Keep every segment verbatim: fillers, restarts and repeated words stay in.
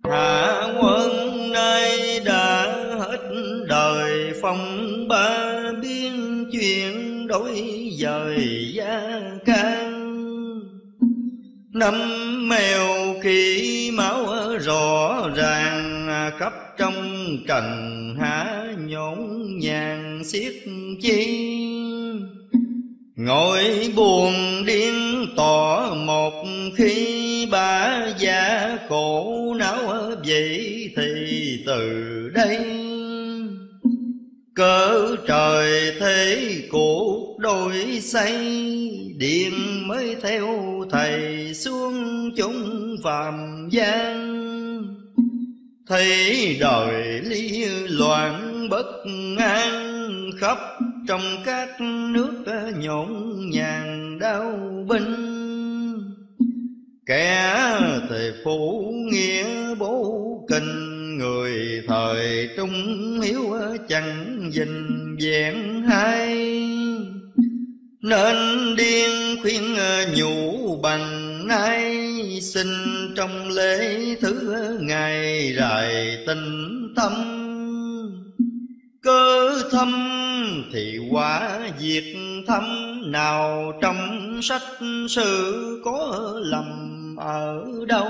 Hạ quân nay đã hết đời phong ba, biến chuyện đổi dời gia can. Năm mèo khi máu rõ ràng, khắp trong trần hạ nhổn nhàng xiết chi. Ngồi buồn điên tỏ một khi, ba gia khổ não vậy thì từ đây. Cỡ trời thế cuộc đổi xây, điện mới theo thầy xuống chúng phàm gian. Thấy đời ly loạn bất an, khắp trong các nước nhộn nhàng đau binh. Kẻ thì phụ nghĩa bố kinh, người thời trung hiếu chẳng dình vẹn hay. Nên điên khuyên nhủ bằng nay, xin trong lễ thứ ngày rài tinh tâm. Cơ thâm thì quả diệt thâm, nào trong sách sử có lầm ở đâu.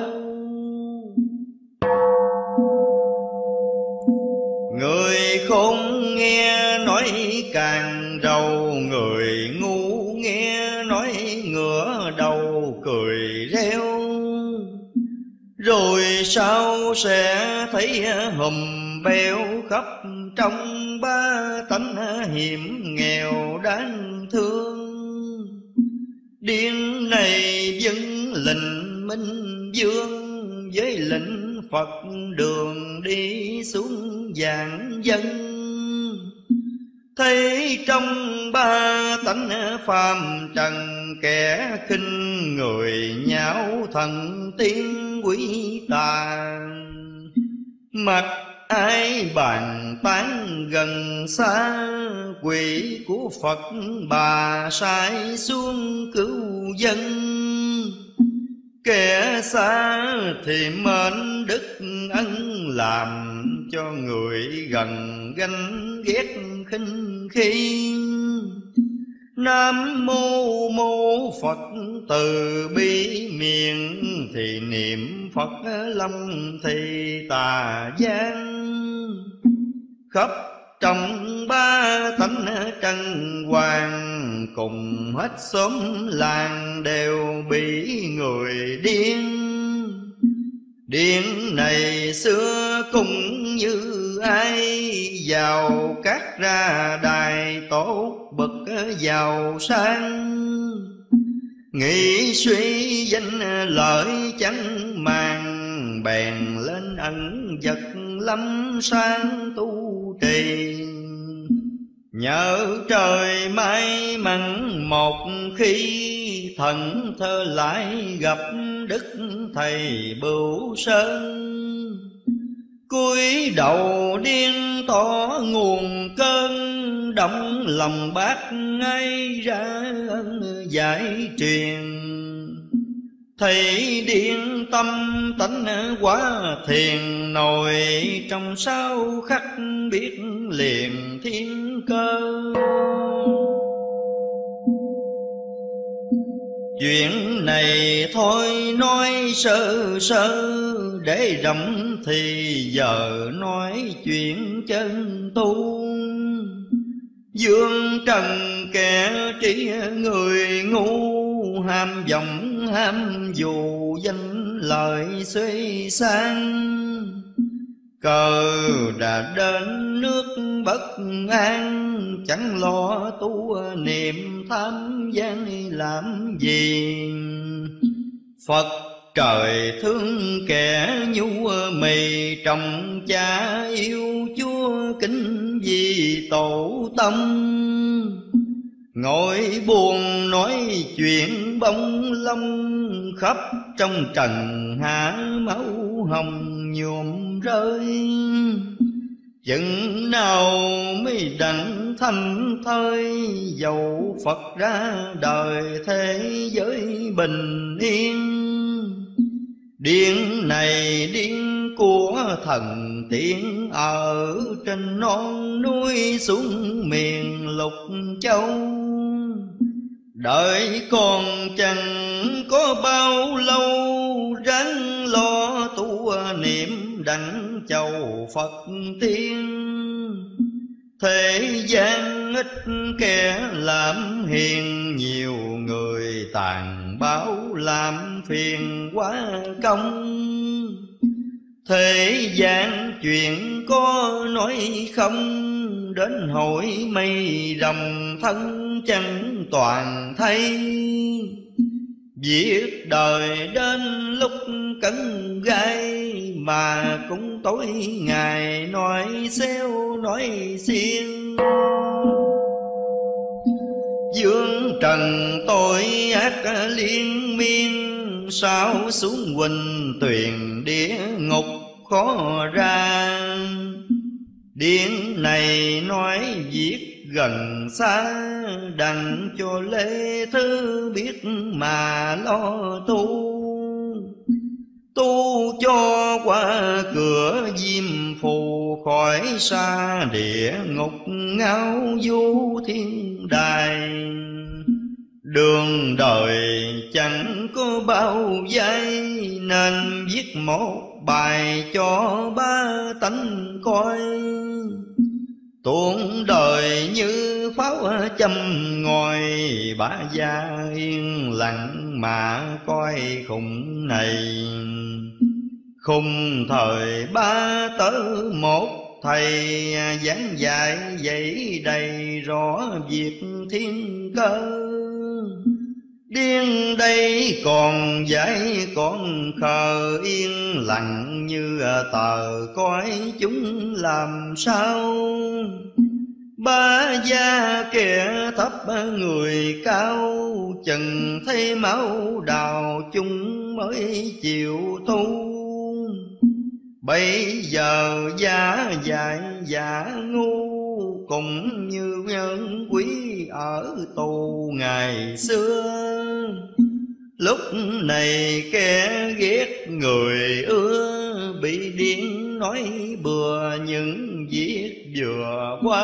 Người khôn nghe nói càng rầu, người ngu nghe nói ngửa đầu cười reo. Rồi sao sẽ thấy hùm beo khắp trong ba tánh hiểm nghèo đáng thương. Điên này dân lệnh minh vương, với lệnh Phật đường đi xuống vạn dân. Thấy trong ba tánh phàm trần, kẻ khinh người nhão thần tiên quý tà. Mặc ai bàn tán gần xa, quỷ của Phật bà sai xuống cứu dân. Kẻ xa thì mến đức ân làm, cho người gần ganh ghét khinh khi. Nam mô mô Phật từ bi miệng, thì niệm Phật lâm thì tà gian. Khắp trong ba tánh trần hoàng, cùng hết xóm làng đều bị người điên. Điên này xưa cũng như ai, giàu cát ra đài tốt bậc giàu sang. Nghĩ suy danh lợi chẳng màng, bèn lên ẩn vật lâm sang tu trì. Nhờ trời may mắn một khi, thần thơ lại gặp đức thầy Bửu Sơn. Cúi đầu điên tỏ nguồn cơn, động lòng bác ngay ra ân giải truyền. Thầy điên tâm tánh quá thiền, nổi trong sao khắc biết liền thiên cơ. Chuyện này thôi nói sơ sơ, để rộng thì giờ nói chuyện chân tu. Dương trần kẻ trí người ngu, ham vọng ham dù danh lợi xuê sang. Cờ đã đến nước bất an, chẳng lo tu niệm tham gian làm gì. Phật trời thương kẻ nhu mì, trọng cha yêu Chúa kính vì tổ tâm. Ngồi buồn nói chuyện bông lông, khắp trong trần hạ máu hồng nhuộm rơi. Chừng nào mới đặng thanh thơi, dầu Phật ra đời thế giới bình yên. Điên này điên của thần tiên ở trên non núi xuống miền lục châu. Đợi còn chẳng có bao lâu, ráng lo tu niệm đặng chầu Phật tiên. Thế gian ít kẻ làm hiền, nhiều người tàn báo làm phiền quá công. Thế gian chuyện có nói không, đến hội mây rồng thân chẳng toàn thấy. Việc đời đến lúc cấn gai, mà cũng tối ngày nói xéo nói xiên. Dương trần tội ác liên miên, sao xuống huỳnh tuyền địa ngục khó ra. Điển này nói việc gần xa, đành cho lễ thứ biết mà lo tu. Tu cho qua cửa diêm phù, khỏi xa địa ngục ngao du thiên đài. Đường đời chẳng có bao giây, nên viết một bài cho ba tánh coi. Tuôn đời như pháo châm ngòi, bả gia yên lặng mà coi khùng này. Khùng thời ba tớ một thầy, giảng dạy dạy đầy rõ việc thiên cơ. Điên đây còn dạy còn khờ, yên lặng như tờ coi chúng làm sao. Ba gia kẻ thấp người cao, chừng thấy máu đào chúng mới chịu thu. Bây giờ giả dại giả ngu, cũng như nhân quý ở tù ngày xưa. Lúc này kẻ ghét người ưa, bị điên nói bừa những việc vừa qua.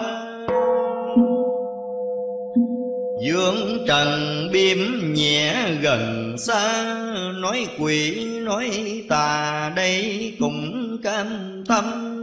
Dương trần biếm nhẹ gần xa, nói quỷ nói tà đây cũng cam tâm.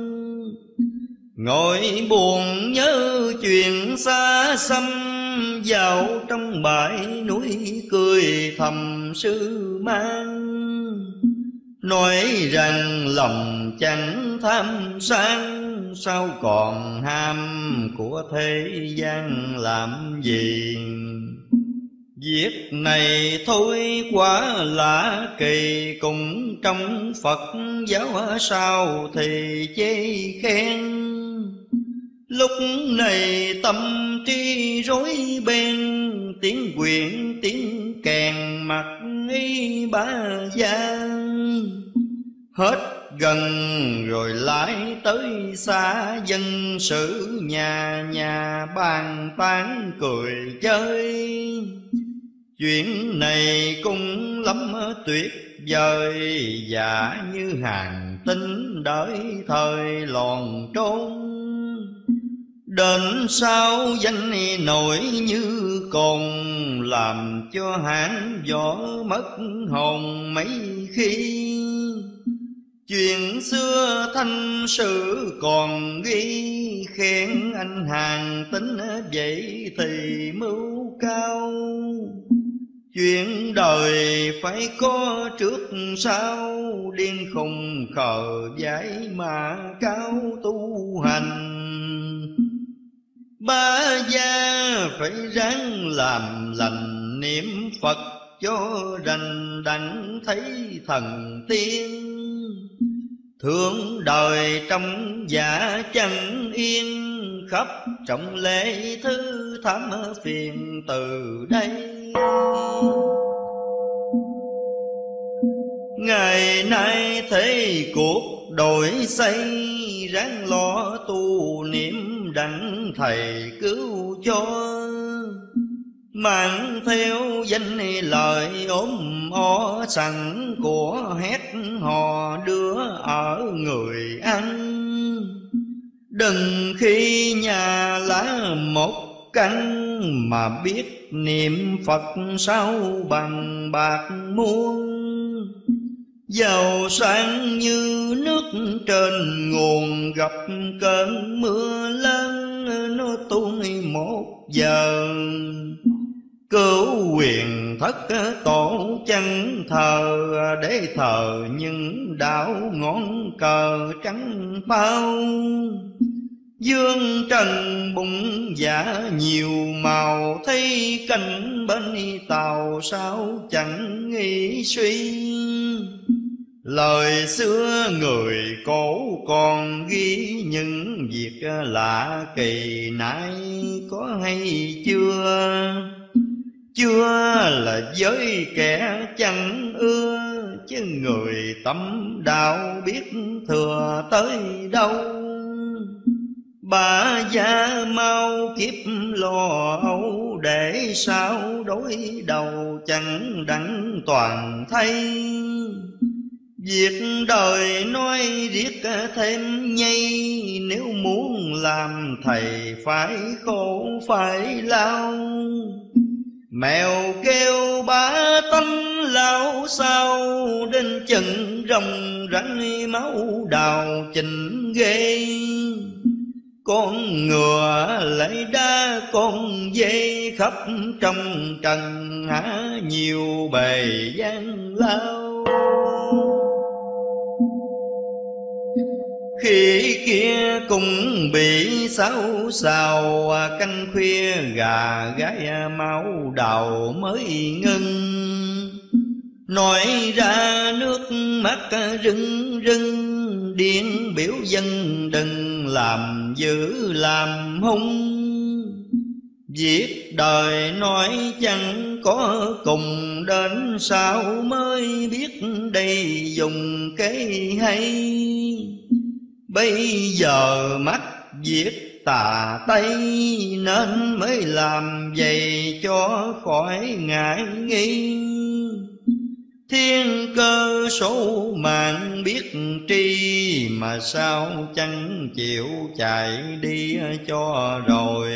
Ngồi buồn nhớ chuyện xa xăm, vào trong bãi núi cười thầm sư mang. Nói rằng lòng chẳng tham sang, sao còn ham của thế gian làm gì. Việc này thôi quá lạ kỳ, cũng trong Phật giáo sao thì chê khen. Lúc này tâm trí rối beng, tiếng quyện tiếng kèn mặt y ba gia. Hết gần rồi lại tới xa, dân sự nhà nhà bàn tán cười chơi. Chuyện này cũng lắm tuyệt vời, giả như hàng tinh đợi thời lòn trốn. Đến sau danh nổi như cồn, làm cho hãng võ mất hồn mấy khi. Chuyện xưa thanh sử còn ghi, khen anh hàng tính vậy thì mưu cao. Chuyện đời phải có trước sau, điên khùng khờ dại mà cao tu hành. Ba gia phải ráng làm lành, niệm Phật cho rành đặng thấy thần tiên. Thương đời trong giả chẳng yên, khắp trọng lễ thứ thám phiền từ đây. Ngày nay thấy cuộc đổi xây, ráng lo tu niệm đặng thầy cứu cho. mang theo danh lời ốm o sẵn của hét hò đưa ở người ăn. Đừng khi nhà lá một canh mà biết niệm Phật sao bằng bạc muôn. Giàu sang như nước trên nguồn gặp cơn mưa lớn nó tuôn một giờ. Cửu quyền thất tổ chân thờ để thờ những đạo ngón cờ trắng phao. Dương trần bụng dạ nhiều màu thấy canh bên tàu sao chẳng nghĩ suy. Lời xưa người cổ còn ghi những việc lạ kỳ nay có hay chưa? Chưa là với kẻ chẳng ưa, chứ người tâm đạo biết thừa tới đâu. Bà già mau kiếp lo âu để sao đối đầu chẳng đặng toàn thay. Việc đời nói riết thêm nhây, nếu muốn làm thầy phải khổ phải lao. Mèo kêu bá tánh lao sao, đến chừng rồng rắn máu đào trình ghê. Con ngựa lấy đá con dê khắp trong trần há nhiều bề gian lao. Khi kia cũng bị xáo xào, canh khuya gà gái máu đầu mới ngưng. Nói ra nước mắt rưng rưng, điên biểu dân đừng làm dữ làm hung. Việc đời nói chẳng có cùng, đến sao mới biết đây dùng cái hay. Bây giờ mắt viết tà Tây, nên mới làm vậy cho khỏi ngại nghi. Thiên cơ số mạng biết tri, mà sao chẳng chịu chạy đi cho rồi.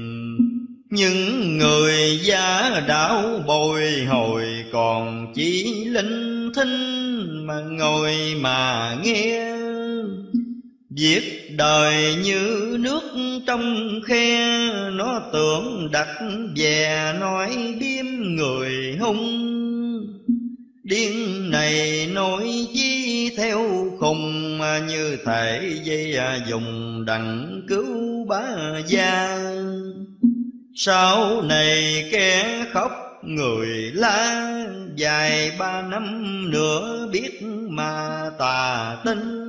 Những người giả đạo bồi hồi còn chỉ linh thinh mà ngồi mà nghe. Việc đời như nước trong khe, nó tưởng đặt về nói biếm người hung. Điên này nói chi theo khùng, như thể dây dùng đặng cứu bá gia. Sau này kẻ khóc người la, dài ba năm nữa biết mà tà tinh.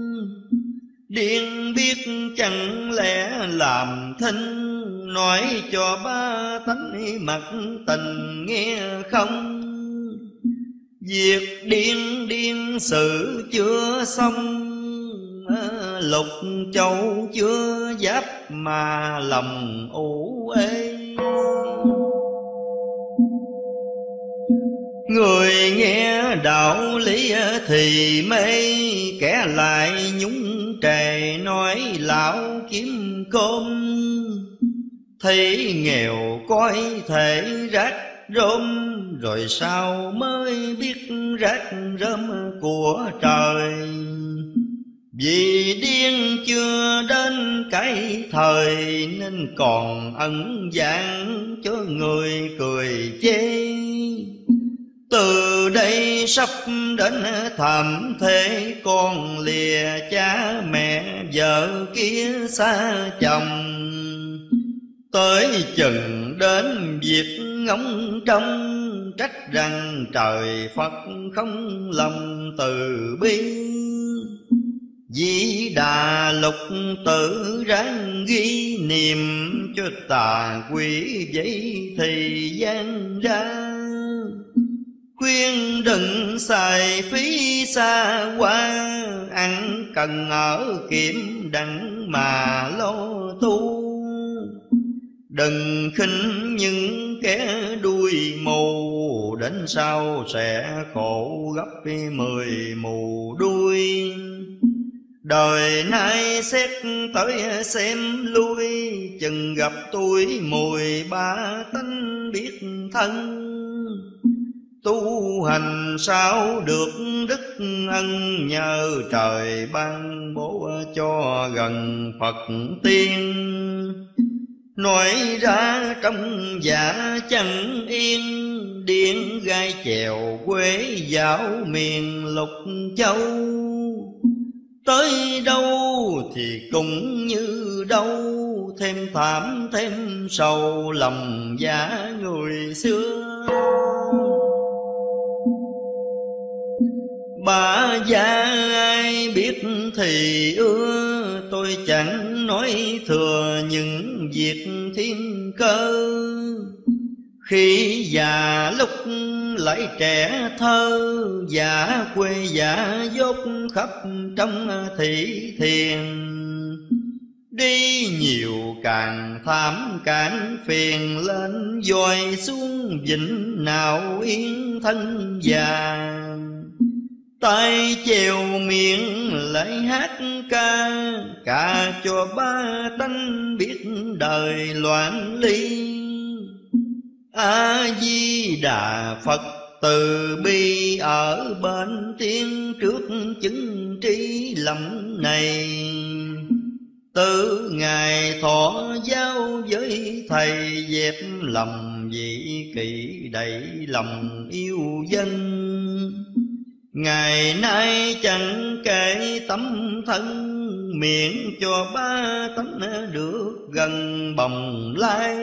Điên biết chẳng lẽ làm thinh, nói cho ba tánh mặt tình nghe không. Việc điên điên sự chưa xong, lục châu chưa giáp mà lòng u ê. Người nghe đạo lý thì mê, kẻ lại nhúng trề nói lão kiếm cơm. Thấy nghèo coi thể rác rôm, rồi sao mới biết rác rơm của trời. Vì điên chưa đến cái thời, nên còn ẩn dạng cho người cười chê. Từ đây sắp đến thảm thế, con lìa cha mẹ vợ kia xa chồng. Tới chừng đến việc ngóng trông, trách rằng trời Phật không lòng từ bi. Di Đà lục tử ráng ghi niệm, cho tà quỷ vậy thì gian ra. Khuyên đừng xài phí xa qua, ăn cần ở kiểm đặng mà lo thu. Đừng khinh những kẻ đuôi mù, đến sau sẽ khổ gấp mười mù đuôi. Đời nay xét tới xem lui, chừng gặp tuổi mùi ba tánh biết thân. Tu hành sao được đức ân, nhờ trời ban bố cho gần Phật tiên. Nói ra trong dạ chẳng yên, điên gai chèo quê dạo miền lục châu. Tới đâu thì cũng như đâu, thêm thảm thêm sầu lòng dạ người xưa. Bà già ai biết thì ưa, tôi chẳng nói thừa những việc thiên cơ. Khi già lúc lại trẻ thơ, giả quê giả dốt khắp trong thị thiền. Đi nhiều càng thảm càng phiền, lên dòi xuống vĩnh nào yên thân già. tay chèo miệng lại hát ca, ca cho ba tánh biết đời loạn ly. A Di Đà Phật từ bi ở bên tiên trước chứng trí lầm này. Từ ngày thọ giao với thầy, dẹp lầm vị kỵ đầy lòng yêu dân. Ngày nay chẳng kể tấm thân, miệng cho ba tánh được gần bồng lai.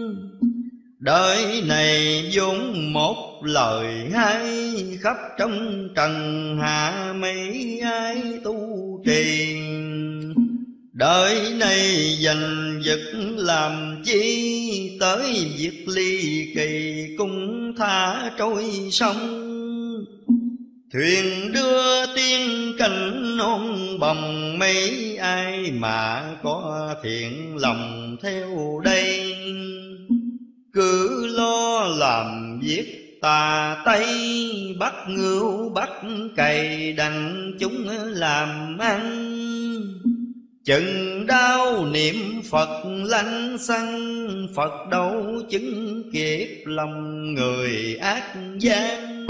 Đời này vốn một lời hay, khắp trong trần hạ mấy ai tu trì. Đời này giành giật làm chi, tới việc ly kỳ cũng tha trôi sông. Thuyền đưa tiên cảnh non bồng, mấy ai mà có thiện lòng theo đây. Cứ lo làm việc tà tây, bắt ngưu bắt cày đặng chúng làm ăn. Chừng đau niệm Phật lanh xăng, Phật đâu chứng kịp lòng người ác gian.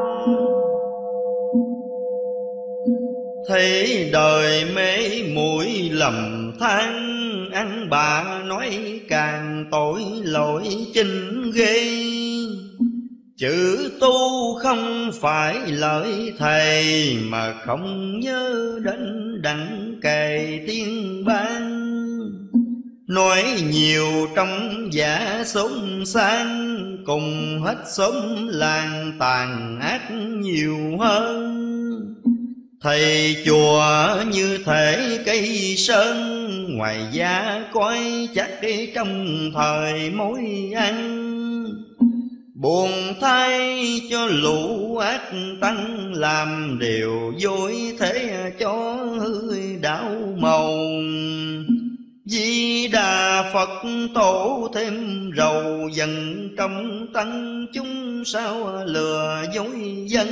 Thấy đời mê muội lầm than, ăn bạ nói càng tội lỗi chinh ghê. Chữ tu không phải lợi thầy, mà không nhớ đến đặng cày tiên ban. Nói nhiều trong giả sống sang, cùng hết sống làng tàn ác nhiều hơn. Thầy chùa như thể cây sơn, ngoài giá coi chắc trong thời mối ăn. Buồn thay cho lũ ác tăng, làm điều dối thế cho hư đạo màu. Di Đà Phật tổ thêm rầu dần trong tăng chúng, sao lừa dối dân.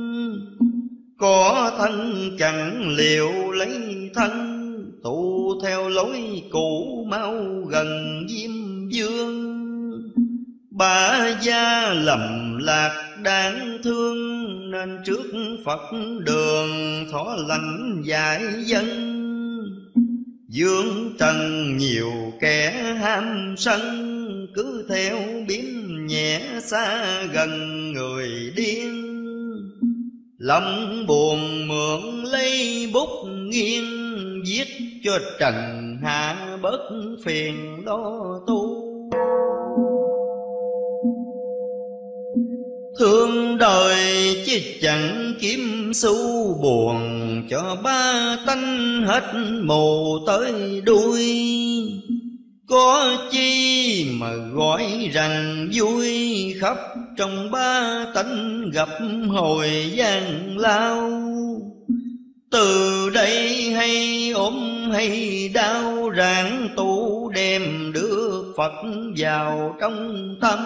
Có thân chẳng liệu lấy thân, tu theo lối cũ mau gần Diêm Vương. Bà gia lầm lạc đáng thương, nên trước Phật đường thọ lành dạy dân. Dương trần nhiều kẻ ham sân, cứ theo biếm nhẹ xa gần người điên. Lòng buồn mượn lấy bút nghiêng, viết cho trần hạ bớt phiền lo tu. Thương đời chứ chẳng kiếm xu, buồn cho ba tánh hết mù tới đuôi. Có chi mà gọi rằng vui, khắp trong ba tánh gặp hồi gian lao. Từ đây hay ốm hay đau, ráng tu đem được Phật vào trong tâm.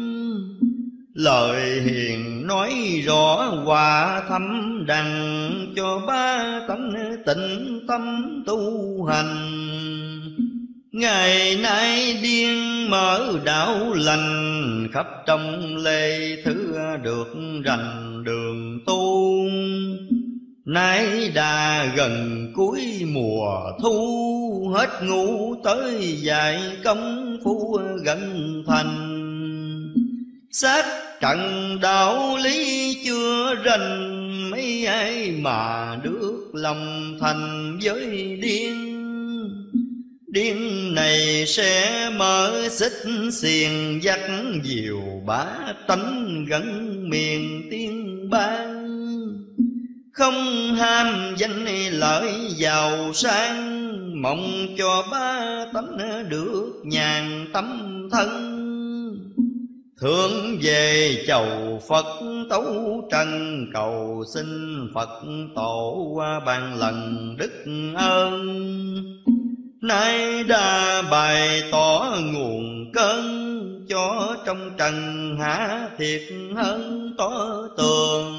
Lời hiền nói rõ hòa thâm đằng, cho ba tánh tịnh tâm tu hành. Ngày nay điên mở đạo lành, khắp trong lê thứ được rành đường tu. Nay đã gần cuối mùa thu, hết ngủ tới dạy công phu gần thành. Sát trận đạo lý chưa rành, mấy ai mà được lòng thành với điên. Điên này sẽ mở xích xiềng, dắt diều bá tánh gần miền tiên bang. Không ham danh lợi giàu sang, mong cho ba tánh được nhàn tâm thân. Thương về chầu Phật tấu trần, cầu xin Phật tổ ban lần đức ơn. Nay đã bày tỏ nguồn cơn, cho trong trần hạ thiệt hơn tỏ tường.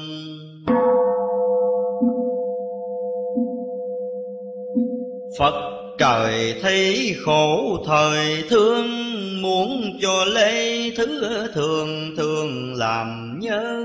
Phật trời thấy khổ thời thương, muốn cho lễ thứ thường thường làm nhân.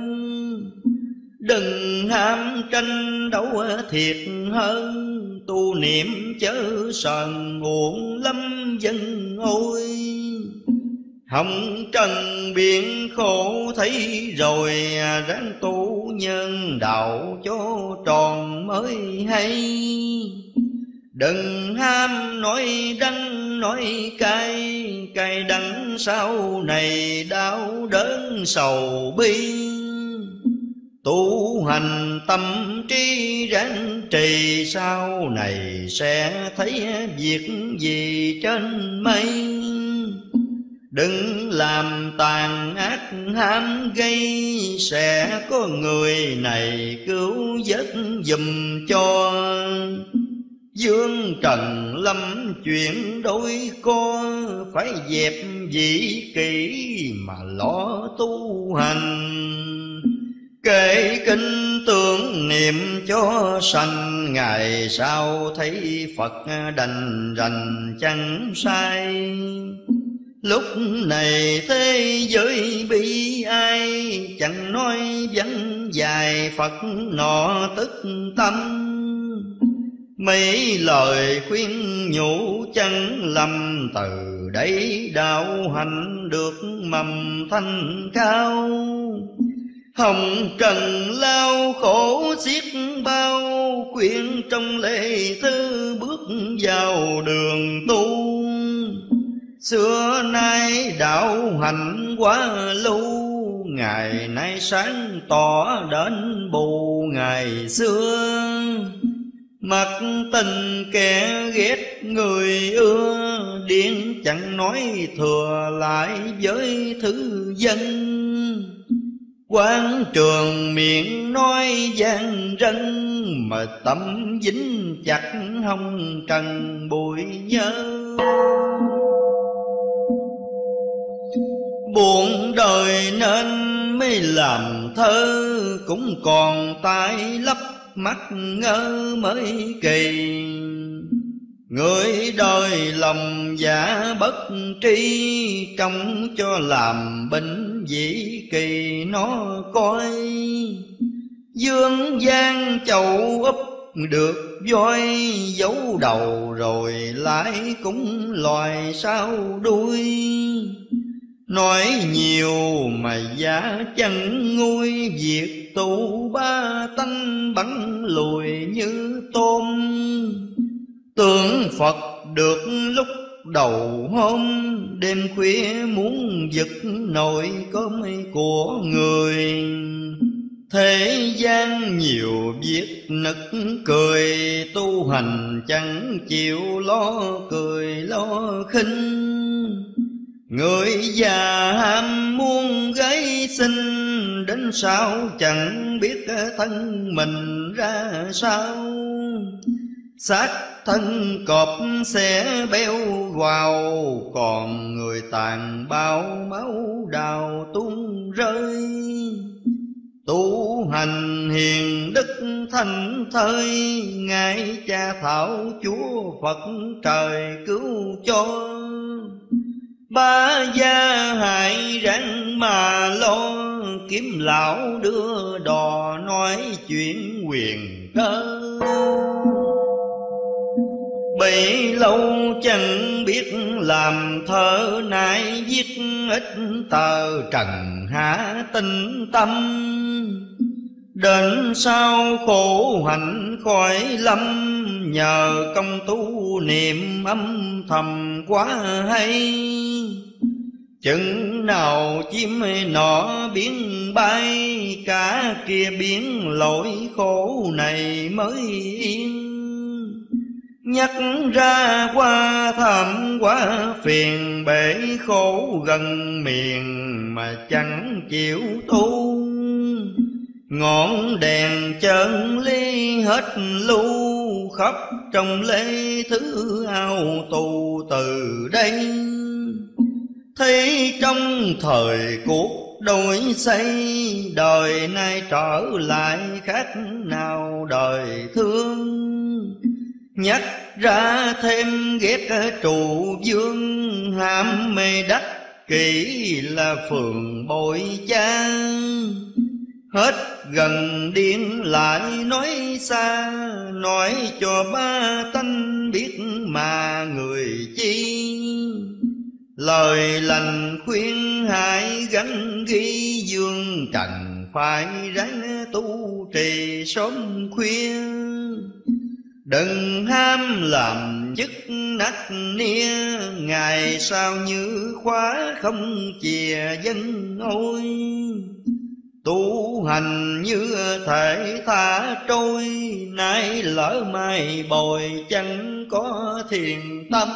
Đừng ham tranh đấu thiệt hơn, tu niệm chớ sờn uổng lắm dân ôi. Hồng trần biển khổ thấy rồi, ráng tu nhân đạo cho tròn mới hay. Đừng ham nói đắng nói cay, cay đắng sau này đau đớn sầu bi. Tu hành tâm trí ráng trì, sau này sẽ thấy việc gì trên mây. Đừng làm tàn ác ham gây, sẽ có người này cứu vớt giùm cho. Dương trần lâm chuyện đôi co, phải dẹp dĩ kỷ mà lo tu hành. Kể kinh tưởng niệm cho sanh, ngày sau thấy Phật đành rành chẳng sai. Lúc này thế giới bi ai, chẳng nói vắng dài Phật nọ tức tâm. Mấy lời khuyên nhủ chẳng lầm, từ đây đạo hành được mầm thanh cao. Hồng trần lao khổ xiết bao, khuyên trong lễ thư bước vào đường tu. Xưa nay đạo hành quá lâu, ngày nay sáng tỏ đến bù ngày xưa. Mặc tình kẻ ghét người ưa, điên chẳng nói thừa lại với thứ dân. Quán trường miệng nói gian rân, mà tâm dính chặt hông trần bụi nhớ. Buồn đời nên mới làm thơ, cũng còn tai lấp mắt ngơ mới kỳ. Người đời lòng giả bất tri, trông cho làm bệnh dĩ kỳ nó coi. Dương gian chầu úp được voi, giấu đầu rồi lại cũng loài sau đuôi. Nói nhiều mà giá chẳng nguôi, việc tu ba tánh bắn lùi như tôm. Tưởng Phật được lúc đầu hôm, đêm khuya muốn giật nồi cơm của người. Thế gian nhiều việc nực cười, tu hành chẳng chịu lo cười lo khinh. Người già ham muốn gái xinh, đến sao chẳng biết thân mình ra sao. xác thân cọp sẽ béo vào, còn người tàn bao máu đào tuôn rơi. Tu hành hiền đức thanh thơi, ngài cha thảo chúa Phật trời cứu cho. Ba gia hại ráng mà lo, kiếm lão đưa đò nói chuyện quyền cơ. Bấy lâu chẳng biết làm thơ, nay viết ít tờ trần hạ tinh tâm. Đến sau khổ hạnh khỏi lâm, nhờ công tu niệm âm thầm quá hay. Chừng nào chim nọ biến bay, cả kia biến lỗi khổ này mới yên. Nhắc ra qua thảm quá phiền, bể khổ gần miền mà chẳng chịu tu. Ngọn đèn chân ly hết lưu, khắp trong lễ thứ ao tù từ đây. Thấy trong thời cuộc đổi xây, đời nay trở lại khác nào đời thương. Nhắc ra thêm ghét trụ vương, ham mê đắc kỹ là phường bội cha. Hết gần điên lại nói xa, nói cho ba tánh biết mà người chi. Lời lành khuyên hãy gắn ghi, dương trần phải ráng tu trì sớm khuya. Đừng ham làm chức nắc nia, ngày sau như khóa không chìa dân ôi. Tu hành như thể thả trôi, nay lỡ mai bồi chẳng có thiền tâm.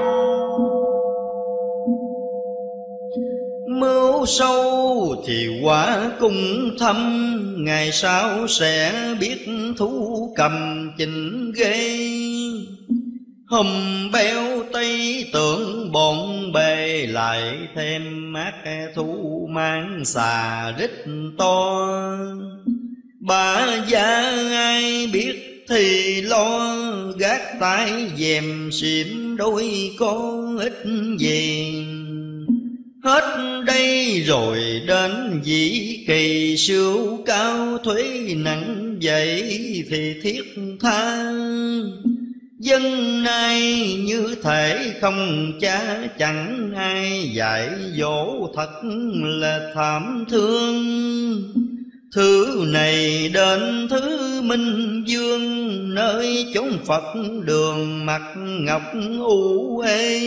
Mưu sâu thì quả cũng thâm, ngày sau sẽ biết thú cầm chỉnh ghê. Hùm béo tây tưởng bộn bề, lại thêm mát thú mang xà rít to. Bà già ai biết thì lo, gác tay dèm xịn đôi con ít gì. Hết đây rồi đến dĩ kỳ, siêu cao thuế nặng vậy thì thiết tha. Dân nay như thể không cha, chẳng ai dạy dỗ thật là thảm thương. Thứ này đến thứ minh vương, nơi chốn Phật đường mặt ngọc u ê.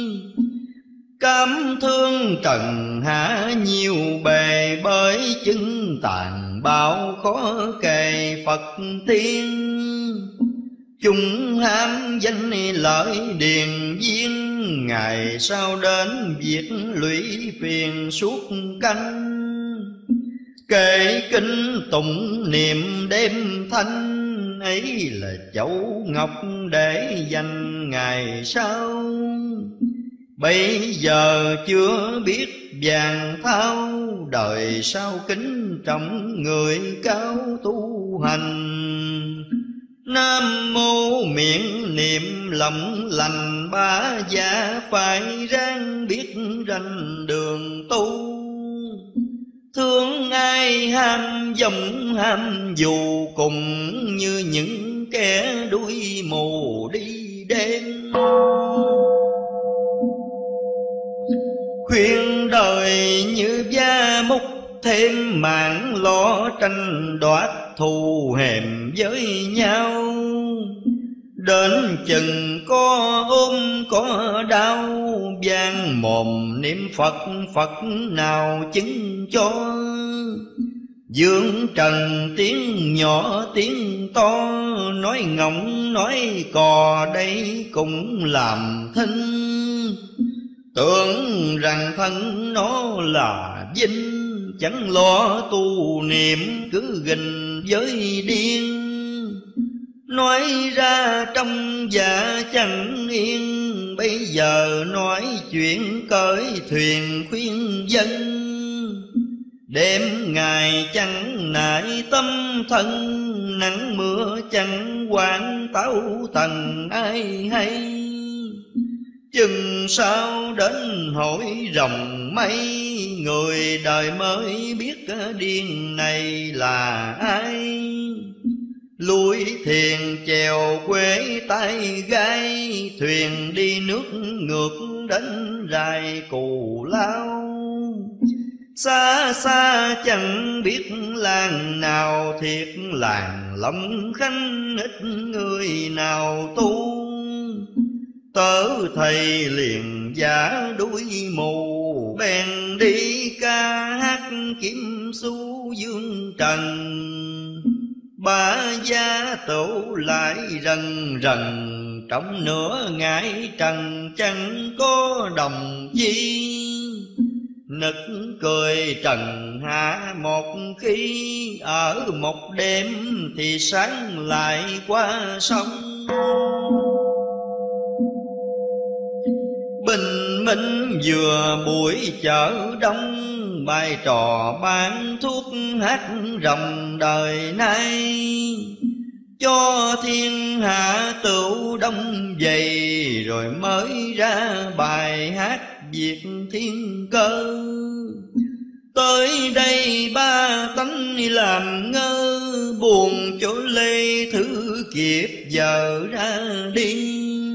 Cám thương trần hạ nhiều bề, bởi chứng tàn bạo khó kề Phật tiên. Chúng ham danh lợi điền viên, ngày sau đến việc lũy phiền suốt canh. Kể kinh tụng niệm đêm thanh, ấy là chậu ngọc để dành ngày sau. Bây giờ chưa biết vàng thao, đời sau kính trọng người cao tu hành. Nam mô miệng niệm lòng lành, ba gia phải ráng biết ranh đường tu. Thương ai ham dòng ham dù, cùng như những kẻ đuôi mù đi đêm. Khuyên đời như da múc, thêm mạng lo tranh đoạt thù hèm với nhau. Đến chừng có ôm có đau, vang mồm niệm Phật Phật nào chứng cho. Dương trần tiếng nhỏ tiếng to, nói ngọng nói cò đây cũng làm thinh. Tưởng rằng thân nó là vinh, chẳng lo tu niệm cứ gình với điên. nói ra trong dạ chẳng yên. Bây giờ nói chuyện cởi thuyền khuyên dân, đêm ngày chẳng nại tâm thân, nắng mưa chẳng quản táo tần ai hay. Chừng sao đến hỏi rồng mây, người đời mới biết điên này là ai. Lui thiền chèo quê tay gai, thuyền đi nước ngược đến rài Cù Lao. Xa xa chẳng biết làng nào, thiệt làng Long Khánh ít người nào tu. Tớ thầy liền giả đuổi mù, bèn đi ca hát kiếm xu dương trần. Ba gia tổ lại rần rần, trong nửa ngày trần chẳng có đồng chi. Nực cười trần hạ một khi, ở một đêm thì sáng lại qua sông. Bình minh vừa buổi chợ đông, bài trò bán thuốc hát ròng đời nay. Cho thiên hạ tựu đông dày, rồi mới ra bài hát Việt thiên cơ. Tới đây ba tánh làm ngơ, buồn chỗ lê thứ kiếp giờ ra đi.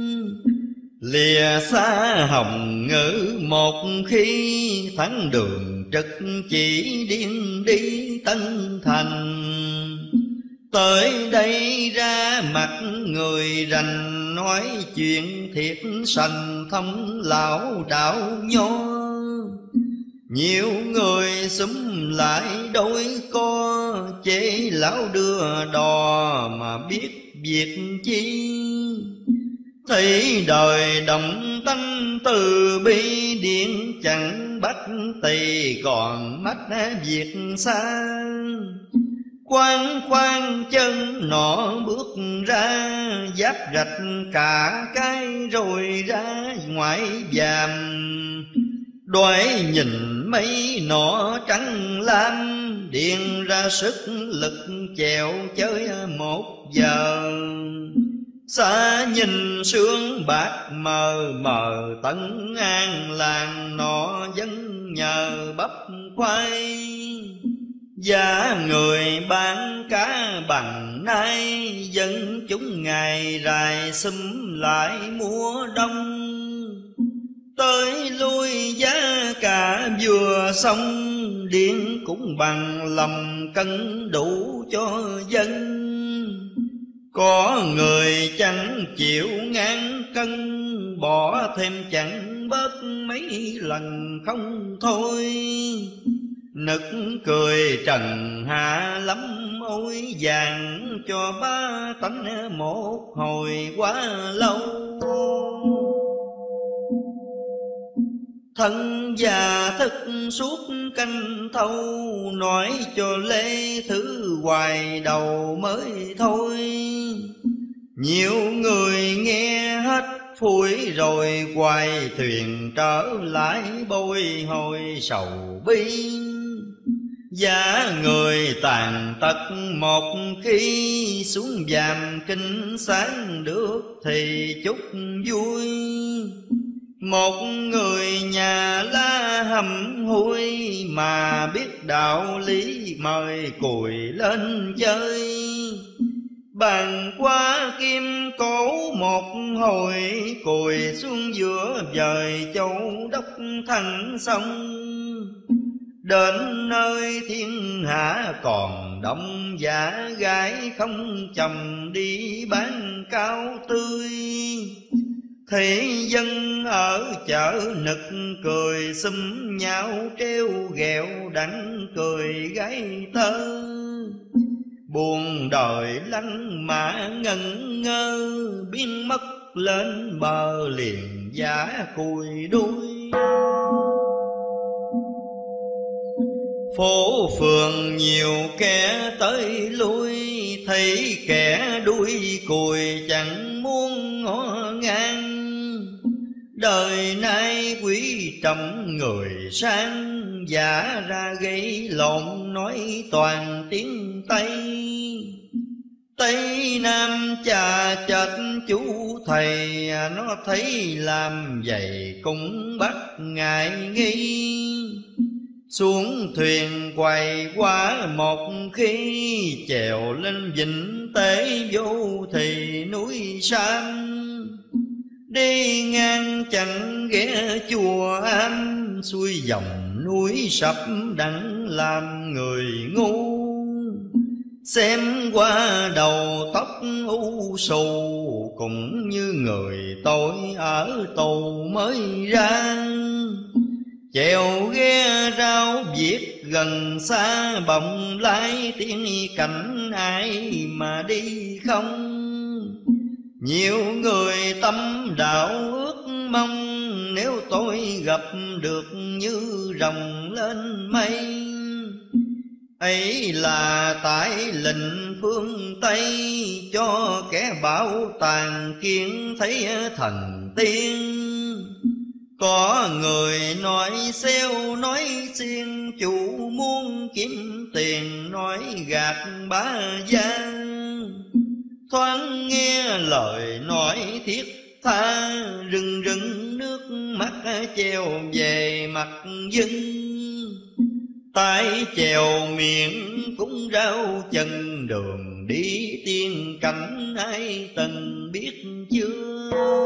Lìa xa hồng ngữ một khi, thắng đường trực chỉ điên đi Tân Thành. Tới đây ra mặt người rành, nói chuyện thiệt sành thông lão đạo nho. Nhiều người xúm lại đôi co, chế lão đưa đò mà biết việc chi. Thấy đời động tâm từ bi, điện chẳng bắt tỳ còn mắt việc xa. Khoan khoan chân nọ bước ra, giáp rạch cả cái rồi ra ngoại giàm. Đoái nhìn mấy nọ trắng lam, điện ra sức lực chèo chơi một giờ. Xa nhìn sương bạc mờ mờ, Tấn An làng nọ vẫn nhờ bắp khoai. Giá người bán cá bằng nay, dân chúng ngày rài xúm lại mùa đông. Tới lui giá cả vừa xong, điện cũng bằng lòng cân đủ cho dân. Có người chẳng chịu ngàn cân, bỏ thêm chẳng bớt mấy lần không thôi. Nực cười trần hạ lắm ôi, vàng cho ba tánh một hồi quá lâu. Thân già thức suốt canh thâu, nói cho lê thứ hoài đầu mới thôi. Nhiều người nghe hết phủi rồi, hoài thuyền trở lại bồi hồi sầu bi. Giá người tàn tật một khi, xuống giàm kinh sáng được thì chút vui. Một người nhà la hầm hui, mà biết đạo lý mời cùi lên chơi. Bàn qua kim cổ một hồi, cùi xuống giữa vời châu đốc thành sông. Đến nơi thiên hạ còn đông giả gái, không chồng đi bán cao tươi. Thế dân ở chợ nực cười xúm nhau, treo ghẹo đắng cười gái thơ. Buồn đời lăn mã ngẩn ngơ, biến mất lên bờ liền giả cùi đuôi. Phố phường nhiều kẻ tới lui, thấy kẻ đuôi cùi chẳng muốn ngó ngang. Đời nay quý trọng người sang, giả ra gây lộn nói toàn tiếng Tây. Tây Nam cha chạch chú thầy, nó thấy làm vậy cũng bắt ngại nghi. Xuống thuyền quay qua một khi, chèo lên vịnh Tế Vô thì núi Sam. Đi ngang chẳng ghé chùa Am, xuôi dòng núi sập đặng làm người ngu. Xem qua đầu tóc u sù, cũng như người tội ở tù mới ra. Chèo ghe rao viết gần xa, bồng lái tiếng cảnh ai mà đi không. Nhiều người tâm đạo ước mong, nếu tôi gặp được như rồng lên mây. Ấy là tại lệnh phương Tây, cho kẻ bảo tàng kiến thấy thần tiên. Có người nói xeo nói xiên, chủ muốn kiếm tiền nói gạt bá gia. Thoáng nghe lời nói thiết tha, rưng rưng nước mắt treo về mặt dưng. Tay chèo miệng cũng rau chân, đường đi tiên cảnh ai từng biết chưa.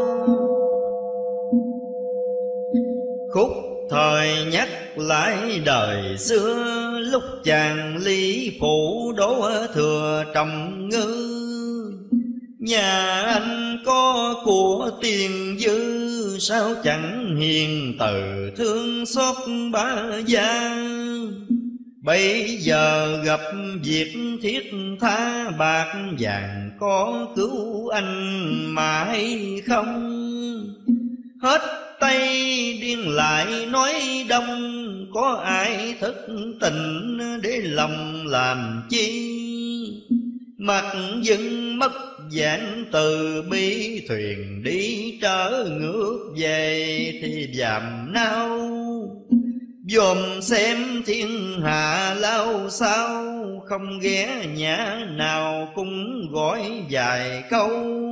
Khúc thời nhắc lại đời xưa, lúc chàng Lý Phủ đỗ thừa Trọng Ngư. Nhà anh có của tiền dư, sao chẳng hiền từ thương xót bá gia. Bây giờ gặp việc thiết tha, bạc vàng có cứu anh mà hay không. Hết tay điên lại nói đông, có ai thức tình để lòng làm chi. Mặt dưng mất dạng từ bi, thuyền đi trở ngược về thì dàm nao. Dòm xem thiên hạ lao sao, không ghé nhà nào cũng gọi vài câu.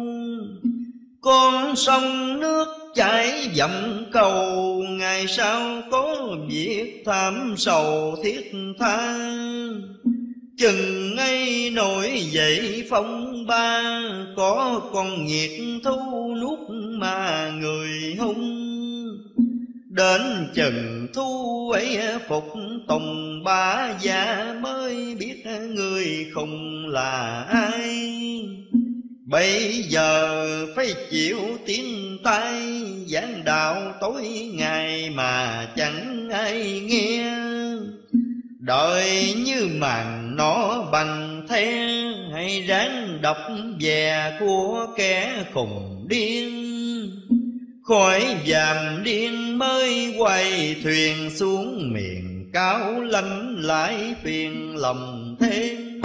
Con sông nước chảy dặm cầu, ngày sau có việc thảm sầu thiết tha. Chừng ấy nổi dậy phong ba, có con nhiệt thu nuốt mà người hung. Đến chừng thu ấy phục tùng bá gia, mới biết người khùng là ai. Bây giờ phải chịu tiếng tai, giảng đạo tối ngày mà chẳng ai nghe. Đời như màn nó bằng the, hay ráng đọc về của kẻ khùng điên. Khỏi dàm điên mới quay thuyền xuống miền cao lạnh, lại phiền lòng thêm.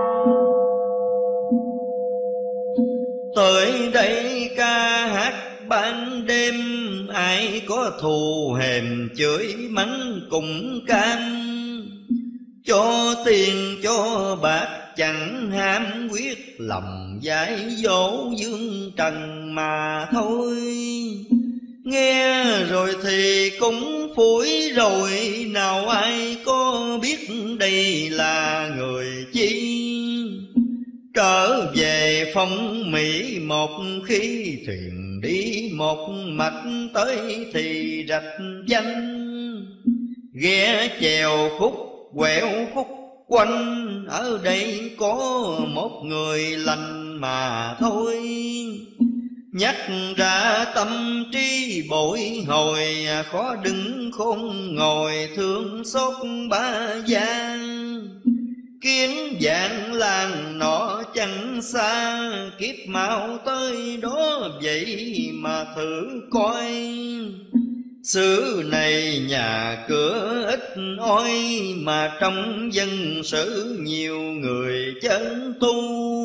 Tới đây ca hát ban đêm, ai có thù hèm chửi mắng cùng cam. Cho tiền cho bạc chẳng ham quyết, lòng dại dỗ dương trần mà thôi. Nghe rồi thì cũng phủi rồi, nào ai có biết đây là người chi. Trở về phong Mỹ một khi, thuyền đi một mạch tới thì rạch danh. Ghé chèo khúc quẹo khúc quanh, ở đây có một người lành mà thôi. Nhắc ra tâm trí bội hồi, khó đứng khôn ngồi thương xót bá gia. Kiến dạng làng nọ chẳng xa, kiếp mau tới đó vậy mà thử coi. Xứ này nhà cửa ít ỏi, mà trong dân sự nhiều người chân tu.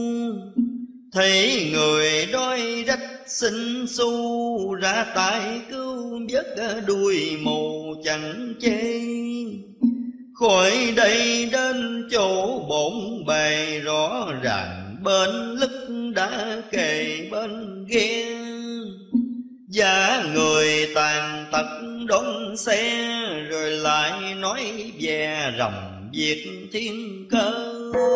Thấy người đói rách xin xu, ra tay cứu vớt đuôi mù chẳng chê. Khỏi đây đến chỗ bổn bề, rõ ràng bên lức đã kề bên ghe. Giá người tàn tật đón xe, rồi lại nói về rồng việc thiên cơ.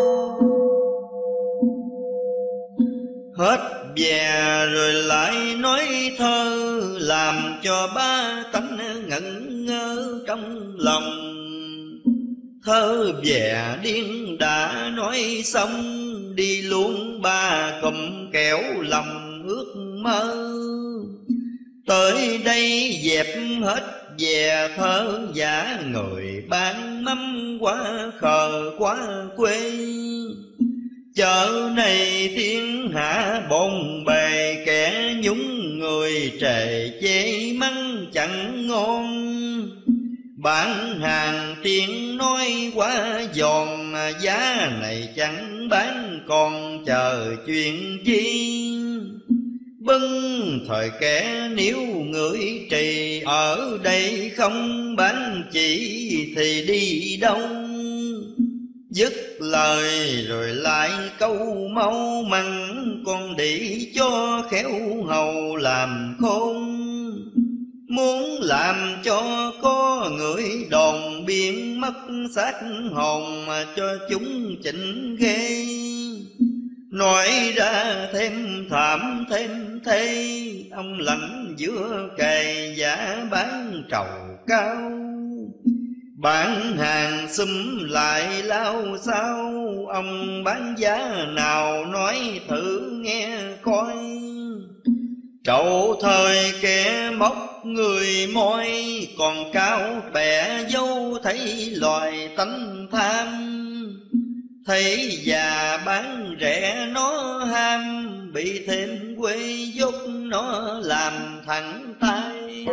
Hết về rồi lại nói thơ, làm cho ba tánh ngẩn ngơ trong lòng. Thơ về điên đã nói xong, đi luôn ba cụm kẻo lòng ước mơ. Tới đây dẹp hết về thơ giả, người bán mắm quá khờ quá quê. Chợ này thiên hạ bồn bề, kẻ nhúng người trề chê mắng chẳng ngon. Bán hàng tiếng nói quá giòn, giá này chẳng bán còn chờ chuyện chi. Bưng thời kẻ nếu người trì, ở đây không bán chỉ thì đi đâu. Dứt lời rồi lại câu mau măng, con đĩ cho khéo hầu làm khôn. Muốn làm cho có người đồn biến mất xác hồn, mà cho chúng chỉnh ghê. Nói ra thêm thảm thêm thê, ông lãnh giữa cày giả bán trầu cao. Bán hàng xúm lại lao sao, ông bán giá nào nói thử nghe coi. Trầu thời kẻ móc người môi, còn cao bẻ dâu thấy loài tánh tham. Thấy già bán rẻ nó ham, bị thêm quê dốt nó làm thẳng tay.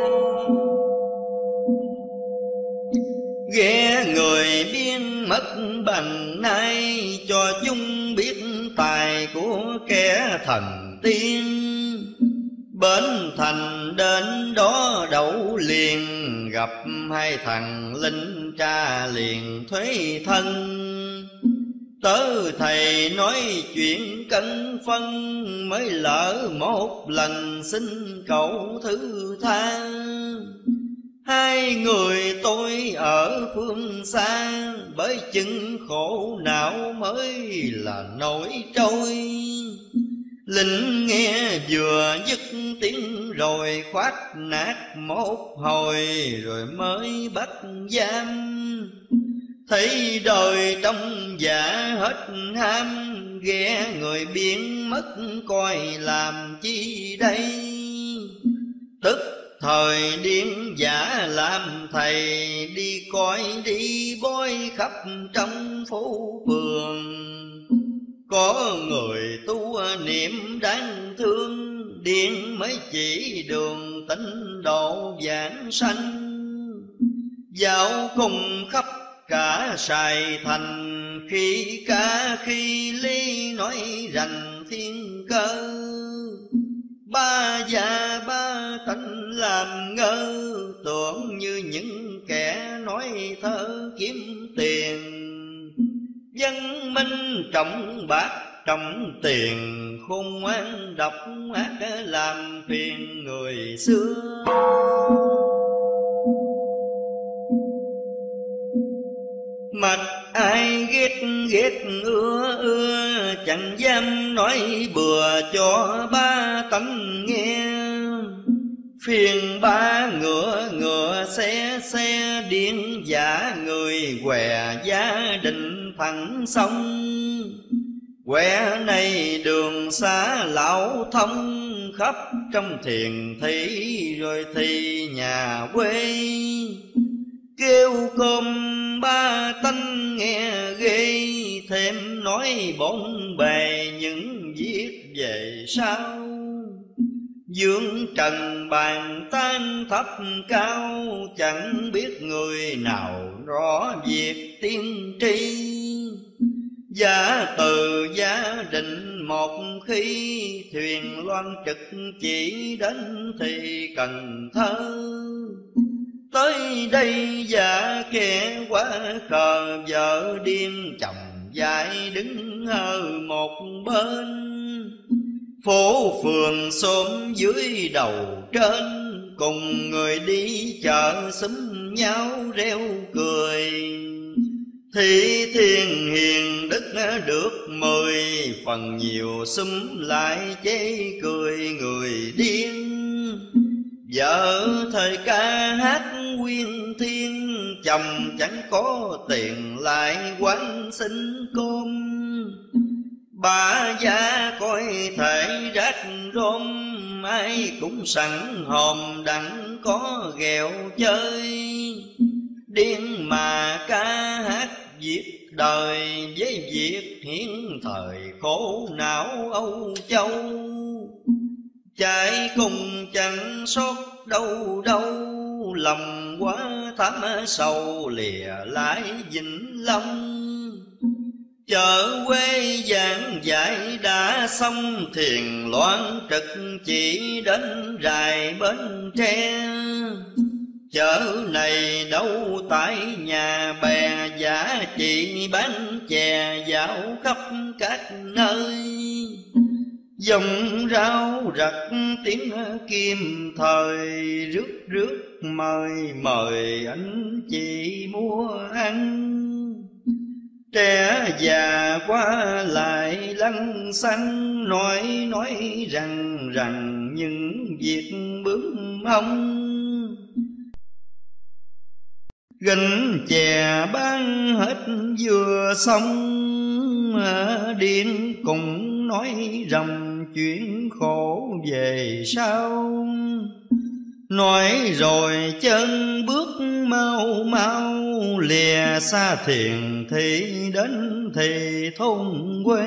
Ghé người biên mất bằng nay, cho chúng biết tài của kẻ thần tiên. Bến thành đến đó đậu liền, gặp hai thằng linh tra liền thuế thân. Tớ thầy nói chuyện cân phân, mới lỡ một lần xin cậu thứ tha. Hai người tôi ở phương xa, bởi chừng khổ não mới là nổi trôi. Lính nghe vừa dứt tiếng rồi khoát nát một hồi, rồi mới bắt giam. Thấy đời trong dạ hết ham, ghé người biến mất coi làm chi đây. Tức thời điên giả làm thầy, đi coi đi bói khắp trong phố phường. Có người tu niệm đáng thương, điên mới chỉ đường tịnh độ giảng sanh. Dạo cùng khắp cả Sài Thành, khi ca khi ly nói rành thiên cơ. Ba già ba tánh làm ngơ, tưởng như những kẻ nói thơ kiếm tiền. Văn minh trọng bạc trọng tiền, khôn ngoan độc ác làm phiền người xưa. Mặt ai ghét ghét ưa ưa, chẳng dám nói bừa cho ba tánh nghe. Phiền ba ngựa ngựa xe xe, điên giả người què gia đình thẳng sông. Quẻ này đường xa lão thông, khắp trong thiền thị rồi thì nhà quê. Kêu cơm ba tánh nghe ghê, thêm nói bổn bề những viết về sau. Dương trần bàn tan thấp cao, chẳng biết người nào rõ việc tiên tri. Giả từ gia định một khi, thuyền loan trực chỉ đến thì Cần Thơ. Tới đây giả kẻ quá khờ, vợ điên chồng dại đứng ở một bên. Phố phường xóm dưới đầu trên, cùng người đi chợ xúm nhau reo cười. Thị thiên hiền đức được mười, phần nhiều xúm lại chê cười người điên. Vợ thời ca hát quyên thiên, chồng chẳng có tiền lại quán xin cơm. Bà già coi thể rác rôm, ai cũng sẵn hòm đặng có ghẹo chơi. Điên mà ca hát viết đời, với việc hiến thời khổ não Âu Châu. Chạy cùng chẳng sót đâu đâu, lòng quá thắm sầu lìa lại Vĩnh Long. Chợ quê giảng dạy đã xong, thiền loan trực chỉ đến rài Bến Tre. Chợ này đâu tại nhà bè, giả chị bán chè dạo khắp các nơi. Dòng rau rặt tiếng kim thời, rước rước mời mời anh chị mua ăn. Trẻ già qua lại lăng xăng, nói nói rằng rằng những việc bướm ông. Gánh chè bán hết vừa xong, điên cùng nói rầm chuyện khổ về sau. Nói rồi chân bước mau mau, lìa xa thiền thì đến thì thôn quê.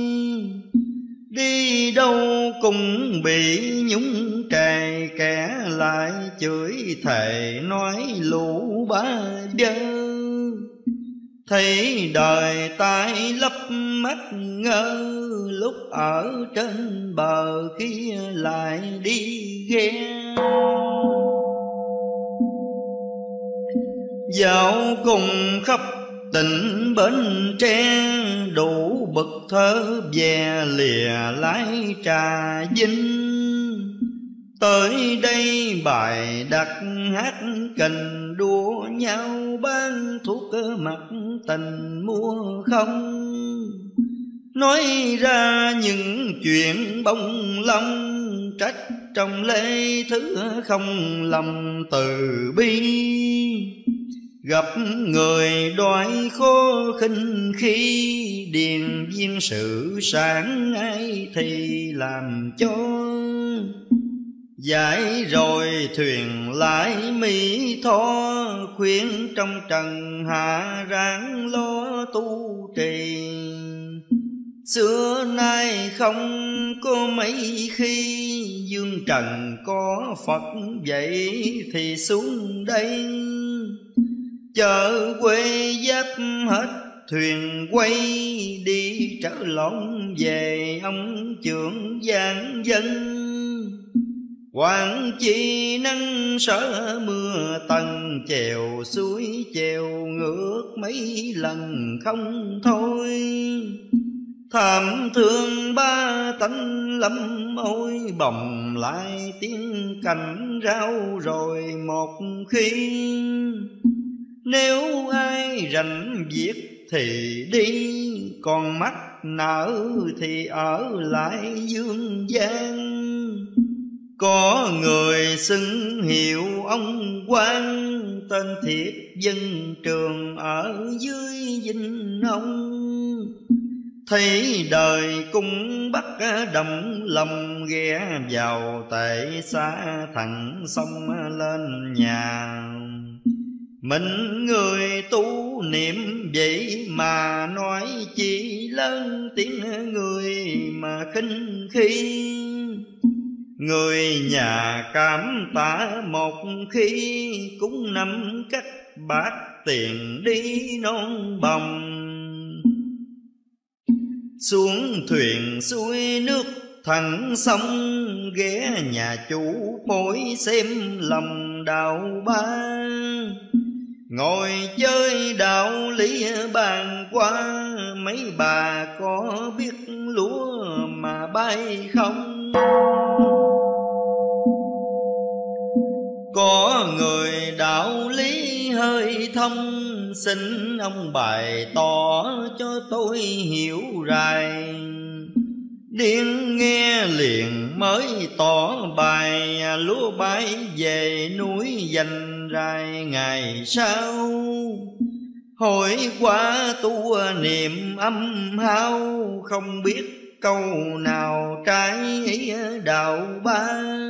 Đi đâu cũng bị nhúng trề, kẻ lại chửi thề nói lũ bá dơ. Thấy đời tai lấp mắt ngơ, lúc ở trên bờ khi lại đi ghe. Dạo cùng khắp tỉnh Bến Tre, đủ bậc thơ về lìa lái Trà Vinh. Tới đây bài đặt hát kình, đua nhau bán thuốc mặt tình mua không. Nói ra những chuyện bông lông, trách trong lê thứ không lầm từ bi. Gặp người đói khó khinh khi, điền viên sự sáng ai thì làm cho. Giải rồi thuyền lại Mỹ Tho, khuyên trong trần hạ ráng lo tu trì. Xưa nay không có mấy khi, dương trần có Phật vậy thì xuống đây. Chợ quê giáp hết thuyền quay, đi trở lộn về ông trưởng giang dân. Quảng chi nắng sợ mưa tầng, chèo suối chèo ngược mấy lần không thôi. Thảm thương ba tánh lắm ôi, bồng lại tiếng cành rau rồi một khi. Nếu ai rảnh việc thì đi, còn mắt nở thì ở lại dương gian. Có người xưng hiệu ông quan, tên thiệt dân trường ở dưới Vinh Ông. Thấy đời cung bắt đồng lòng, ghé vào tệ xa thẳng sông lên nhà. Mình người tu niệm vậy mà nói chi lớn tiếng người mà khinh khi. Người nhà cảm tạ một khi, cũng năm cách bát tiền đi non bồng. Xuống thuyền xuôi nước thẳng sông, ghé nhà chủ phối xem lòng đạo ba. Ngồi chơi đạo lý bàn qua, mấy bà có biết lúa mà bay không? Có người đạo lý hơi thông, xin ông bày tỏ cho tôi hiểu rài. Điên nghe liền mới tỏ bài, lúa bay về núi dành rai ngày sau. Hồi qua tu niệm âm hao, không biết câu nào trái ý đạo ba.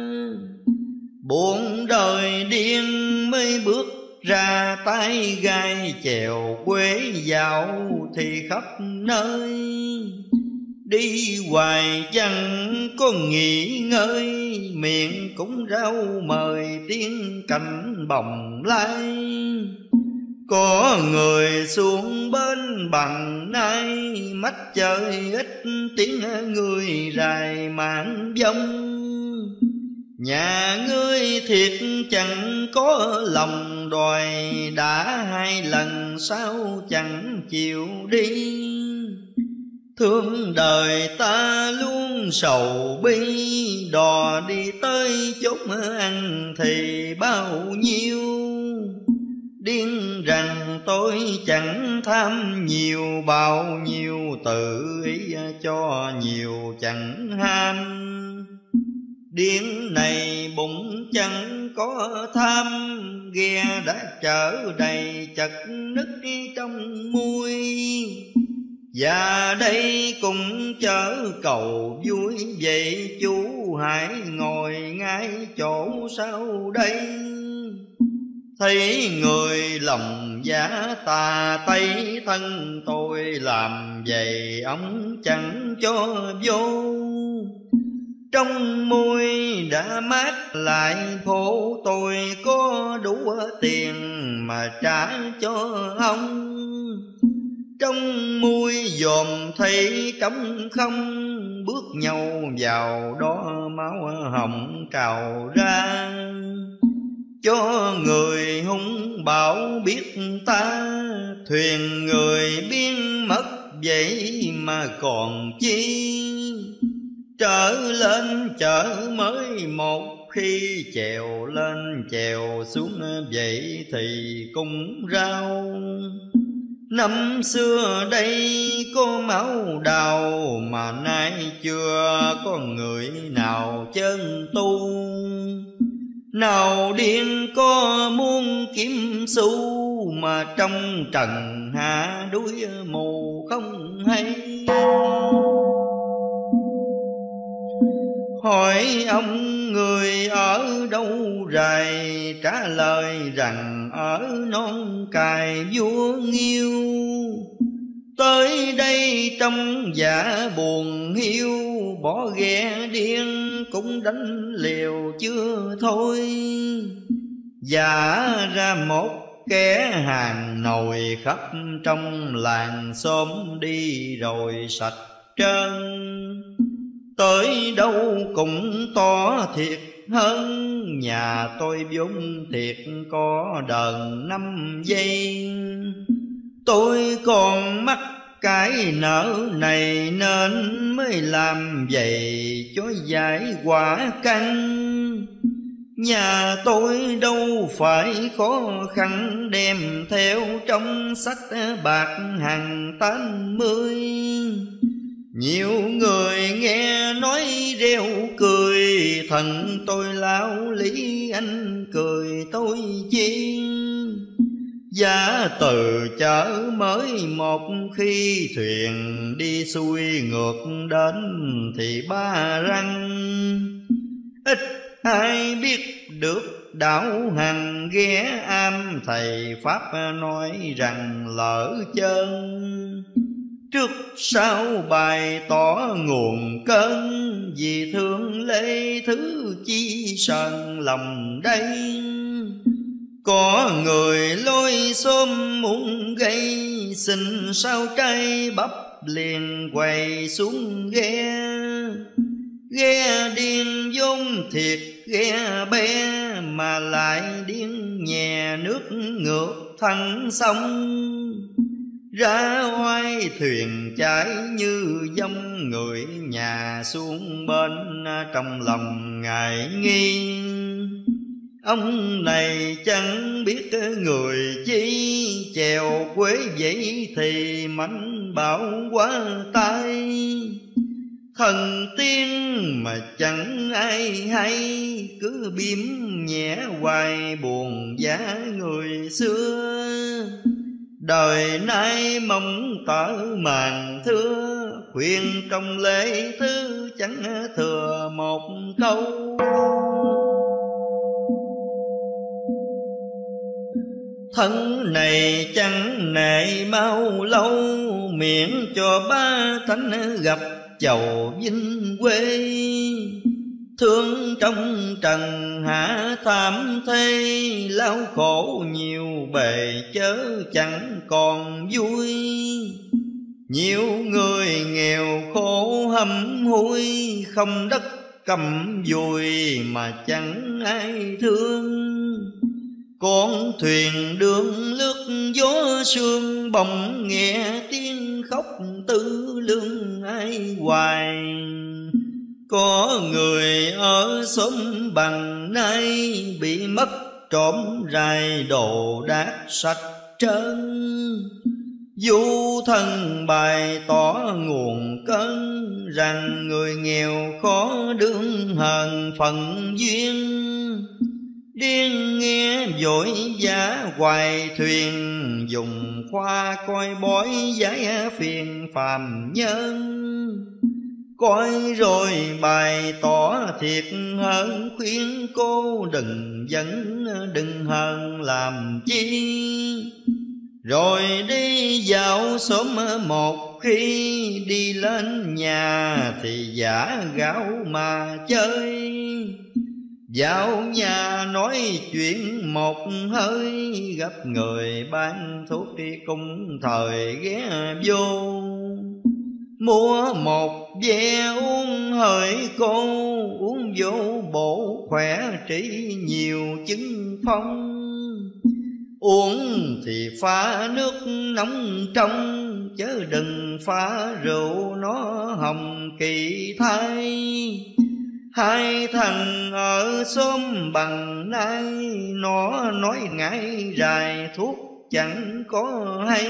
Buồn đời điên mới bước ra tay gai, chèo quê dạo thì khắp nơi. Đi hoài chẳng có nghỉ ngơi, miệng cũng rau mời tiếng cành bồng lai. Có người xuống bên bằng nay, mắt chơi ít tiếng người rài mạng vong. Nhà ngươi thiệt chẳng có lòng đòi, đã hai lần sao chẳng chịu đi. Thương đời ta luôn sầu bi, đò đi tới chốn ăn thì bao nhiêu. Điên rằng tôi chẳng tham nhiều, bao nhiêu tự ý cho nhiều chẳng ham. Điên này bụng chẳng có tham, ghe đã chở đầy chật nứt trong mui. Và đây cũng chở cầu vui, vậy chú hãy ngồi ngay chỗ sau đây. Thấy người lòng giả tà tây, thân tôi làm vậy ông chẳng cho vô. Trong môi đã mát lại khổ, tôi có đủ tiền mà trả cho ông. Trong môi dòm thấy trống không, bước nhau vào đó máu hồng trào ra. Cho người hung bạo biết ta, thuyền người biến mất vậy mà còn chi. Trở lên chợ mới một khi, chèo lên chèo xuống vậy thì cũng rau. Năm xưa đây có máu đào, mà nay chưa có người nào chân tu. Nào điên có muốn kiếm xu, mà trong trần hạ đuối mù không hay. Hỏi ông người ở đâu rày, trả lời rằng ở non cài vua Nghiêu. Tới đây trong dạ buồn hiu, bỏ ghe điên cũng đánh liều chưa thôi. Giả ra một kẻ hàng nồi, khắp trong làng xóm đi rồi sạch trơn. Tới đâu cũng to thiệt hơn, nhà tôi vốn thiệt có đờn năm giây. Tôi còn mắc cái nợ này nên mới làm vậy cho giải quả căn. Nhà tôi đâu phải khó khăn, đem theo trong sách bạc hàng tám mươi. Nhiều người nghe nói reo cười, thần tôi lão lý anh cười tôi chi. Giá từ chợ mới một khi, thuyền đi xuôi ngược đến thì ba răng. Ít ai biết được đạo hành, ghé am thầy pháp nói rằng lỡ chân. Trước sau bày tỏ nguồn cơn, vì thương lễ thứ chi sờn lòng đây. Có người lôi xôm muốn gây, xin sao trai bắp liền quay xuống ghe. Ghe điên vốn thiệt ghe bé, mà lại điên nhẹ nước ngược thẳng sông. Ra oai thuyền chảy như dông, người nhà xuống bên trong lòng ngại nghi. Ông này chẳng biết người chi, chèo quế vậy thì mánh bảo quá tay. Thần tiên mà chẳng ai hay, cứ biếm nhẹ hoài buồn giá người xưa. Đời nay mong tở màn thưa, khuyên trong lễ thứ chẳng thừa một câu. Thân này chẳng nệ mau lâu, miệng cho ba thánh gặp chầu vinh quê. Thương trong trần hạ tham thế, lao khổ nhiều bề chớ chẳng còn vui. Nhiều người nghèo khổ hầm hối, không đất cầm vùi mà chẳng ai thương. Con thuyền đường lướt gió sương, bỗng nghe tiếng khóc tư lương ai hoài. Có người ở xóm bằng nay, bị mất trộm rài đồ đạc sạch trơn. Du thân bày tỏ nguồn cơn, rằng người nghèo khó đương hờn phận duyên. Điên nghe vội giá hoài thuyền, dùng khoa coi bói giải phiền phàm nhân. Coi rồi bày tỏ thiệt hơn, khuyên cô đừng dẫn đừng hơn làm chi. Rồi đi dạo xóm một khi, đi lên nhà thì giả gạo mà chơi. Vào nhà nói chuyện một hơi, gặp người bán thuốc đi cùng thời ghé vô. Mua một ve uống hỡi cô, uống vô bổ khỏe trị nhiều chứng phong. Uống thì pha nước nóng trong, chớ đừng pha rượu nó hồng kỳ thay. Hai thằng ở xóm bằng nay, nó nói ngại rài thuốc chẳng có hay.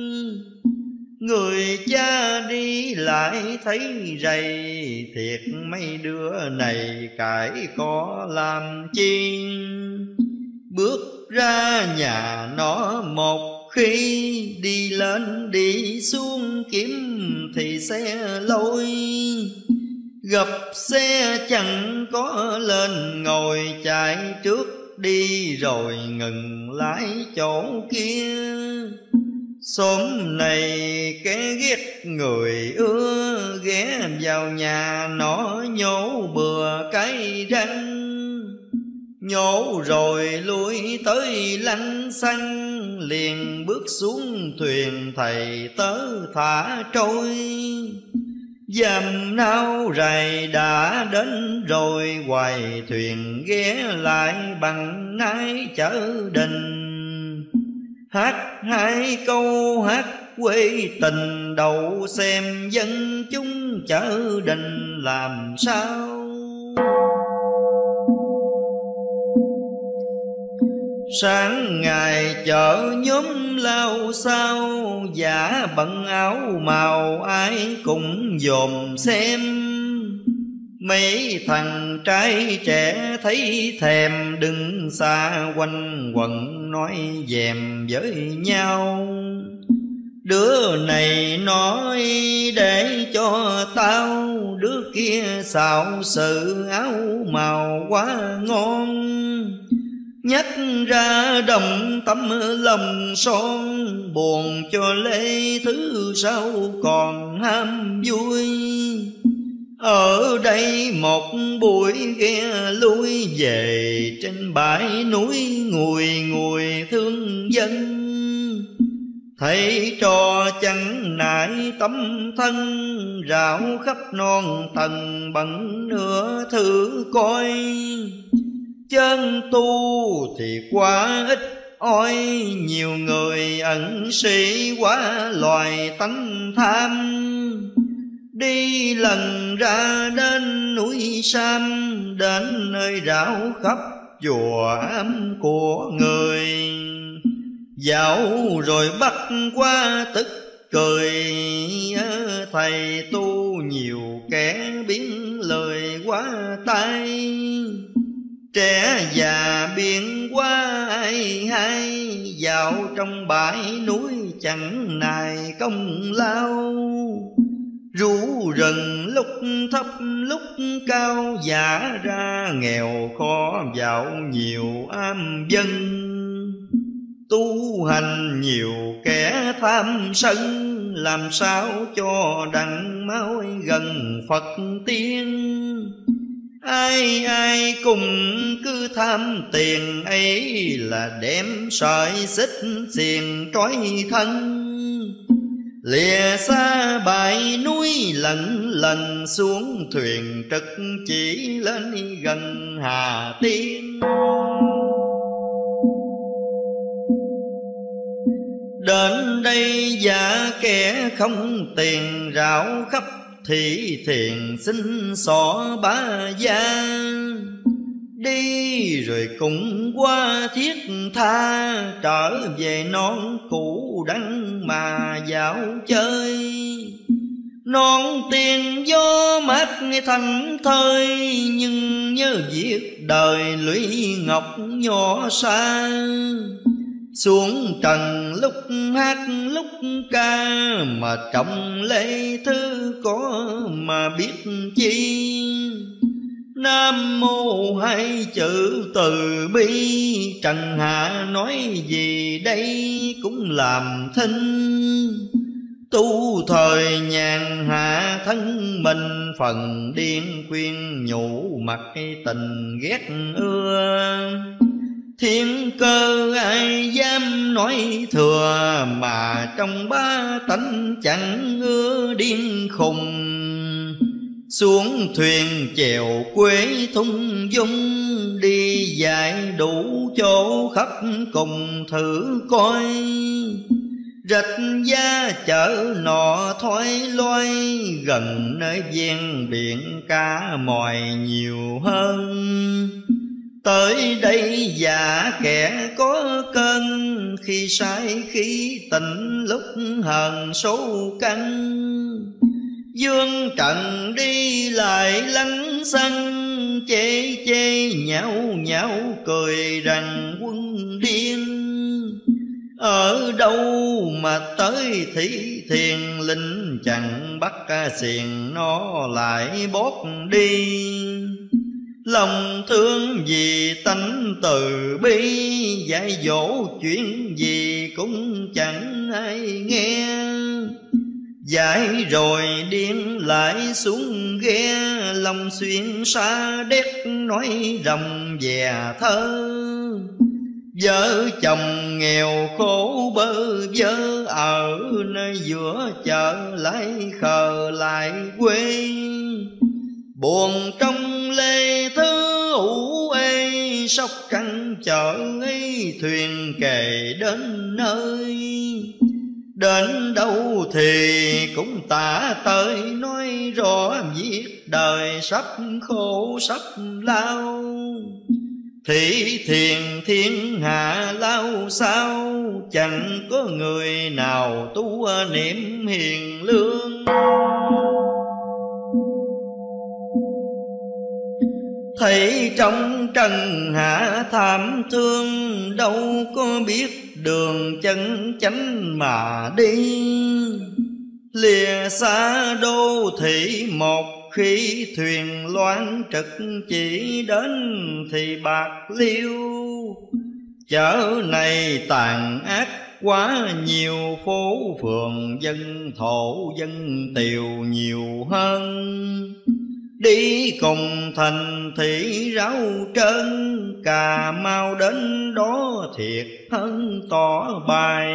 Người cha đi lại thấy rầy, thiệt mấy đứa này cãi có làm chi. Bước ra nhà nó một khi, đi lên đi xuống kiếm thì xe lôi. Gặp xe chẳng có lên ngồi, chạy trước đi rồi ngừng lái chỗ kia. Xóm này kẻ ghét người ưa, ghé vào nhà nó nhổ bừa cái răng. Nhổ rồi lui tới lanh xanh, liền bước xuống thuyền thầy tớ thả trôi. Dầm nao rày đã đến rồi, hoài thuyền ghé lại bằng nái chở đình. Hát hai câu hát quê tình, đầu xem dân chúng chở đình làm sao. Sáng ngày chợ nhóm lao sao, giả bận áo màu ai cũng dòm xem. Mấy thằng trai trẻ thấy thèm, đứng xa quanh quẩn nói dèm với nhau. Đứa này nói để cho tao, đứa kia xạo sự áo màu quá ngon. nhắc ra đồng tấm lòng son, buồn cho lê thứ sau còn ham vui. Ở đây một buổi ghe lui về, trên bãi núi ngùi ngùi thương dân. Thấy trò chẳng nại tấm thân, rảo khắp non tầng bận nửa thử coi. Chân tu thì quá ít ỏi, nhiều người ẩn sĩ quá loài tánh tham. Đi lần ra đến núi Sam, đến nơi rảo khắp chùa ám của người. Dạo rồi bắt qua tức cười, thầy tu nhiều kẻ biến lời quá tay. Trẻ già biện quá ai hay, dạo trong bãi núi chẳng nài công lao. Rú rừng lúc thấp lúc cao, giả ra nghèo khó dạo nhiều am dân. Tu hành nhiều kẻ tham sân, làm sao cho đặng máu gần Phật tiên. Ai ai cùng cứ tham tiền ấy, là đem sợi xích xiềng trói thân. Lìa xa bãi núi lần lần, xuống thuyền trực chỉ lên gần Hà Tiên. Đến đây giả kẻ không tiền, rảo khắp thị thiền xin xỏ bá gia. Đi rồi cũng qua thiết tha, trở về non cũ đắng mà dạo chơi. Non tiền gió mát thành thơi, nhưng nhớ việc đời lũy ngọc nhỏ xa. Xuống trần lúc hát lúc ca, mà trọng lễ thứ có mà biết chi. Nam mô hai chữ từ bi, trần hạ nói gì đây cũng làm thinh. Tu thời nhàn hạ thân mình, phần điên khuyên nhủ mặc tình ghét ưa. Thiên cơ ai dám nói thừa, mà trong ba tánh chẳng ưa điên khùng. Xuống thuyền chèo quê thung dung, đi dài đủ chỗ khắp cùng thử coi. Rạch giá chợ nọ thoái loay, gần nơi ven biển cá mòi nhiều hơn. Tới đây già kẻ có cơn, khi say khi tỉnh lúc hờn số căn. Dương trần đi lại lánh xanh, chê chê nhão nhão cười rằng quân điên. Ở đâu mà tới thị thiền, linh chẳng bắt xiềng nó lại bóp đi. Lòng thương vì tánh từ bi, dạy dỗ chuyện gì cũng chẳng ai nghe. Dạy rồi điên lại xuống ghe, lòng xuyên xa đét nói ròng về thơ. Vợ chồng nghèo khổ bơ vơ, ở nơi giữa chợ lại khờ lại quê. Buồn trong lê thứ ủ ê, sóc trăng chợ ấy thuyền kề đến nơi. Đến đâu thì cũng tả tới, nói rõ việc đời sắp khổ sắp lao. Thị thiền thiên hạ lao sao, chẳng có người nào tu niệm hiền lương. Thấy trong trần hạ tham thương, đâu có biết đường chân chánh mà đi. Lìa xa đô thị một khi thuyền loan trực chỉ đến thì bạc liêu. Chợ này tàn ác quá nhiều, phố phường dân thổ dân tiều nhiều hơn. Đi cùng thành thị ráo trơn, Cà Mau đến đó thiệt hơn tỏ bài.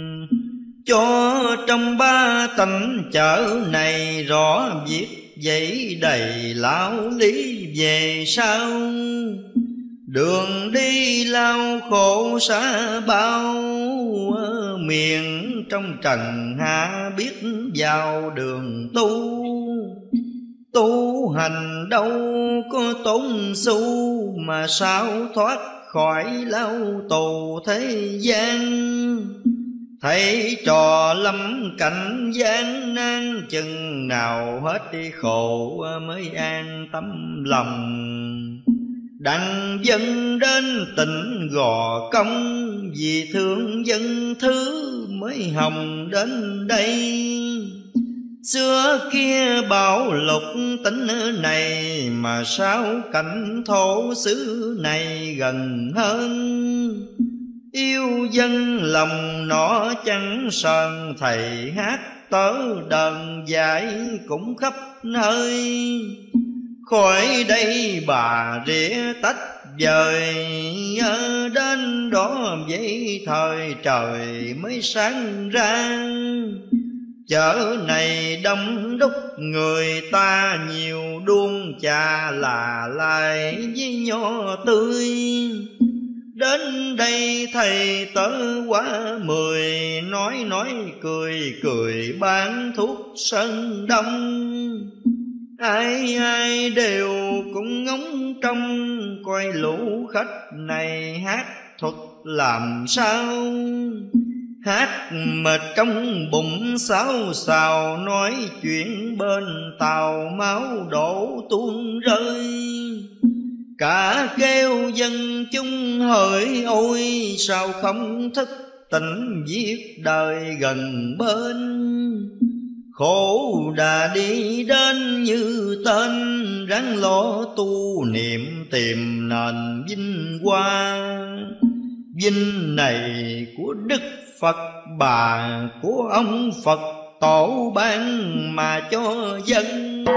Cho trong ba tỉnh chợ này rõ việc dậy đầy lão lý về sau. Đường đi lao khổ xa bao, miền trong trần hạ biết vào đường tu. Tu hành đâu có tốn xu, mà sao thoát khỏi lao tù thế gian. Thấy trò lâm cảnh gian nan, chừng nào hết đi khổ mới an tâm lòng. Đặng dân đến tỉnh Gò Công, vì thương dân thứ mới hồng đến đây. Xưa kia bảo lục tỉnh này, mà sao cảnh thổ xứ này gần hơn. Yêu dân lòng nó chẳng sờn, thầy hát tớ đờn dạy cũng khắp nơi. Khỏi đây bà rỉa tách vời, đến đó vậy thời trời mới sáng ra. Chợ này đông đúc người ta nhiều, đuông trà là lai với nho tươi. Đến đây thầy tớ quá mười, nói nói cười cười bán thuốc sân đông. Ai ai đều cũng ngóng trông, coi lũ khách này hát thuật làm sao. Hát mệt trong bụng xáo xào, nói chuyện bên tàu máu đổ tuôn rơi. Cả kêu dân chúng hỡi ôi, sao không thức tỉnh viết đời gần bên. Khổ đã đi đến như tên, ráng lo tu niệm tìm nền vinh hoa. Vinh này của Đức Phật bà, của ông Phật tổ ban mà cho dân.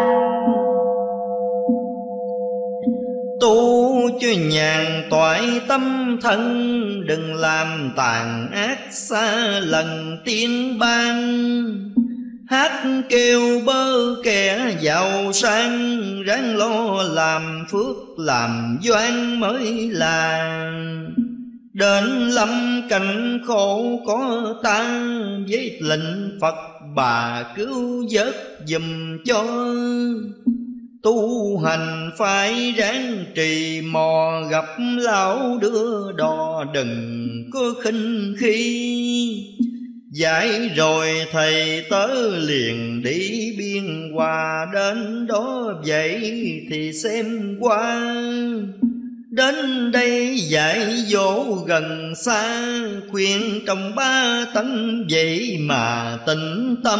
Tu cho nhàn toại tâm thân, đừng làm tàn ác xa lần tiên ban. Hát kêu bơ kẻ giàu sang, ráng lo làm phước làm doan mới là. Đến lâm cảnh khổ có ta, với lệnh Phật bà cứu vớt giùm cho. Tu hành phải ráng trì mò, gặp lão đưa đò đừng có khinh khi. Dạy rồi thầy tớ liền đi biên hòa, đến đó vậy thì xem qua. Đến đây dạy dỗ gần xa, khuyên trong ba tánh vậy mà tĩnh tâm.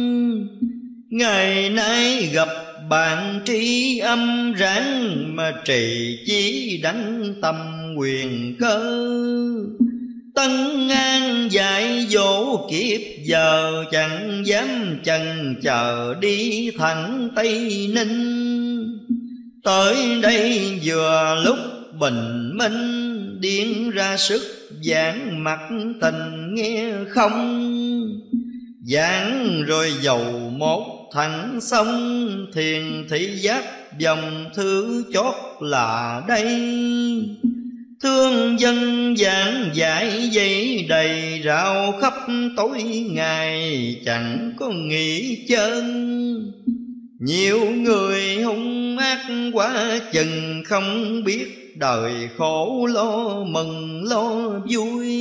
Ngày nay gặp bạn trí âm, ráng mà trì chí đắng tâm quyền cơ. Tân An dạy dỗ kiếp giờ, chẳng dám chần chờ đi thẳng Tây Ninh. Tới đây vừa lúc bình minh, điên ra sức giảng mặt tình nghe không. Giảng rồi dầu một thẳng sông, thiền thị giác dòng thứ chót là đây. Thương dân giảng dạy dây đầy, rao khắp tối ngày chẳng có nghỉ chân. Nhiều người hung ác quá chừng, không biết đời khổ lo mừng lo vui.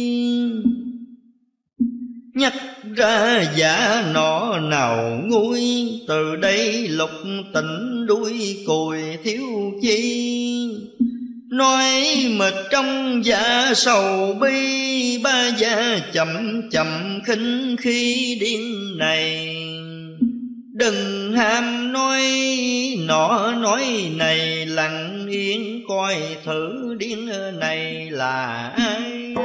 Nhắc ra giả nọ nào nguôi, từ đây lục tỉnh đuôi cùi thiếu chi. Nói mệt trong dạ sầu bi, ba gia chậm chậm khinh khi điên này. Đừng ham nói nọ nói này, lặng yên coi thử điên này là ai.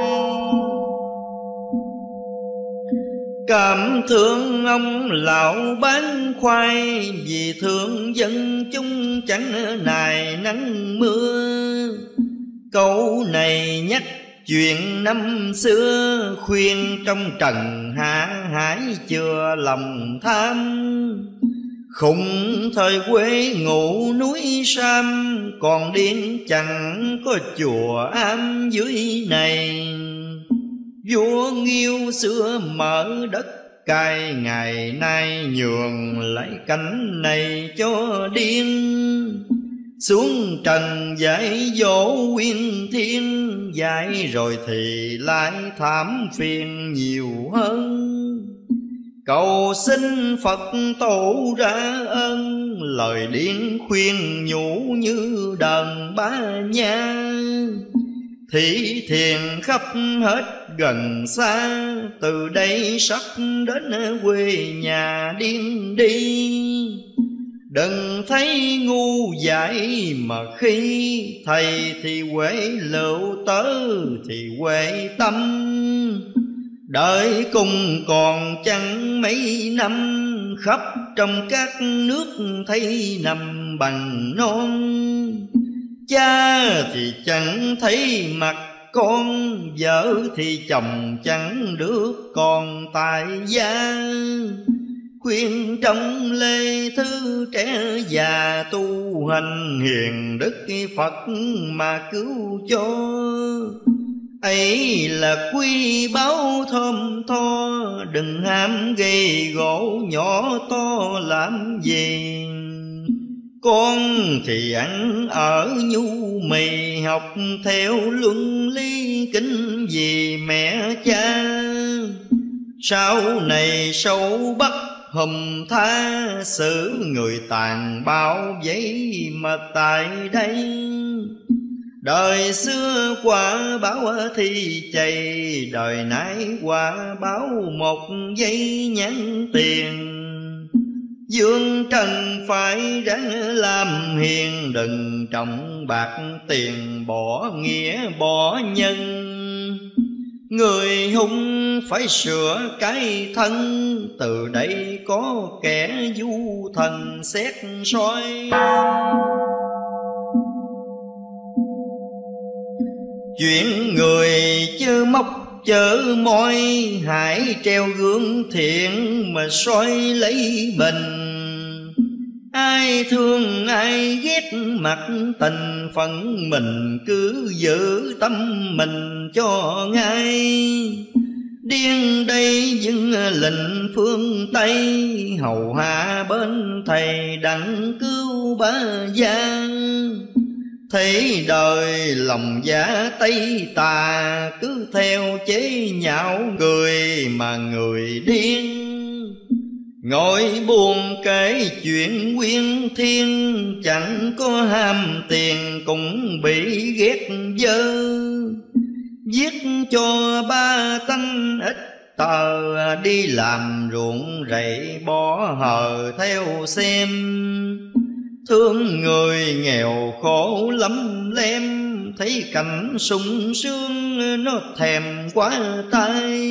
Cảm thương ông lão bán khoai, vì thương dân chúng chẳng nài nắng mưa. Câu này nhắc chuyện năm xưa, khuyên trong trần hạ hải chừa lòng tham. Khùng thời quê ngủ núi Sam, còn điên chẳng có chùa am dưới này. Vua Nghiêu xưa mở đất cai, ngày nay nhường lại cánh này cho điên. Xuống trần dạy dỗ quyên thiên, dạy rồi thì lại thảm phiền nhiều hơn. Cầu xin Phật tổ ra ân, lời điên khuyên nhủ như đờn ba nha. Thị thiền khắp hết gần xa, từ đây sắp đến quê nhà điên đi. Đừng thấy ngu dại mà khi, thầy thì huệ lựu tớ thì huệ tâm. Đợi cùng còn chẳng mấy năm, khắp trong các nước thấy nằm bằng non. Cha thì chẳng thấy mặt con, vợ thì chồng chẳng được còn tại gia. Khuyên trong lê thư trẻ già, tu hành hiền đức Phật mà cứu cho. Ấy là quy báu thơm tho, đừng ham gây gỗ nhỏ to làm gì. Con thì ăn ở nhu mì, học theo luân lý kính vì mẹ cha. Sau này sâu bắt hùm tha, xử người tàn bao giấy mà tại đây. Đời xưa quả báo thi chày, đời nay quả báo một giây nhắn tiền. Dương trần phải ráng làm hiền, đừng trọng bạc tiền bỏ nghĩa bỏ nhân. Người hung phải sửa cái thân, từ đây có kẻ du thần xét soi. Chuyện người chớ móc chớ môi, hãy treo gương thiện mà soi lấy mình. Ai thương ai ghét mặc tình, phận mình cứ giữ tâm mình cho ngay. Điên đây dưng lệnh phương Tây, hầu hạ bên thầy đặng cứu ba gia. Thấy đời lòng giả Tây tà, cứ theo chế nhạo người mà người điên. Ngồi buồn kể chuyện quyên thiên, chẳng có ham tiền cũng bị ghét dơ. Viết cho ba tánh ít tờ, đi làm ruộng rẫy bỏ hờ theo xem. Thương người nghèo khổ lắm lem, thấy cảnh sung sướng nó thèm quá tay.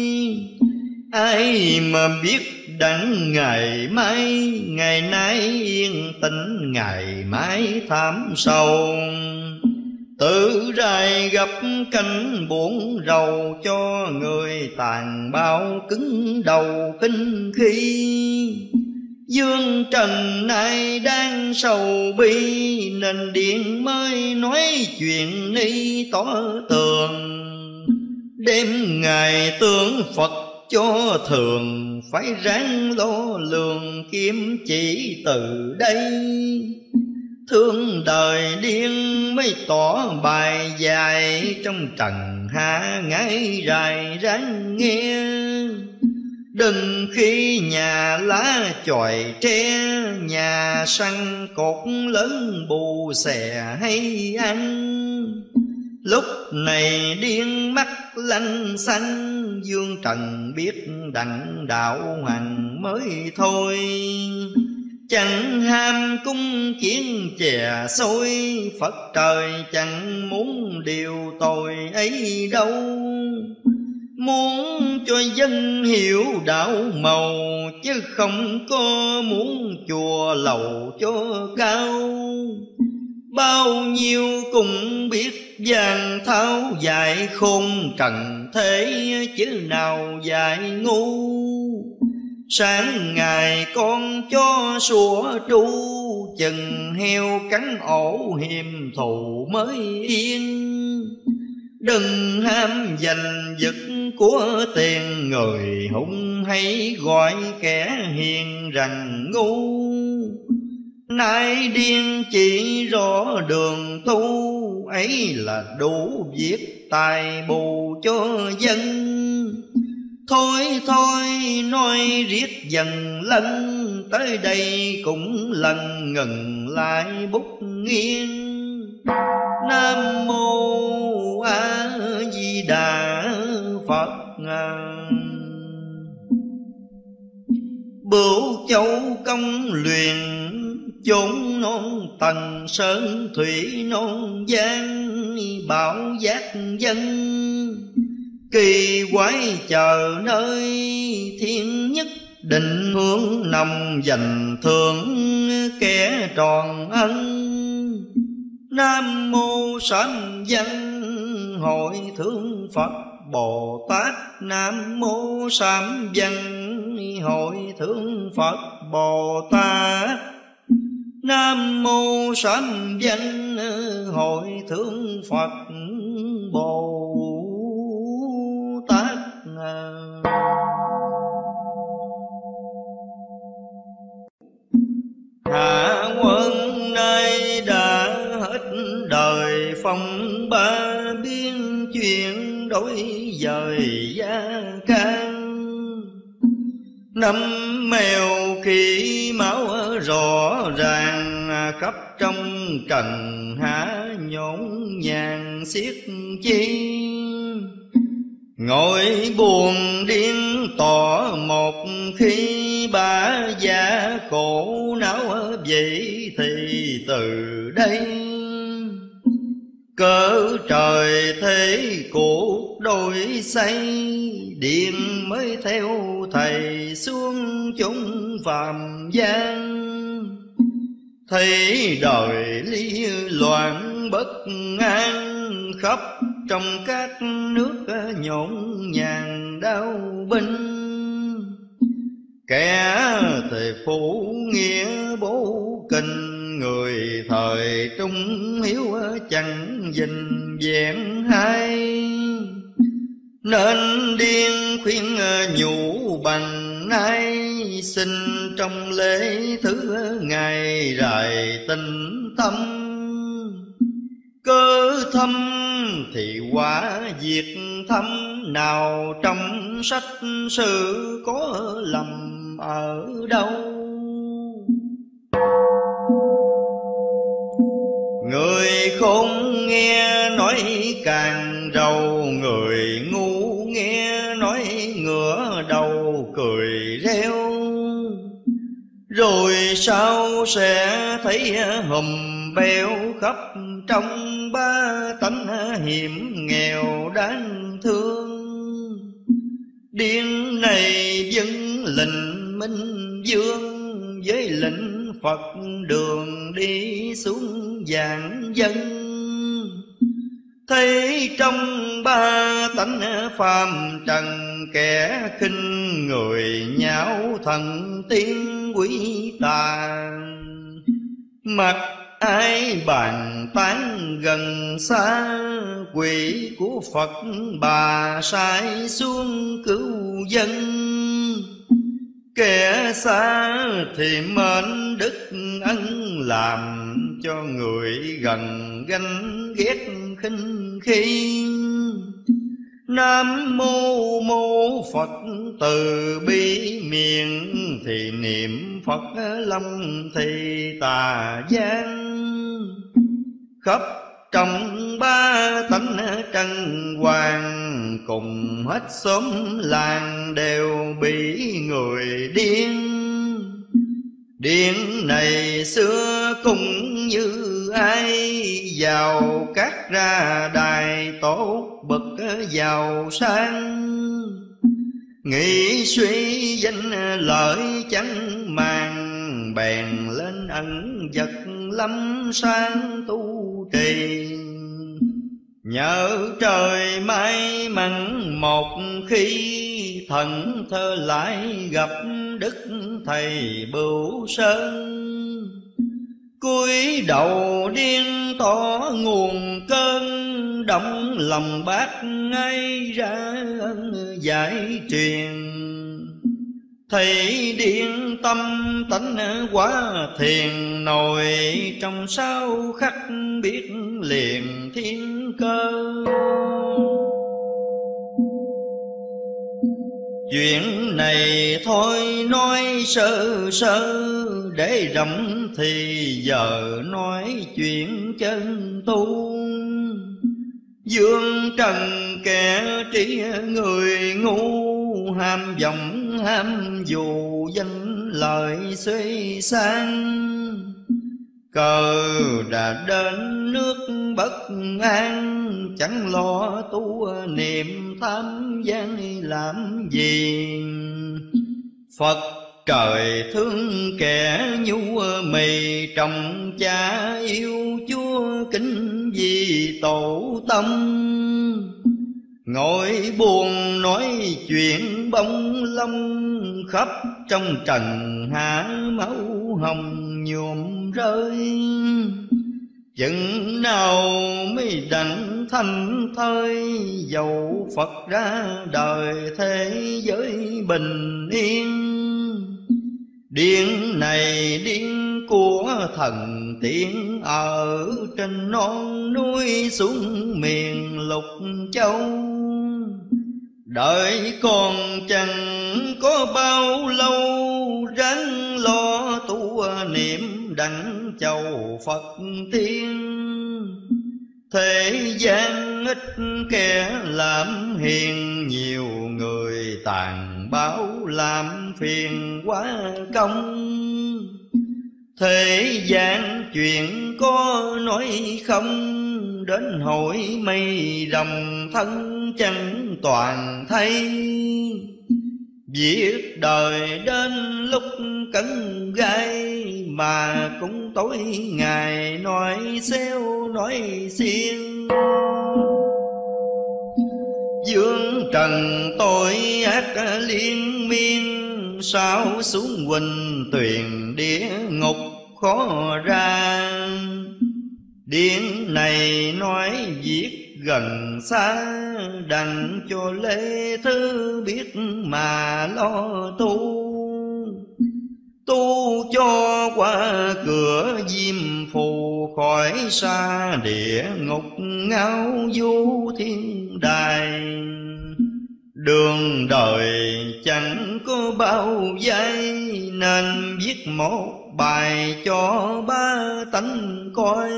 Ai mà biết đặng ngày mai, ngày nay yên tĩnh ngày mai thảm sầu. Tự rài gặp cảnh buồn rầu, cho người tàn bao cứng đầu kinh khi. Dương trần nay đang sầu bi, nên điện mới nói chuyện ni tỏ tường. Đêm ngày tưởng Phật cho thường, phải ráng lo lường kiếm chỉ từ đây. Thương đời điên mới tỏ bài dài, trong trần hạ ngái rài ráng nghe. Đừng khi nhà lá chòi tre, nhà săn cột lớn bù xè hay ăn. Lúc này điên mắt lanh xanh, dương trần biết đặng đạo hành mới thôi. chẳng ham cung chiến chè xôi, Phật trời chẳng muốn điều tội ấy đâu. Muốn cho dân hiểu đạo màu, chứ không có muốn chùa lầu cho cao. Bao nhiêu cũng biết vàng tháo dạy khôn trần thế, chứ nào dạy ngu. Sáng ngày con cho sủa tru, chừng heo cắn ổ hiềm thù mới yên. Đừng ham giành giật của tiền người, hung hay gọi kẻ hiền rằng ngu. Nay điên chỉ rõ đường tu, ấy là đủ việc tài bù cho dân. Thôi thôi nói riết dần lân, tới đây cũng lần ngừng lại bút nghiêng. Nam mô A Di Đà Phật. Bửu Châu công luyện, chốn non tầng sơn thủy non giang. Bảo giác dân kỳ quái chờ nơi, thiên nhất định hướng nằm dành thưởng kẻ tròn ân. Nam mô sám văn hội thượng Phật Bồ Tát. Nam mô sám văn hội thượng Phật Bồ Tát. Nam mô sám văn hội thượng Phật Bồ Tát. Hạ quân nay đã hết đời phong ba, biến chuyện đổi dời gia can. Năm mèo khi máu rõ ràng, khắp trong trần hạ nhốn nhàng xiết chi. Ngồi buồn điên tỏ một khi, ba giá khổ não vậy thì từ đây. Cỡ trời thế cuộc đổi xây, điện mới theo thầy xuống chúng phàm gian. Thấy đời ly loạn bất an, khắp trong các nước nhộn nhàng đau binh. Kẻ thì phụ nghĩa bố kinh, người thời trung hiếu chẳng dình vẹn hay. Nên điên khuyên nhủ bằng nay, xin trong lễ thứ ngày rài tinh tâm. Cơ thâm thì quả diệt thâm, nào trong sách sử có lầm ở đâu. Người khôn nghe nói càng rầu, người ngu nghe nói ngửa đầu cười reo. Rồi sao sẽ thấy hùm beo khắp trong ba tánh hiểm nghèo đáng thương. Điên này dân lệnh minh vương, với lệnh Phật đường đi xuống vạn dân. Thấy trong ba tánh phàm trần, kẻ khinh người nhão thần tiên quý tà. Mặc ai bàn tán gần xa, quỷ của Phật bà sai xuống cứu dân. Kẻ xa thì mến đức ân, làm cho người gần ganh ghét khinh khi. Nam mô mô Phật từ bi miệng, thì niệm Phật lâm thì tà gian. Khắp trong ba tánh trần hoàng, cùng hết xóm làng đều bị người điên. Điện này xưa cũng như ai, giàu cát ra đài tốt bậc giàu sang. Nghĩ suy danh lợi chẳng màng, bèn lên ẩn vật lâm sang tu trì. Nhờ trời may mắn một khi, thần thơ lại gặp đức thầy Bửu Sơn. Cúi đầu điên tỏ nguồn cơn, động lòng bác ngay ra ân giải truyền. Thầy điên tâm tánh quá thiền, nổi trong sao khắc biết liền thiên cơ. Chuyện này thôi nói sơ sơ, để rộng thì giờ nói chuyện chân tu. Dương trần kẻ trí người ngu, ham vọng ham dù danh lợi xuy sang. Cờ đã đến nước bất an, chẳng lo tu niệm tham gian làm gì. Phật trời thương kẻ nhu mì, trọng cha yêu Chúa kính vì tổ tâm. Ngồi buồn nói chuyện bông lông, khắp trong trần hạ máu hồng nhuộm rơi. Chừng nào mới đặng thanh thơi, dầu Phật ra đời thế giới bình yên. Điên này điên của thần tiên, ở trên non núi xuống miền lục châu. Đợi còn chẳng có bao lâu, ráng lo tu niệm đặng chầu Phật tiên. Thế gian ít kẻ làm hiền, nhiều người tàn báo làm phiền quá công. Thế gian chuyện có nói không, đến hội mây rồng thân chẳng toàn thấy. Việc đời đến lúc cấn gai, mà cũng tối ngày nói xéo nói xiên. Dương trần tội ác liên miên, sao xuống huỳnh tuyền địa ngục khó ra. Điển này nói việc gần xa, đành cho lễ thứ biết mà lo tu. Tu cho qua cửa diêm phù, khỏi xa địa ngục ngao du thiên đài. Đường đời chẳng có bao giây, nên viết một bài cho ba tánh coi.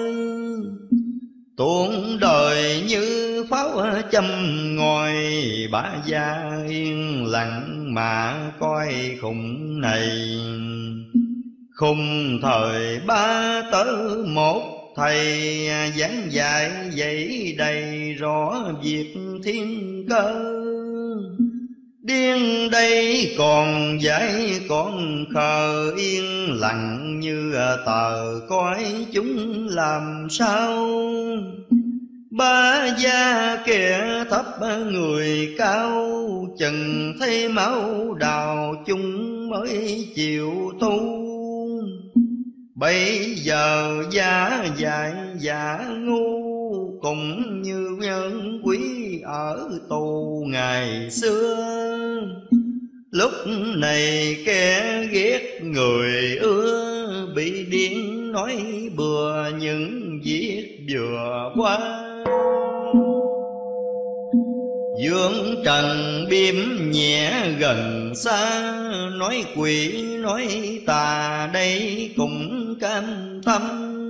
Tuôn đời như pháo châm ngòi, bả gia yên lặng mà coi khùng này. Khùng thời ba tớ một thầy, giảng dạy dạy đầy rõ việc thiên cơ. Điên đây còn dạy còn khờ, yên lặng như tờ coi chúng làm sao. Ba gia kẻ thấp người cao, chừng thấy máu đào chúng mới chịu tu. Bây giờ giả dại giả ngu, cũng như nhân quý ở tù ngày xưa. Lúc này kẻ ghét người ưa, bị điên nói bừa những việc vừa qua. Dương trần biếm nhẹ gần xa, nói quỷ nói tà đây cũng cam thâm.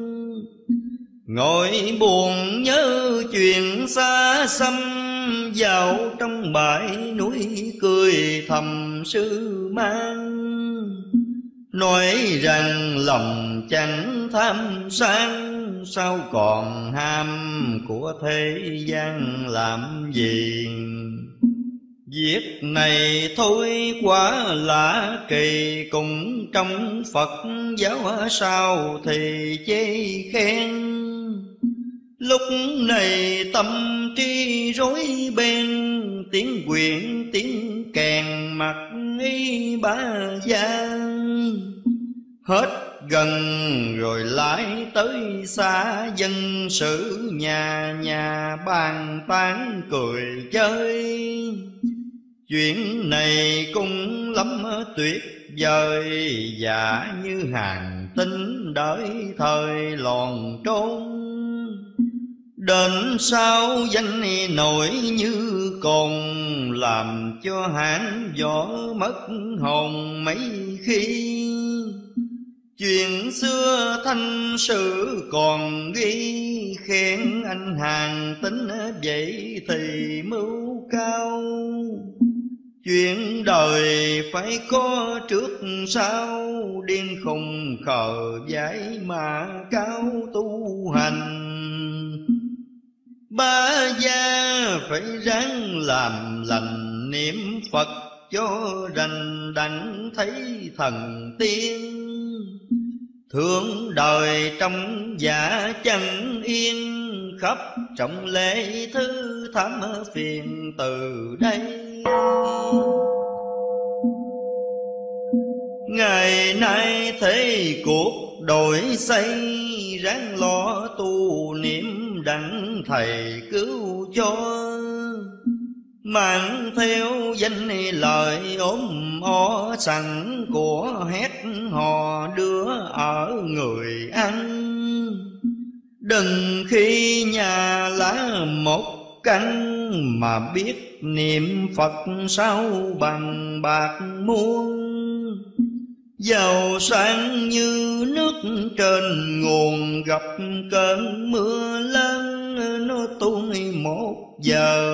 Ngồi buồn nhớ chuyện xa xăm, vào trong bãi núi cười thầm sư mang. nói rằng lòng chẳng tham sang, sao còn ham của thế gian làm gì. Việc này thôi quá lạ kỳ, cùng trong Phật giáo sao thì chê khen. Lúc này tâm trí rối beng, tiếng quyện tiếng kèn mặc y ba gian. Hết gần rồi lại tới xa, dân sự nhà nhà bàn tán cười chơi. Chuyện này cũng lắm tuyệt vời, giả như hàng tinh đợi thời lòn trốn. Đến sau danh nổi như cồn, làm cho hãn võ mất hồn mấy khi. Chuyện xưa thanh sử còn ghi, khen anh hàng tính vậy thì mưu cao. Chuyện đời phải có trước sau, điên khùng khờ dại mà cao tu hành. Ba gia phải ráng làm lành, niệm Phật cho rành đặng thấy thần tiên. Thương đời trong giả chẳng yên, khắp trọng lễ thứ thám phiền từ đây. Ngày nay thấy cuộc đổi xây, ráng lo tu niệm đặng thầy cứu cho. Mang theo danh lời ốm o sẵn của hét hò đưa ở người ăn. Đừng khi nhà lá một căn, mà biết niệm Phật sao bằng bạc muôn. Giàu sang như nước trên nguồn, gặp cơn mưa lớn nó tuôn một giờ.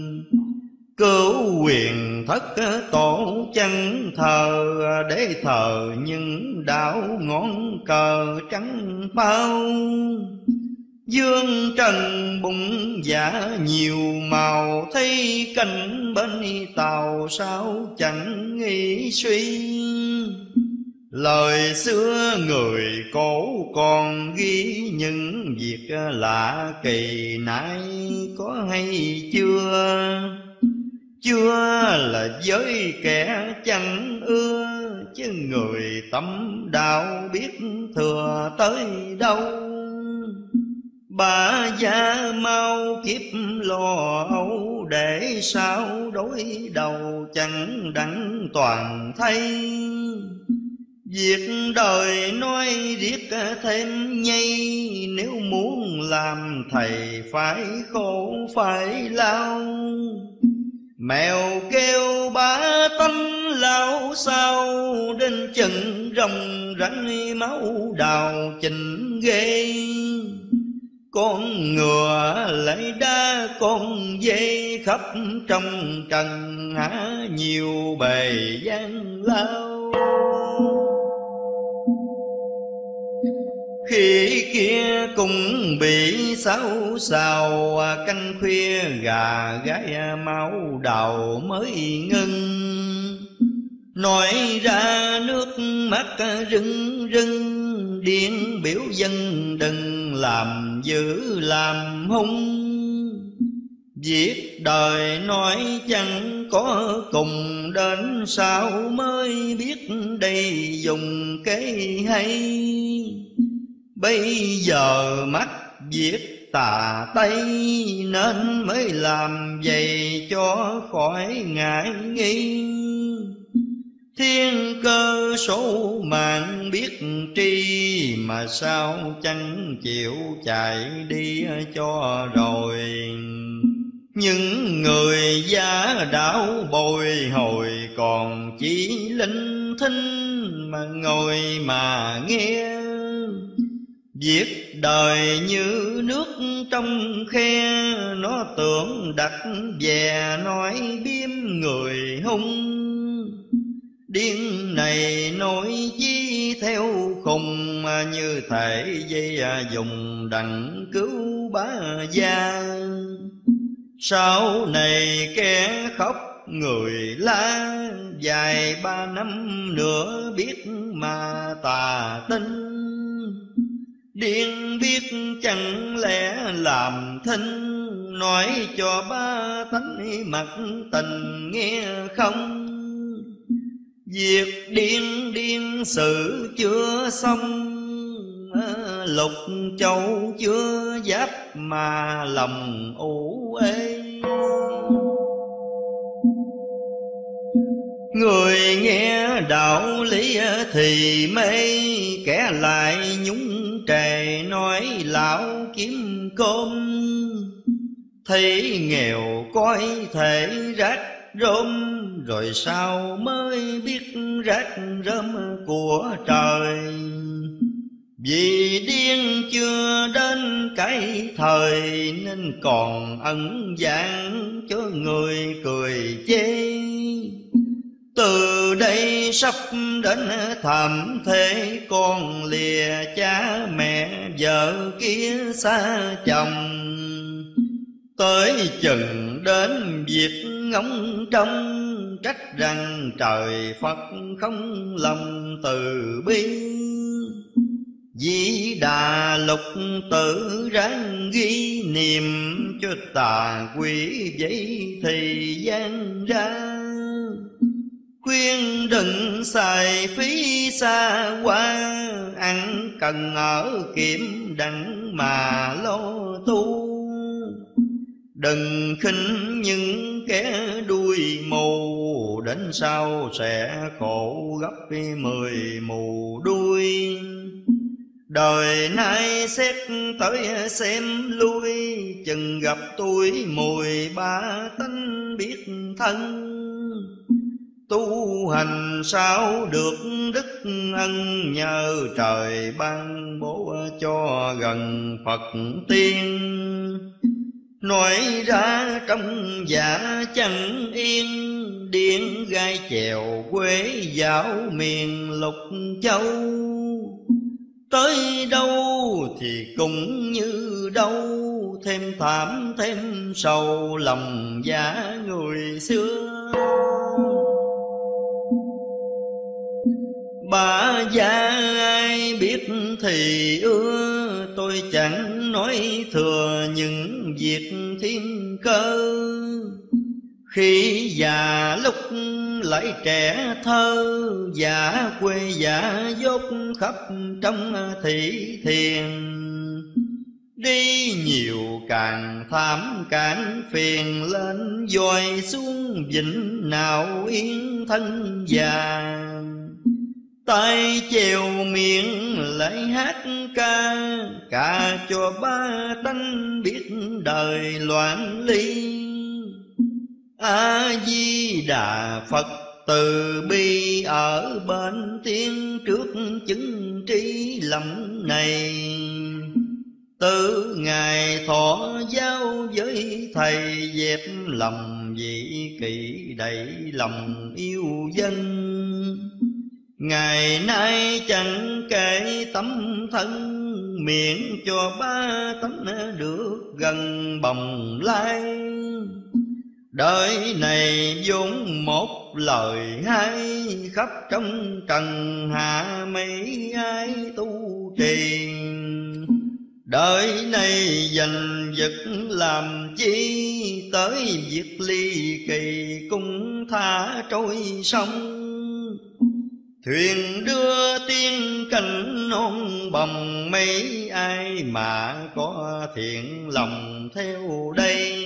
Cứu quyền thất tổ chẳng thờ, để thờ những đạo ngón cờ trắng bao. Dương trần bụng giả nhiều màu, thấy cảnh bên tàu sao chẳng nghĩ suy. Lời xưa người cổ còn ghi, những việc lạ kỳ nay có hay chưa? Chưa là với kẻ chẳng ưa, chứ người tâm đạo biết thừa tới đâu. Bà già mau kiếp lo âu, để sao đối đầu chẳng đặng toàn thay. Việc đời nói riết thêm nhây, nếu muốn làm thầy phải khổ phải lao. Mèo kêu bá tánh lao sao, đến chừng rồng rắn máu đào chình ghê. Con ngựa lấy đá con dê, khắp trong trần há nhiều bề gian lao. Khi kia cũng bị xáo xào, canh khuya gà gái máu đầu mới ngưng. Nói ra nước mắt rưng rưng, điên biểu dân đừng làm dữ làm hung. Việc đời nói chẳng có cùng, đến sau mới biết đây dùng cái hay. Bây giờ mắt viết tà Tây, nên mới làm vậy cho khỏi ngại nghi. Thiên cơ số mạng biết tri, mà sao chẳng chịu chạy đi cho rồi. Những người giả đạo bồi hồi, còn chỉ linh thinh mà ngồi mà nghe. Việc đời như nước trong khe, nó tưởng đặt về nói biếm người hung. Điên này nói chi theo khùng, như thể dây dùng đặng cứu bá gia. Sau này kẻ khóc người la, dài ba năm nữa biết mà tà tinh. Điên biết chẳng lẽ làm thinh, nói cho ba tánh mặt tình nghe không. Việc điên điên sự chưa xong, lục châu chưa giáp mà lòng ủ ê. Người nghe đạo lý thì mê, kẻ lại nhúng trề nói lão kiếm cơm. Thấy nghèo coi thể rác rôm, rồi sao mới biết rác rơm của trời. Vì điên chưa đến cái thời, nên còn ẩn dạng cho người cười chê. Từ đây sắp đến thảm thế, con lìa cha mẹ vợ kia xa chồng. Tới chừng đến việc ngóng trông, trách rằng trời Phật không lòng từ bi. Di Đà Lục Tử ráng ghi niệm, cho tà quỷ vậy thì gian ra. Khuyên đừng xài phí xa qua, ăn cần ở kiệm đặng mà lo tu. Đừng khinh những kẻ đuôi mù, đến sau sẽ khổ gấp mười mù đuôi. Đời nay xét tới xem lui, chừng gặp tuổi mùi ba tánh biết thân. Tu hành sao được đức ân, nhờ trời ban bố cho gần Phật tiên. Nói ra trong dạ chẳng yên, điên gai chèo quê dạo miền lục châu. Tới đâu thì cũng như đâu, thêm thảm thêm sầu lòng giả người xưa. Bà gia ai biết thì ưa, tôi chẳng nói thừa những việc thiên cơ. Khi già lúc lại trẻ thơ, giả quê giả dốt khắp trong thị thiền. Đi nhiều càng thảm càng phiền, lên dòi xuống vĩnh nào yên thân già. tay chèo miệng lại hát ca, ca cho ba tánh biết đời loạn ly. A Di Đà Phật từ bi ở bên tiên trước chứng trí lầm này. Từ ngày thọ giao với thầy, dẹp lòng vị kỷ đầy lòng yêu dân. Ngày nay chẳng kể tấm thân, miệng cho ba tánh được gần bồng lai. Đời này vốn một lời hay, khắp trong trần hạ mấy ai tu trì. Đời này giành giật làm chi, tới việc ly kỳ cũng thả trôi sông. Thuyền đưa tiên cảnh non bồng, mấy ai mà có thiện lòng theo đây.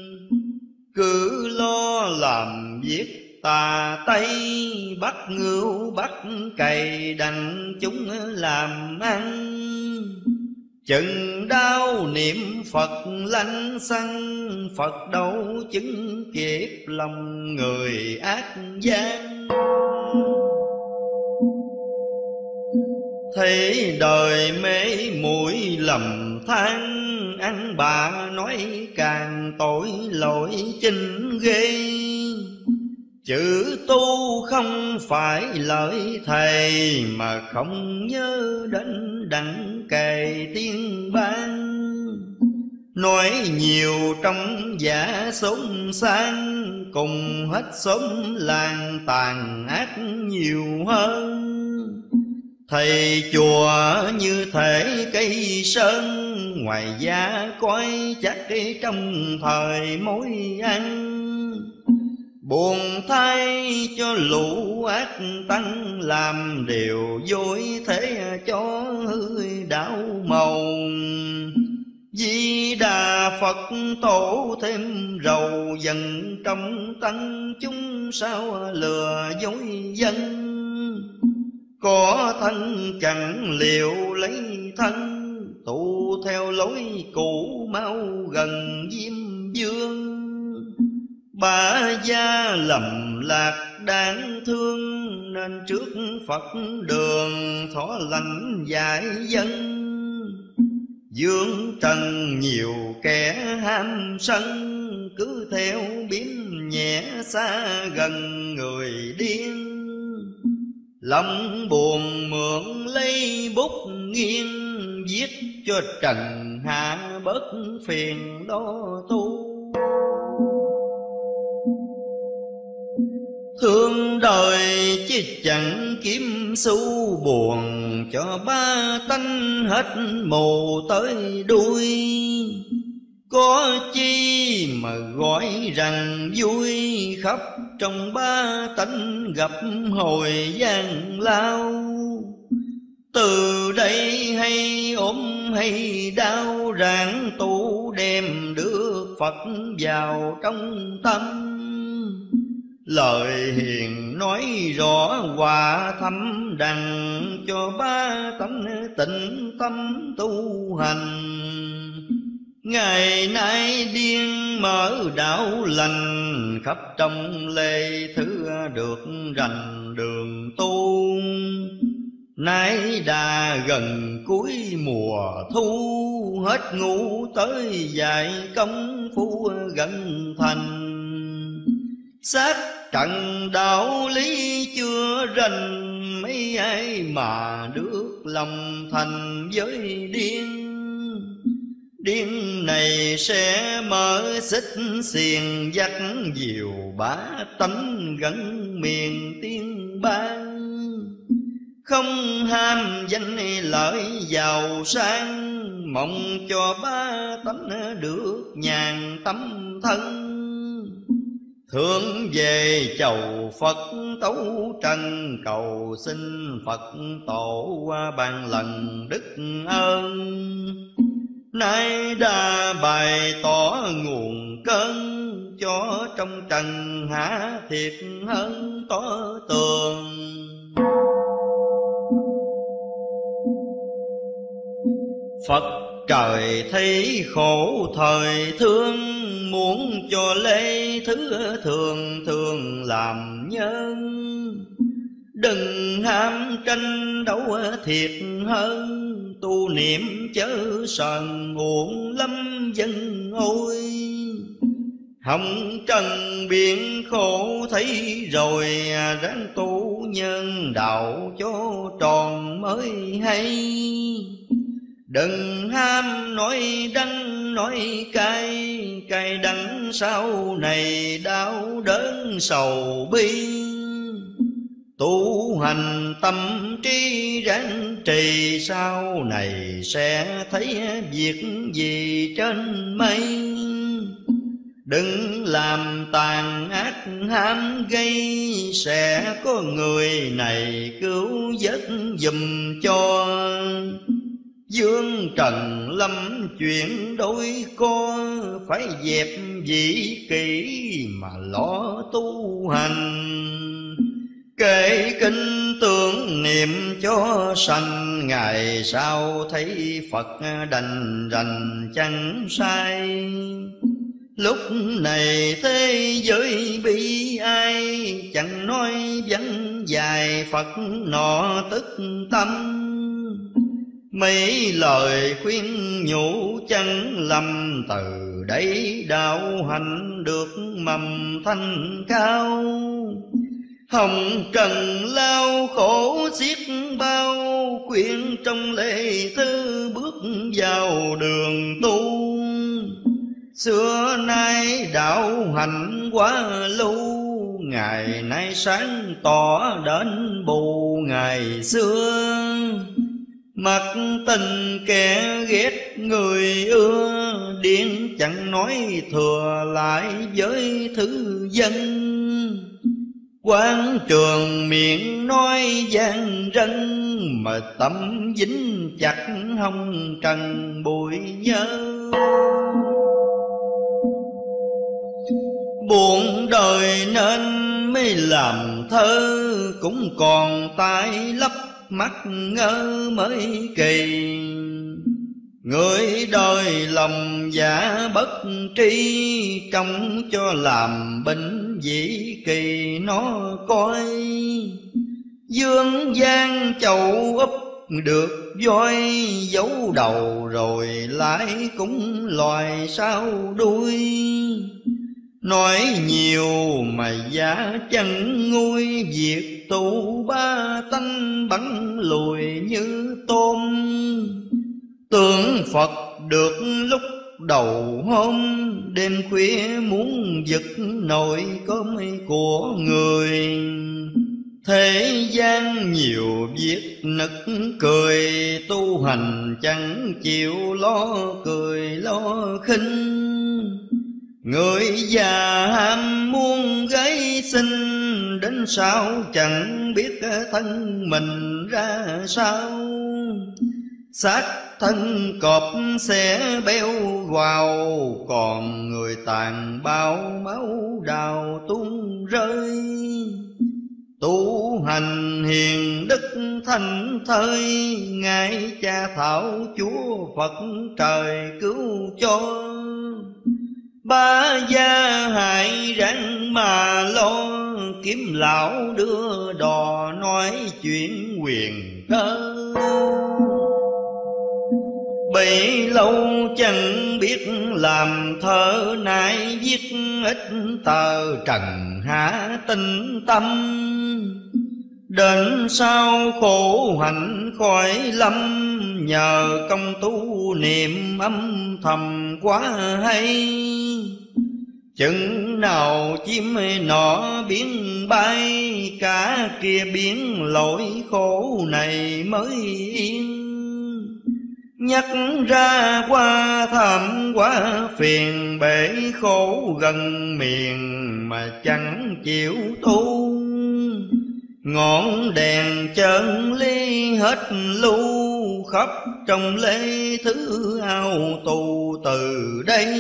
Cứ lo làm việc tà tây, bắt ngưu bắt cày đành chúng làm ăn. Chừng đau niệm Phật lanh xăng, Phật đâu chứng kịp lòng người ác gian. Thấy đời mê muội lầm than, ăn bà nói càng tội lỗi chinh ghê. Chữ tu không phải lợi thầy, mà không nhớ đến đặng kề tiên ban. Nói nhiều trong giả xốn sang, cùng hết xóm làng tàn ác nhiều hơn. Thầy chùa như thể cây sơn, ngoài giá coi chắc trong thời mối ăn. Buồn thay cho lũ ác tăng, làm điều dối thế cho hư đảo màu. Di Đà Phật tổ thêm rầu dần trong tăng chúng, sao lừa dối dân. Có thân chẳng liệu lấy thân, tụ theo lối cũ mau gần Diêm Vương. Ba gia lầm lạc đáng thương, nên trước Phật đường thọ lành dạy dân. Dương trần nhiều kẻ ham sân, cứ theo biếm nhẹ xa gần người điên. Lòng buồn mượn lấy bút nghiêng, viết cho trần hạ bớt phiền lo tu. Thương đời chứ chẳng kiếm xu, buồn cho ba tánh hết mù tới đuôi. Có chi mà gọi rằng vui, khắp trong ba tánh gặp hồi gian lao. Từ đây hay ốm hay đau, ráng tu đem được Phật vào trong tâm. Lời hiền nói rõ hòa thâm đằng, cho ba tánh tịnh tâm tu hành. Ngày nay điên mở đạo lành, khắp trong lê thứ được rành đường tu. Nay đã gần cuối mùa thu, hết ngủ tới dạy công phu gần thành. Xác trận đạo lý chưa rành, mấy ai mà được lòng thành với điên. Điên này sẽ mở xích xiềng, dắt diều bá tánh gần miền tiên ban. Không ham danh lợi giàu sang, mong cho ba tánh được nhàn tâm thân. Thương về chầu Phật tấu trần, cầu xin Phật tổ qua ban lần đức ơn. Nay đã bày tỏ nguồn cơn, cho trong trần hạ thiệt hơn tỏ tường. Phật trời thấy khổ thời thương, muốn cho lễ thứ thường thường làm nhân. Đừng ham tranh đấu thiệt hơn, tu niệm chớ sờn uổng lắm dân ôi. Hồng trần biển khổ thấy rồi, ráng tu nhân đạo cho tròn mới hay. Đừng ham nói đắng nói cay, cay đắng sau này đau đớn sầu bi. Tu hành tâm trí ráng trì, sau này sẽ thấy việc gì trên mây. Đừng làm tàn ác ham gây, sẽ có người này cứu vớt giùm cho. Dương trần lâm chuyện đôi co, phải dẹp dĩ kỷ mà lo tu hành. Kể kinh tưởng niệm cho sanh, ngày sau thấy Phật đành rành chẳng sai. Lúc này thế giới bi ai, chẳng nói vắng dài Phật nọ tức tâm. Mấy lời khuyên nhủ chẳng lầm, từ đây đạo hạnh được mầm thanh cao. Hồng trần lao khổ xiết bao, khuyên trong lễ thư bước vào đường tu. Xưa nay đạo hành quá lưu, ngày nay sáng tỏ đến bù ngày xưa. Mặc tình kẻ ghét người ưa, điên chẳng nói thừa lại với thứ dân. Quán trường miệng nói gian rân, mà tâm dính chặt hông trần bụi nhớ. Buồn đời nên mới làm thơ, cũng còn tai lấp mắt ngơ mới kỳ. Người đời lòng giả bất tri, trông cho làm bệnh dĩ kỳ nó coi. Dương gian chậu úp được voi, giấu đầu rồi lại cũng loài sau đuôi. Nói nhiều mà giá chẳng nguôi, việc tu ba tánh bắn lùi như tôm. Tưởng Phật được lúc đầu hôm, đêm khuya muốn giật nồi cơm của người. Thế gian nhiều việc nực cười, tu hành chẳng chịu lo cười lo khinh. Người già ham muốn gái xinh, đến sao chẳng biết thân mình ra sao. Xác thân cọp sẽ béo vào, còn người tàn bao máu đào tuôn rơi. Tu hành hiền đức thanh thơi, ngài cha thảo Chúa Phật trời cứu cho. Ba gia hại răng mà lo, kiếm lão đưa đò nói chuyện quyền cơ. Bấy lâu chẳng biết làm thơ, nay viết ít tờ trần hạ tinh tâm. Đến sau khổ hạnh khỏi lâm, nhờ công tu niệm âm thầm quá hay. Chừng nào chim nọ biến bay, cả kia biến lỗi khổ này mới yên. Nhắc ra qua thầm quá phiền, bể khổ gần miền mà chẳng chịu tu. Ngọn đèn chân ly hết lưu, khắp trong lễ thứ ao tù từ đây.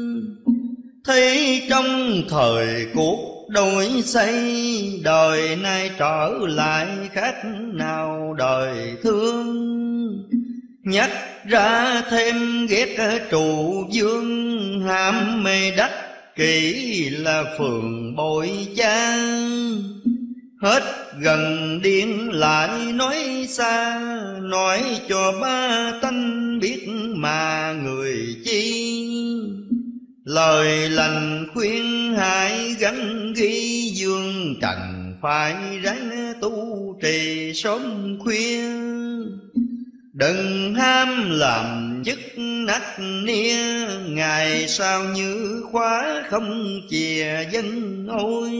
Thấy trong thời cuộc đổi xây, đời nay trở lại khác nào đời thương. Nhắc ra thêm ghét trụ dương, ham mê đắc kỹ là phường bội cha. Hết gần điên lại nói xa, nói cho ba tánh biết mà người chi. Lời lành khuyên hãy gắn ghi, dương trần phải ráng tu trì sớm khuya. Đừng ham làm chức nách nia, ngày sau như khóa không chìa dân ôi.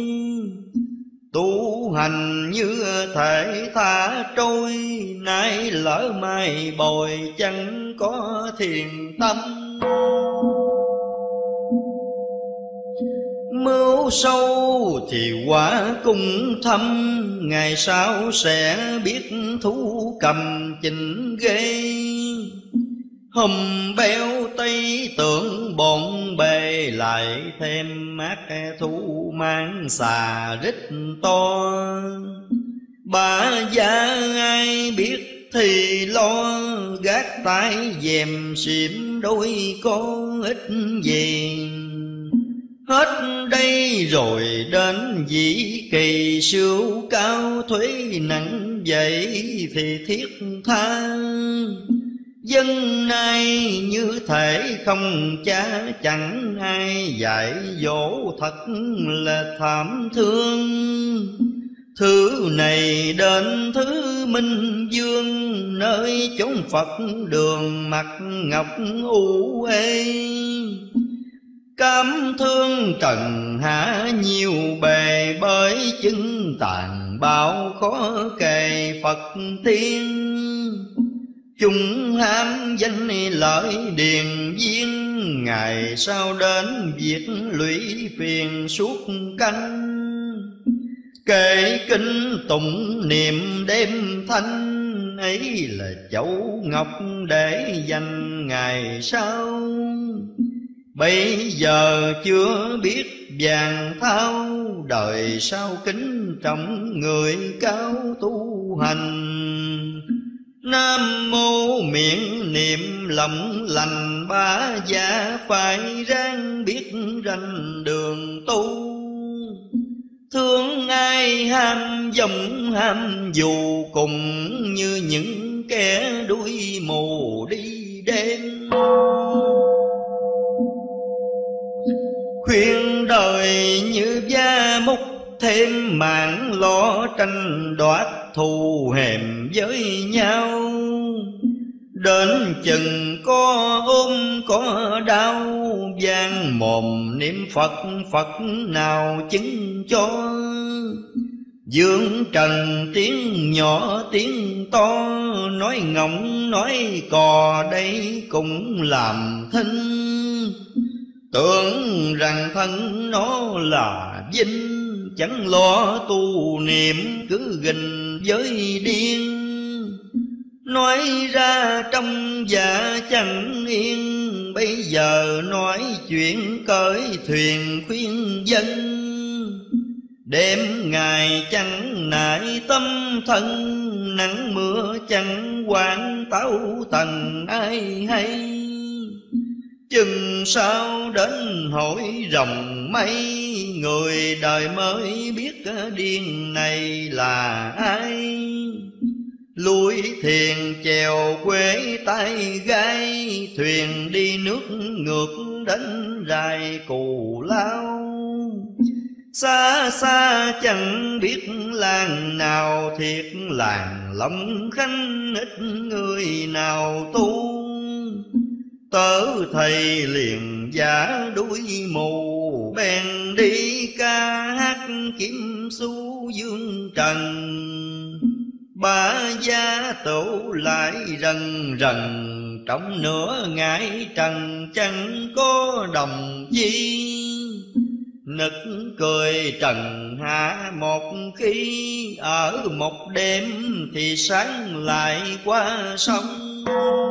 Tu hành như thể thả trôi, nay lỡ mai bồi chẳng có thiền tâm. Mưu sâu thì quả cũng thâm, ngày sau sẽ biết thú cầm chỉnh ghê. Hùm béo tây tưởng bộn bề, lại thêm mát thú mang xà rít to. Bà già ai biết thì lo, gác tay dèm xỉm đôi con ít gì. Hết đây rồi đến dĩ kỳ, siêu cao thuế nặng vậy thì thiết tha. Dân nay như thể không cha, chẳng ai dạy dỗ, thật là thảm thương. Thứ này đến thứ Minh Dương, nơi chốn Phật đường mặt ngọc u ê. Cám thương trần hạ nhiều bề, bởi chứng tàn bạo khó kề Phật tiên. Chúng ham danh lợi điền viên, ngày sau đến việc lụy phiền suốt canh. Kể kinh tụng niệm đêm thanh, ấy là châu ngọc để dành ngày sau. Bây giờ chưa biết vàng thao, đời sau kính trọng người cao tu hành. Nam mô miệng niệm lòng lành, ba gia phải ráng biết ranh đường tu. Thương ai ham dòng ham dù, cùng như những kẻ đuôi mù đi đêm. Khuyên đời như da múc, thêm mạng lo tranh đoạt thù hèm với nhau. Đến chừng có ôm có đau, vang mồm niệm Phật, Phật nào chứng cho. Dương trần tiếng nhỏ tiếng to, nói ngọng nói cò đây cũng làm thinh. Tưởng rằng thân nó là vinh, chẳng lo tu niệm cứ gình với điên. Nói ra trong dạ chẳng yên, bây giờ nói chuyện cởi thuyền khuyên dân. Đêm ngày chẳng nại tâm thân, nắng mưa chẳng quản táo tần ai hay. Chừng sao đến hỏi rồng mây, người đời mới biết điên này là ai. Lui thiền chèo quê tay gai, thuyền đi nước ngược đến rài Cù Lao. Xa xa chẳng biết làng nào, thiệt làng Long Khánh ít người nào tu. Tớ thầy liền giả đuôi mù, bèn đi ca hát kiếm xu dương trần. Ba gia tụ lại rần rần, trong nửa ngày trần chẳng có đồng chi. Nực cười trần hạ một khi, ở một đêm thì sáng lại qua sông.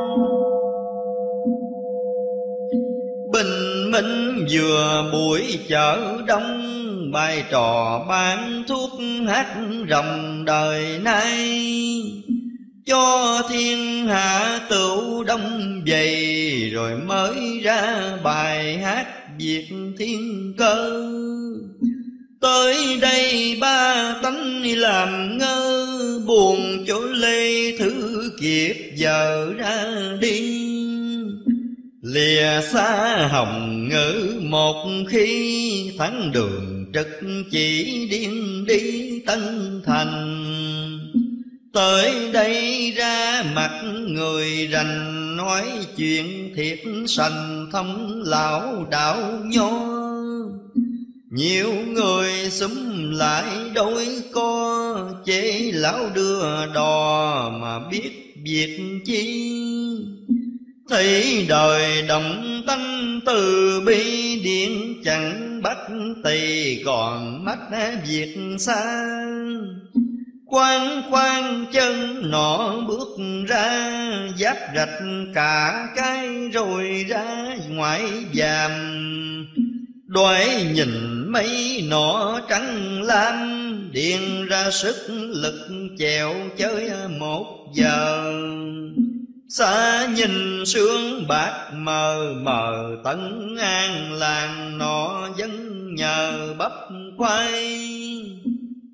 Bình minh vừa buổi chợ đông, bài trò bán thuốc hát ròng đời nay. Cho thiên hạ tựu đông dày, rồi mới ra bài hát Việt thiên cơ. Tới đây ba tánh làm ngơ, buồn chỗ lê thứ kiệt giờ ra đi. Lìa xa hồng ngữ một khi, thắng đường trực chỉ điên đi Tân Thành. Tới đây ra mặt người rành, nói chuyện thiệt sành thông lão đạo nho. Nhiều người xúm lại đôi co, chế lão đưa đò mà biết việc chi. Thấy đời động tánh từ bi, điện chẳng bắt tỳ còn mắt việc xa. Khoan khoan chân nọ bước ra, giáp rạch cả cái rồi ra ngoại giàm. Đoái nhìn mấy nọ trắng lam, điện ra sức lực chèo chơi một giờ. Xa nhìn sương bạc mờ mờ, Tân An làng nọ vẫn nhờ bắp khoai.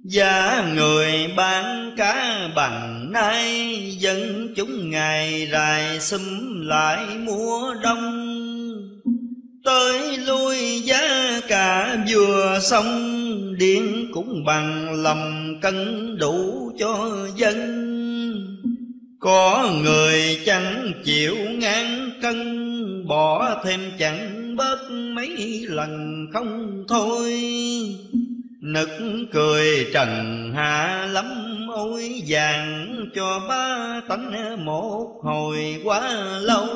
Giá người bán cá bằng nay, dân chúng ngày rày xúm lại mua đông. Tới lui giá cả vừa xong, điện cũng bằng lầm cân đủ cho dân. Có người chẳng chịu ngàn cân, bỏ thêm chẳng bớt mấy lần không thôi. Nực cười trần hạ lắm ôi, vàng cho ba tánh một hồi quá lâu.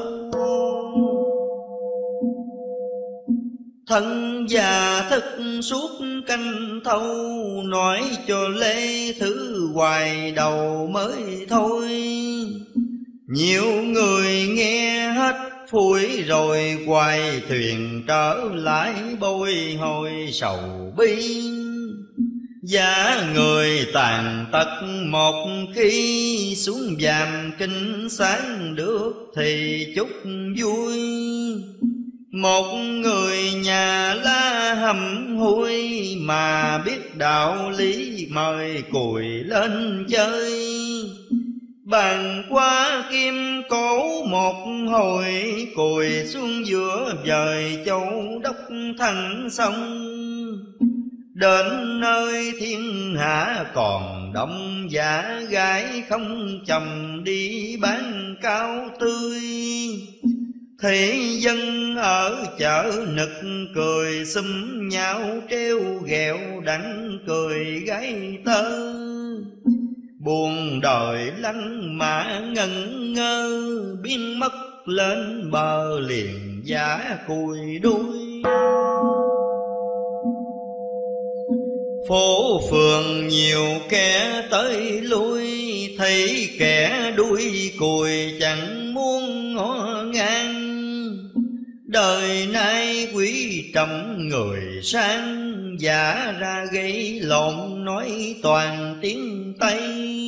Thân già thức suốt canh thâu, nói cho lê thứ hoài đầu mới thôi. Nhiều người nghe hết phủi rồi, hoài thuyền trở lại bồi hồi sầu bi. Giá người tàn tật một khi, xuống vàm kinh sáng được thì chúc vui. Một người nhà la hầm hôi, mà biết đạo lý mời cùi lên chơi. Bàn qua kim cổ một hồi, cùi xuống giữa vời châu đốc thăng sông. Đến nơi thiên hạ còn đông giả gái không chồng, đi bán cao tươi. Thế dân ở chợ nực cười xúm nhau, treo ghẹo đặng cười gái thơ. Buồn đời lăn mã ngẩn ngơ, biến mất lên bờ liền giả cùi đuôi. Phố phường nhiều kẻ tới lui, thấy kẻ đuôi cùi chẳng muốn ngó ngang. Đời nay quý trọng người sang, giả ra gây lộn nói toàn tiếng Tây.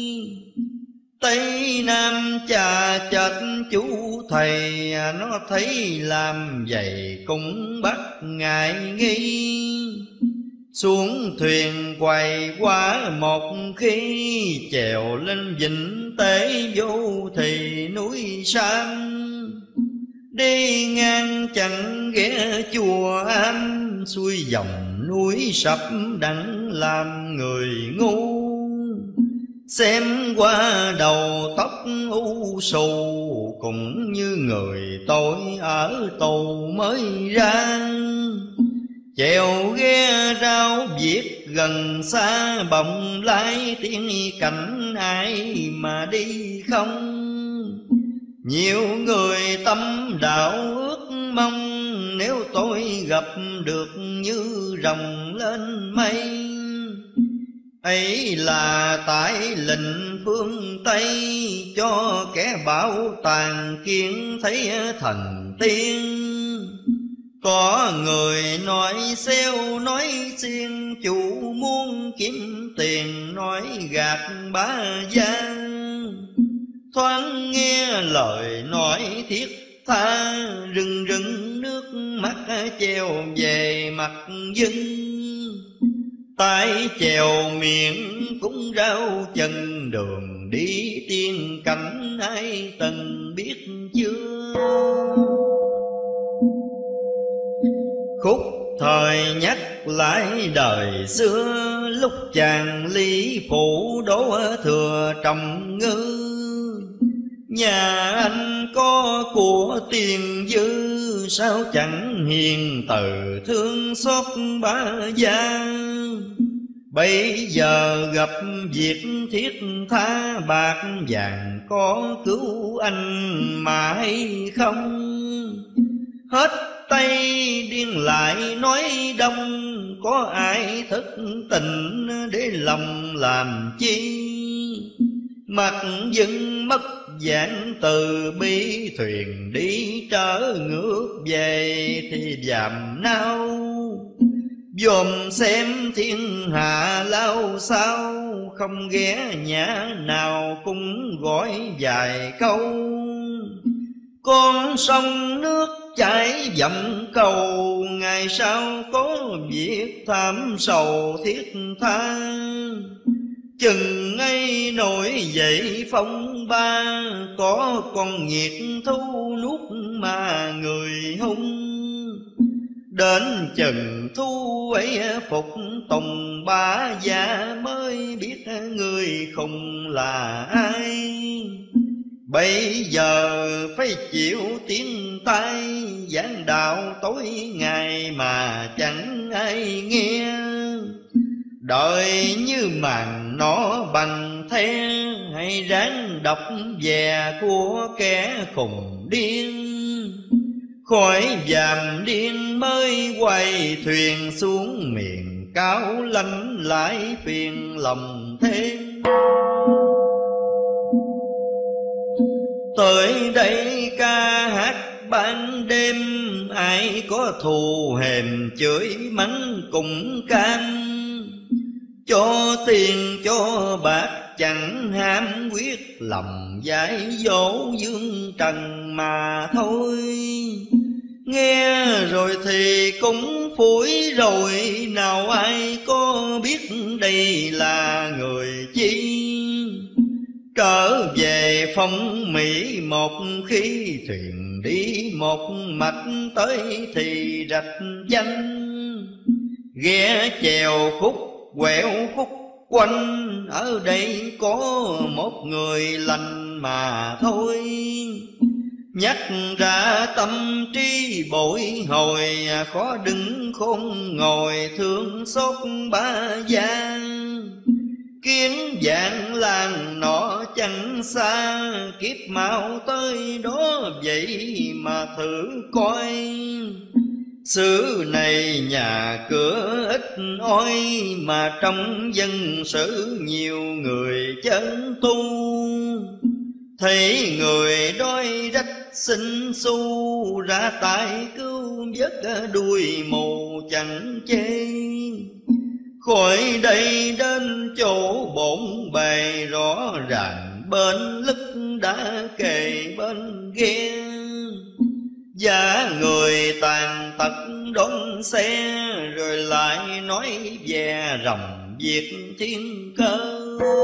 Tây Nam cha chợt chú thầy, nó thấy làm vậy cũng bắt ngại nghi. Xuống thuyền quay qua một khi, chèo lên vịnh tế vô thì núi Sam. Đi ngang chẳng ghé chùa Am, xuôi dòng núi sập đặng làm người ngu. Xem qua đầu tóc u sù, cũng như người tôi ở tù mới ra. Chèo ghe rao viết gần xa, bồng lái tiếng cảnh ai mà đi không. Nhiều người tâm đạo ước mong, nếu tôi gặp được như rồng lên mây. Ấy là tại lệnh phương Tây, cho kẻ bảo tàng kiến thấy thần tiên. Có người nói xeo nói xiên, chủ muốn kiếm tiền nói gạt bá gia. Thoáng nghe lời nói thiết tha, rưng rưng nước mắt treo về mặt dân. tay chèo miệng cũng rau chân, đường đi tiên cảnh ai từng biết chưa. Khúc thời nhắc lại đời xưa, lúc chàng Lý Phủ đổ thừa Trọng Ngư. Nhà anh có của tiền dư, sao chẳng hiền từ thương xót bá gia. Bây giờ gặp việc thiết tha, bạc vàng có cứu anh mà hay không? Hết tay điên lại nói đông, có ai thức tình để lòng làm chi? Mặt dưng mất dạng từ bi, thuyền đi trở ngược về thì dàm nao. Dòm xem thiên hạ lao sao, không ghé nhà nào cũng gọi vài câu. Con sông nước chải dặm cầu, ngày sau có việc tham sầu thiết tha. Chừng ấy nổi dậy phong ba, có con nghiệt thu nuốt mà người hung. Đến chừng thu ấy phục tùng ba gia, mới biết người không là ai. Bây giờ phải chịu tiếng tai, giảng đạo tối ngày mà chẳng ai nghe. Đợi như màn nó bằng the, hay ráng đọc về của kẻ khùng điên. Khỏi dàm điên mới quay thuyền xuống miền cao lanh, lại phiền lòng thêm. Tới đây ca hát ban đêm, ai có thù hèm chửi mắng cùng cam. Cho tiền cho bạc chẳng ham quyết, lòng dại dỗ dương trần mà thôi. Nghe rồi thì cũng phủi rồi, nào ai có biết đây là người chi. Trở về phong Mỹ một khi, thuyền đi một mạch tới thì rạch danh. Ghé chèo khúc quẹo khúc quanh, ở đây có một người lành mà thôi. Nhắc ra tâm trí bội hồi, khó đứng khôn ngồi thương xót ba gia. Kiến dạng làng nọ chẳng xa, kiếp mau tới đó vậy mà thử coi. Xứ này nhà cửa ít oi, mà trong dân sự nhiều người chân tu. Thấy người đói rách xin xu, ra tay cứu vớt đuôi mù chẳng chê. Khỏi đây đến chỗ bổn bề, rõ ràng bên lức đã kề bên ghe. Giá người tàn tật đón xe, rồi lại nói về rồng việc thiên cơ.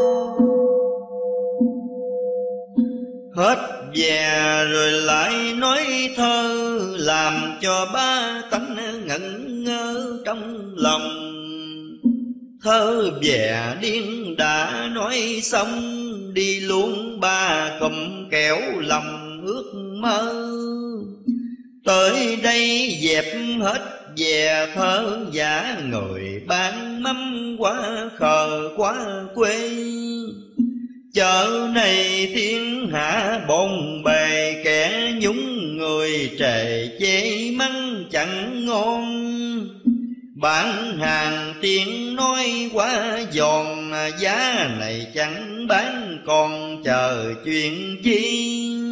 Hết về rồi lại nói thơ, làm cho ba tánh ngẩn ngơ trong lòng. Thơ về điên đã nói xong, đi luôn ba cụm kẻo lòng ước mơ. Tới đây dẹp hết về thơ giả, người bán mắm quá khờ quá quê. Chợ này thiên hạ bồn bề, kẻ nhúng người trề chê mắng chẳng ngon. Bán hàng tiếng nói quá giòn, giá này chẳng bán còn chờ chuyện chi.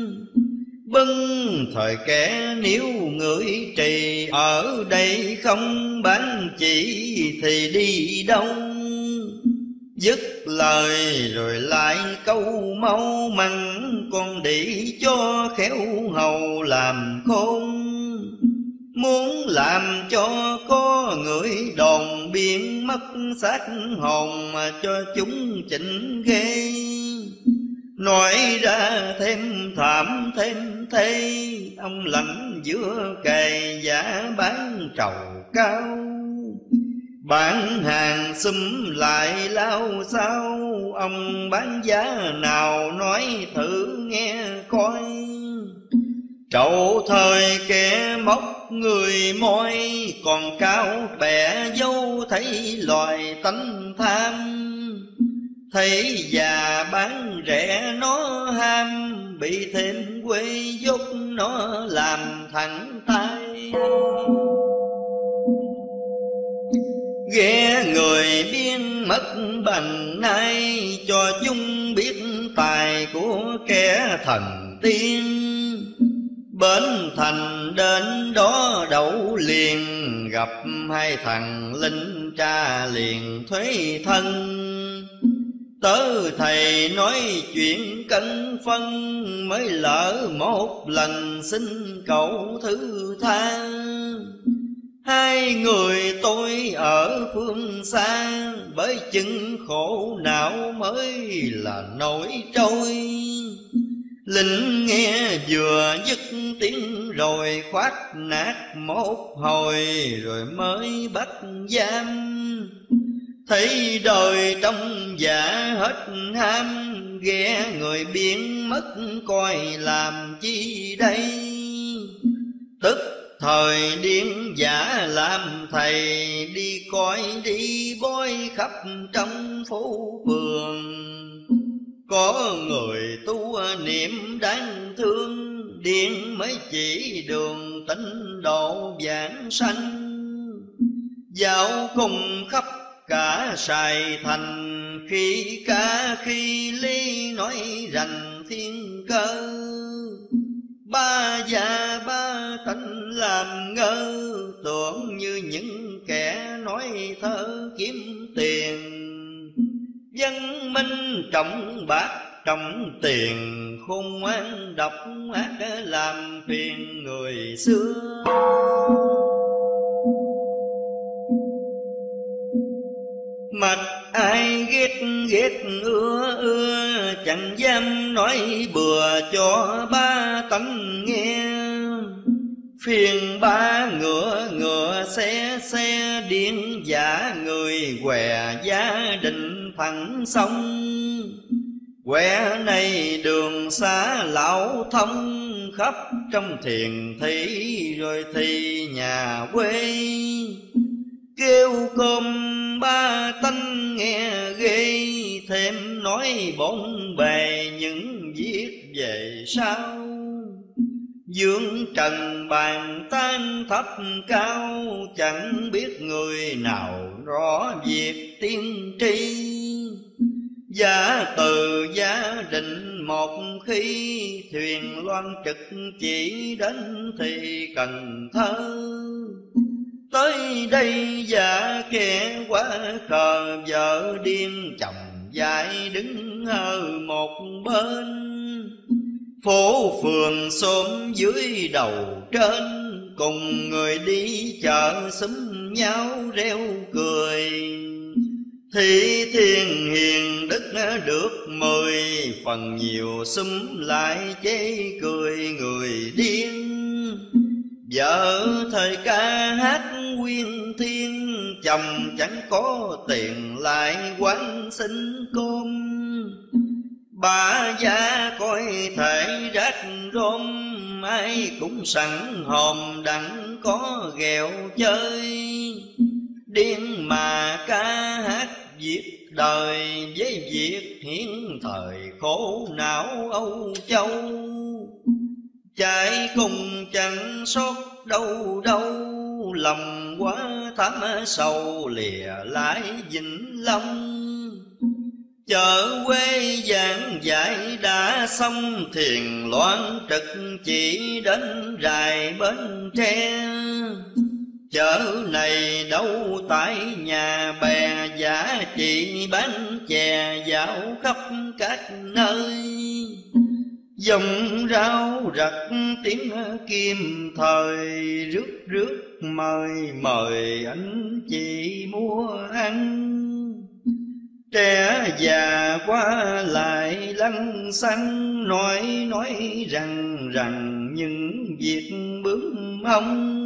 Bưng thời kẻ nếu ngửi trì, ở đây không bán chỉ thì đi đâu. Dứt lời rồi lại câu mau măng, con đĩ cho khéo hầu làm khôn. Muốn làm cho có người đồn biên mất xác hồn, mà cho chúng chỉnh ghê. Nói ra thêm thảm thêm thê, ông lãnh giữa cày giả bán trầu cao. Bán hàng xúm lại lao sao, ông bán giá nào nói thử nghe coi. Trậu thời kẻ móc người môi, còn cao bẻ dâu thấy loài tánh tham. Thấy già bán rẻ nó ham, bị thêm quê dốt nó làm thẳng tay. Ghé người biên mất bằng nay, cho chúng biết tài của kẻ thần tiên. Bến thành đến đó đậu liền, gặp hai thằng linh tra liền thuế thân. Tớ thầy nói chuyện cân phân, mới lỡ một lần xin cậu thứ tha. Hai người tôi ở phương xa, bởi chừng khổ não mới là nổi trôi. Lính nghe vừa dứt tiếng rồi khoát nát một hồi, rồi mới bắt giam. Thấy đời trong dạ hết ham, ghé người biến mất coi làm chi đây. Tức thời điên giả làm thầy, đi coi đi bói khắp trong phố phường. Có người tu niệm đáng thương, điên mới chỉ đường tịnh độ vãng sanh. Dạo cùng khắp cả Sài Thành, khi ca khi ly nói rành thiên cơ. Ba già ba tánh làm ngơ, tưởng như những kẻ nói thơ kiếm tiền. Văn minh trọng bạc trọng tiền, khôn ngoan độc ác làm phiền người xưa. Mặt ai ghét ghét ưa ưa, chẳng dám nói bừa cho ba tánh nghe. Phiền ba ngựa ngựa xe xe, điên giả người què gia đình thẳng sông. Quẻ này đường xa lão thông, khắp trong thiền thị rồi thì nhà quê. Kêu cơm ba tánh nghe ghê, thêm nói bốn bề những viết về sau. Dương trần bàn tan thấp cao, chẳng biết người nào rõ việc tiên tri. Giả từ gia định một khi, thuyền loan trực chỉ đến thì Cần Thơ. Tới đây giả kẻ quá khờ, vợ điên chồng dại đứng ở một bên. Phố phường xóm dưới đầu trên, cùng người đi chợ xúm nhau reo cười. Thì thiên hiền đức được mười, phần nhiều xúm lại chế cười người điên. Vợ thời ca hát quyên thiên, chồng chẳng có tiền lại quán xin cơm. Bà già coi thể rách rôm, ai cũng sẵn hòm đặng có ghẹo chơi. Điên mà ca hát viết đời, với việc hiến thời khổ não Âu Châu. Chạy cùng chẳng sót đâu đâu, lòng quá thắm sầu lìa lại Vĩnh Long. Chợ quê giảng dạy đã xong, thiền loan trực chỉ đến rài Bến Tre. Chợ này đâu tại nhà bè, giả chỉ bán chè dạo khắp các nơi. Dòng rau rặt tiếng kim thời, rước rước mời mời anh chị mua ăn. Trẻ già qua lại lăng xăng, nói nói rằng rằng những việc bướm ông.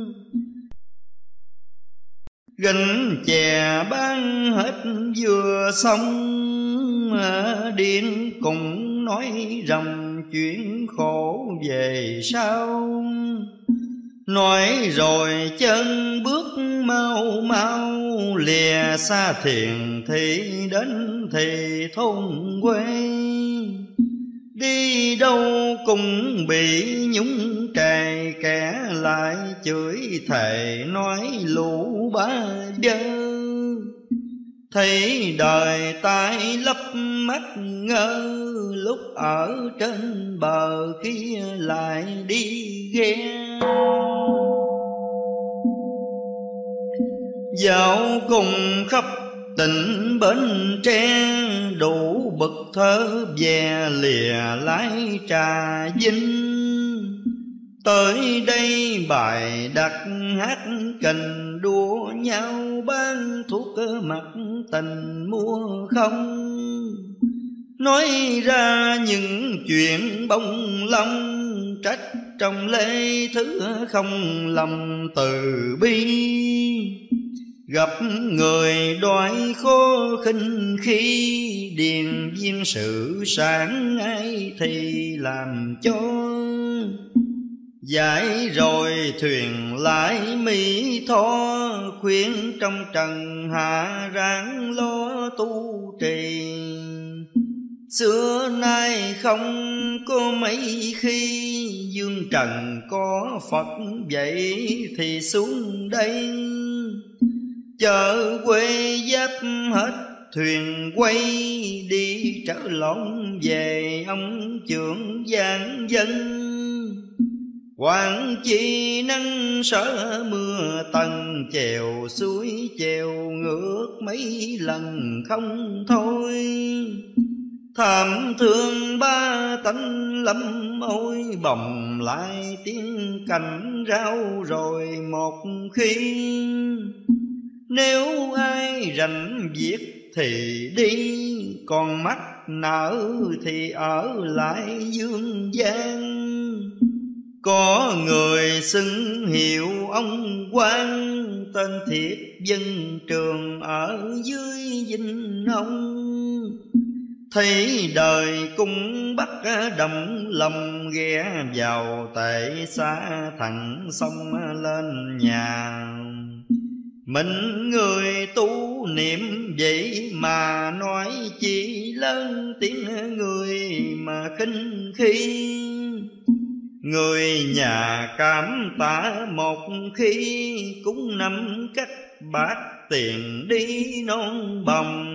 Gánh chè bán hết vừa xong, điên cùng nói ròng chuyện khổ về sau. Nói rồi chân bước mau mau, lìa xa thiền thị đến thì thôn quê. Đi đâu cũng bị nhúng trề, kẻ lại chửi thề nói lũ ba dơ. Thấy đời tai lấp mắt ngơ, lúc ở trên bờ khi lại đi ghe. Dạo cùng khắp tỉnh Bến Tre, đủ bậc thơ về lìa lái Trà Vinh. Tới đây bài đặt hát cành đua nhau, ban thuốc mặt tình mua không. Nói ra những chuyện bông lông, trách trong lễ thứ không lầm từ bi. Gặp người đói khó khinh khi, điền viên sự sáng ai thì làm cho. Giải rồi thuyền lái mỹ tho, khuyên trong trần hạ ráng lo tu trì. Xưa nay không có mấy khi, dương trần có Phật vậy thì xuống đây. Chợ quê giáp hết thuyền quay, đi trở lộn về ông trưởng giang dân. Quảng chi nắng sợ mưa tầng, chèo suối chèo ngược mấy lần không thôi. Thảm thương ba tánh lắm ôi, bồng lại tiếng cành rau rồi một khi. Nếu ai rảnh việc thì đi, còn mắt nở thì ở lại dương gian. Có người xưng hiệu ông quan, tên thiệt dân trường ở dưới Vinh Ông. Thấy đời cung bắt đầm lầm, ghé vào tệ xa thẳng sông lên nhà. Mình người tu niệm vậy mà nói chỉ lớn tiếng người mà khinh khi. Người nhà cảm tạ một khi, cũng nắm cách bát tiền đi non bồng.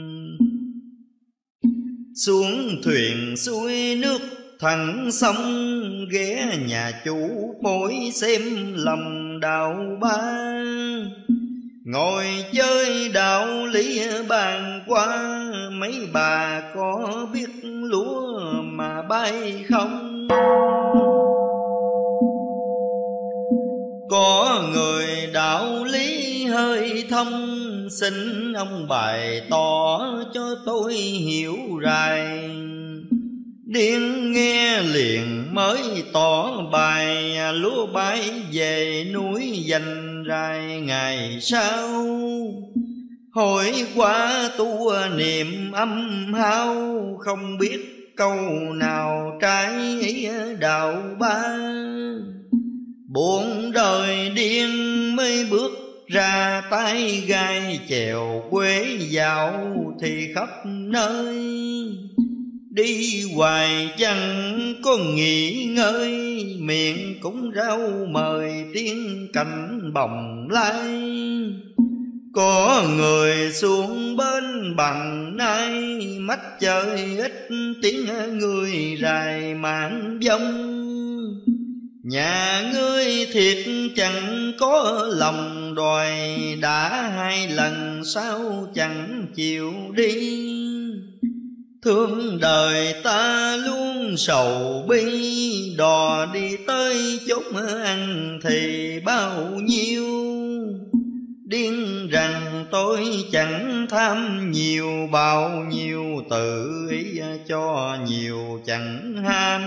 Xuống thuyền xuôi nước thẳng sông, ghé nhà chủ bối xem lòng đạo ba. Ngồi chơi đạo lý bàn qua, mấy bà có biết lúa mà bay không? Có người đạo lý hơi thông, xin ông bày tỏ cho tôi hiểu rài. Điên nghe liền mới tỏ bài, lúa bay về núi dành rài ngày sau. Hồi qua tu niệm âm hao, không biết câu nào trái ý đạo ba. Buồn đời điên mới bước ra tay gai, chèo quê dạo thì khắp nơi. Đi hoài chẳng có nghỉ ngơi, miệng cũng rau mời tiếng cảnh bồng lai. Có người xuống bên bằng nay, mắt chơi ít tiếng người rài mạng vong. Nhà ngươi thiệt chẳng có lòng đòi, đã hai lần sao chẳng chịu đi. Thương đời ta luôn sầu bi, đò đi tới chốn ăn thì bao nhiêu. Điên rằng tôi chẳng tham nhiều, bao nhiêu tự ý cho nhiều chẳng ham.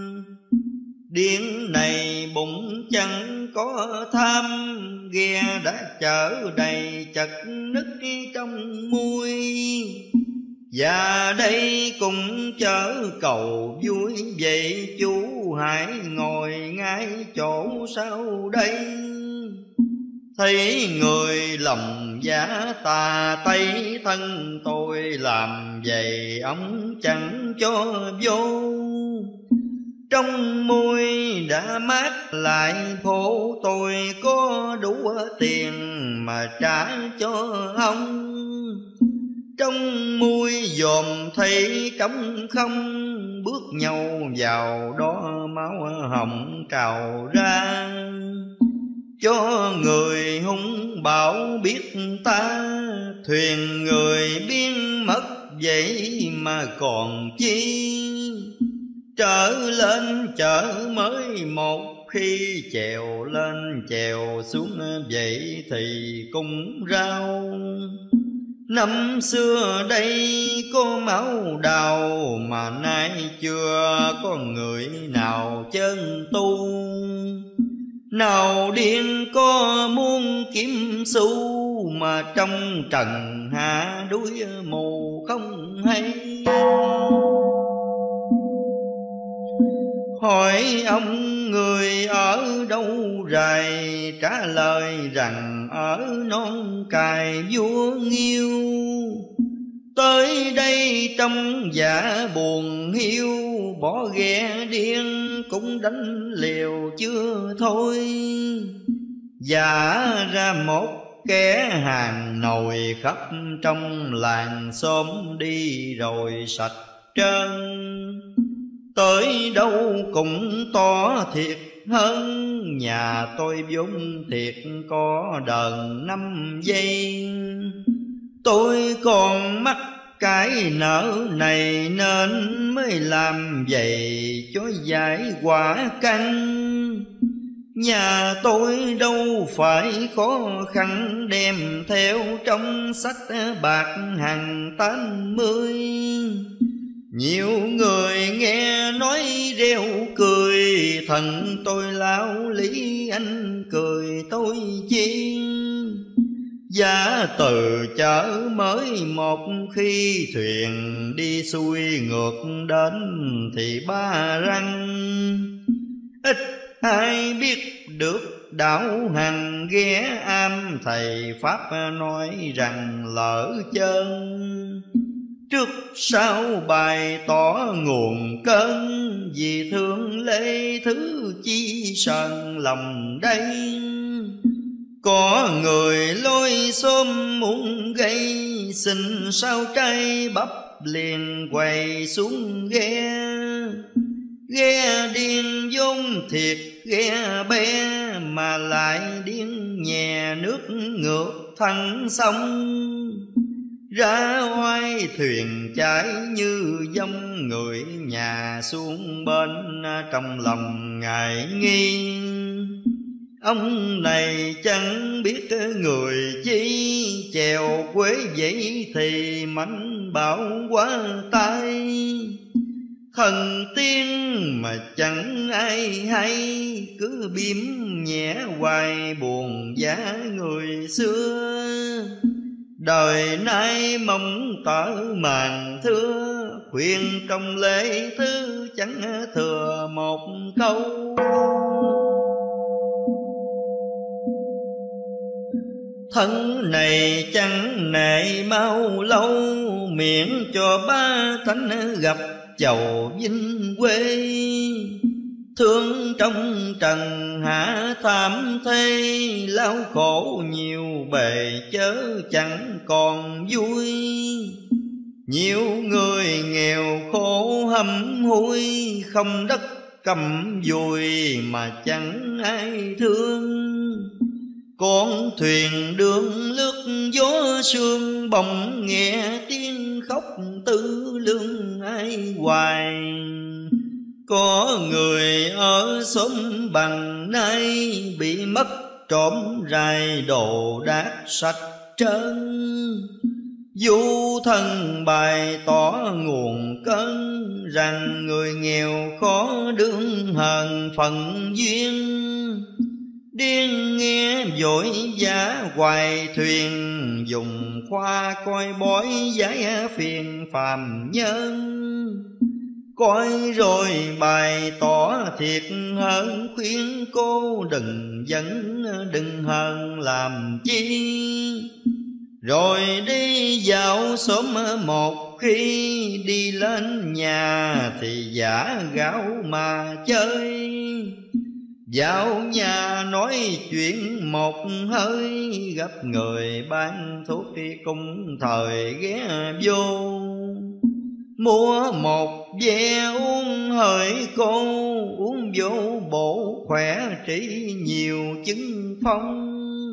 Điên này bụng chẳng có tham, ghe đã chở đầy chật nứt trong mui. Và đây cũng chở cầu vui, vậy chú hãy ngồi ngay chỗ sau đây. Thấy người lòng giả tà tay, thân tôi làm vậy ông chẳng cho vô. Trong môi đã mát lại phố, tôi có đủ tiền mà trả cho ông. Trong môi dòm thấy trống không, bước nhau vào đó máu hồng trào ra. Cho người hung bạo biết ta, thuyền người biến mất vậy mà còn chi. Trở lên chợ mới một khi chèo lên chèo xuống vậy thì cũng rau. Năm xưa đây có máu đào mà nay chưa có người nào chân tu. Nào điên có muốn kiếm xu mà trong trần hạ đuối mù không hay. Hỏi ông người ở đâu rày, trả lời rằng ở non cài vua Nghiêu. Tới đây trong dạ buồn hiu, bỏ ghe điên cũng đánh liều chưa thôi. Giả ra một kẻ hàng nồi khắp trong làng xóm đi rồi sạch trơn. Tới đâu cũng to thiệt hơn, nhà tôi vốn thiệt có đờn năm giây. Tôi còn mắc cái nợ này nên mới làm vậy cho giải quả căn. Nhà tôi đâu phải khó khăn, đem theo trong sách bạc hàng tám mươi. Nhiều người nghe nói reo cười, thần tôi lão lý anh cười tôi chi. Giá từ chợ mới một khi thuyền đi xuôi ngược đến thì ba răng. Ít ai biết được đạo hành ghé am thầy Pháp nói rằng lỡ chân. Trước sau bày tỏ nguồn cơn, vì thương lễ thứ chi sờn lòng đây. Có người lôi xôm muốn gây, xin sao trai bắp liền quay xuống ghe. Ghe điên vốn thiệt ghe bé, mà lại điên nhè nước ngược thẳng sông. Ra oai thuyền chảy như dông, người nhà xuống bên trong lòng ngại nghi. Ông này chẳng biết người chi, chèo quế vậy thì mảnh bảo quá tay. Thần tiên mà chẳng ai hay, cứ biếm nhẹ hoài buồn giá người xưa. Đời nay mong tở màn thưa, khuyên trong lễ thứ chẳng thừa một câu. Thân này chẳng nệ mau lâu, miễn cho ba thánh gặp chầu vinh quê. Thương trong trần hạ tham thê, lao khổ nhiều bề chớ chẳng còn vui. Nhiều người nghèo khổ hầm hối, không đất cầm dùi mà chẳng ai thương. Con thuyền đường lướt gió sương, bỗng nghe tiếng khóc tư lương ai hoài. Có người ở xóm bằng nay, bị mất trộm rài đồ đạc sạch trơn. Du thân bày tỏ nguồn cơn, rằng người nghèo khó đương hờn phận duyên. Điên nghe vội giá hoài thuyền, dùng khoa coi bói giải phiền phàm nhân. Coi rồi bày tỏ thiệt hơn, khuyên cô đừng dẫn đừng hờn làm chi. Rồi đi dạo xóm một khi, đi lên nhà thì giả gạo mà chơi. Vào nhà nói chuyện một hơi, gặp người bán thuốc đi cùng thời ghé vô. Mua một ve uống hỡi cô, uống vô bổ khỏe trị nhiều chứng phong.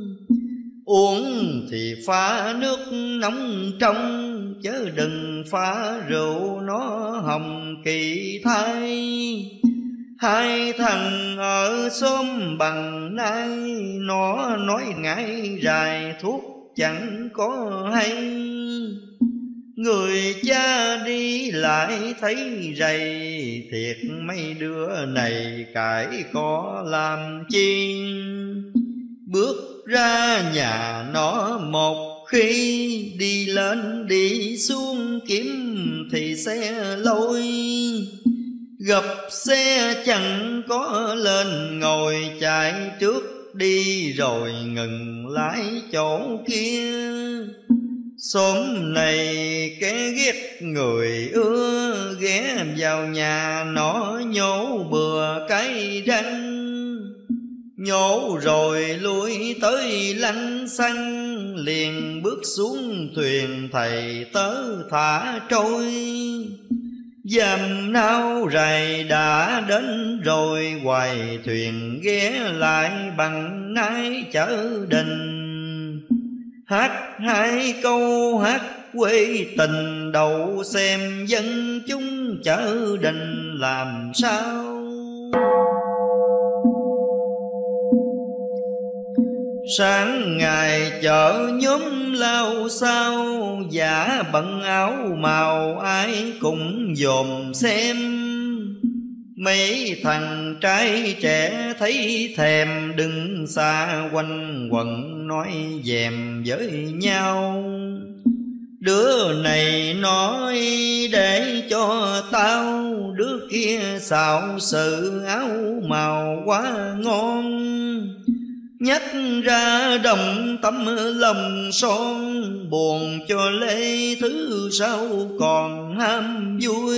Uống thì pha nước nóng trong, chớ đừng pha rượu nó hồng kỳ thay. Hai thằng ở xóm bằng nay, nó nói ngại rài thuốc chẳng có hay. Người cha đi lại thấy rầy, thiệt mấy đứa này cãi có làm chi. Bước ra nhà nó một khi, đi lên đi xuống kiếm thì xe lôi. Gặp xe chẳng có lên ngồi, chạy trước đi rồi ngừng lái chỗ kia. Xóm này kẻ ghét người ưa, ghé vào nhà nó nhổ bừa cái răng. Nhổ rồi lui tới lanh xanh, liền bước xuống thuyền thầy tớ thả trôi. Dầm nao rày đã đến rồi, hoài thuyền ghé lại bằng nái chở đình. Hát hai câu hát quê tình, đầu xem dân chúng chở đình làm sao. Sáng ngày chợ nhóm lao sao, giả bận áo màu ai cũng dòm xem. Mấy thằng trai trẻ thấy thèm, đứng xa quanh quẩn nói dèm với nhau. Đứa này nói để cho tao, đứa kia xạo sự áo màu quá ngon. Nhắc ra đồng tấm lòng son, buồn cho lê thứ sau còn ham vui.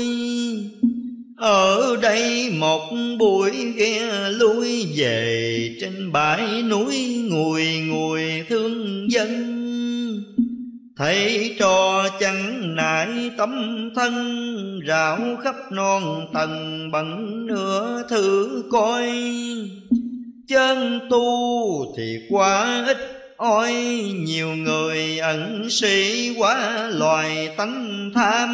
Ở đây một buổi ghe lui về, trên bãi núi ngùi ngùi thương dân. Thấy trò chẳng nại tấm thân, rảo khắp non tầng bằng nửa thử coi. Chân tu thì quá ít ỏi, nhiều người ẩn sĩ quá loài tánh tham.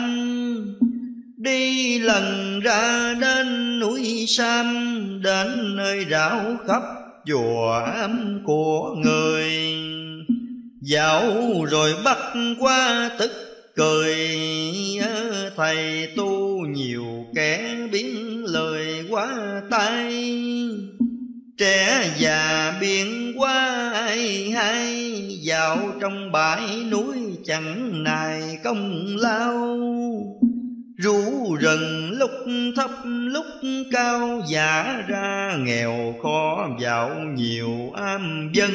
Đi lần ra đến núi Sam, đến nơi rảo khắp chùa ấm của người. Dạo rồi bắt qua tức cười, thầy tu nhiều kẻ biến lời quá tay. Trẻ già biện quá ai hay, dạo trong bãi núi chẳng nài công lao. Rú rừng lúc thấp lúc cao, giả ra nghèo khó vào nhiều am dân.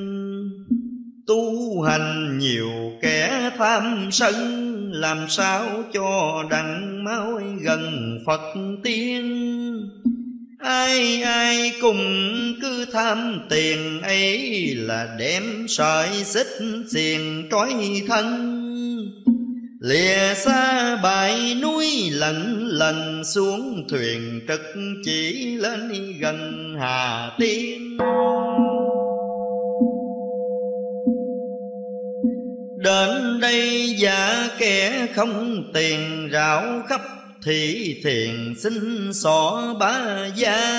Tu hành nhiều kẻ tham sân, làm sao cho đặng máu gần Phật tiên. Ai ai cùng cứ tham tiền ấy, là đem sợi xích xiềng trói thân. Lìa xa bãi núi lần lần, xuống thuyền trực chỉ lên gần Hà Tiên. Đến đây giả kẻ không tiền, rảo khắp thị thiền xin xỏ bá gia.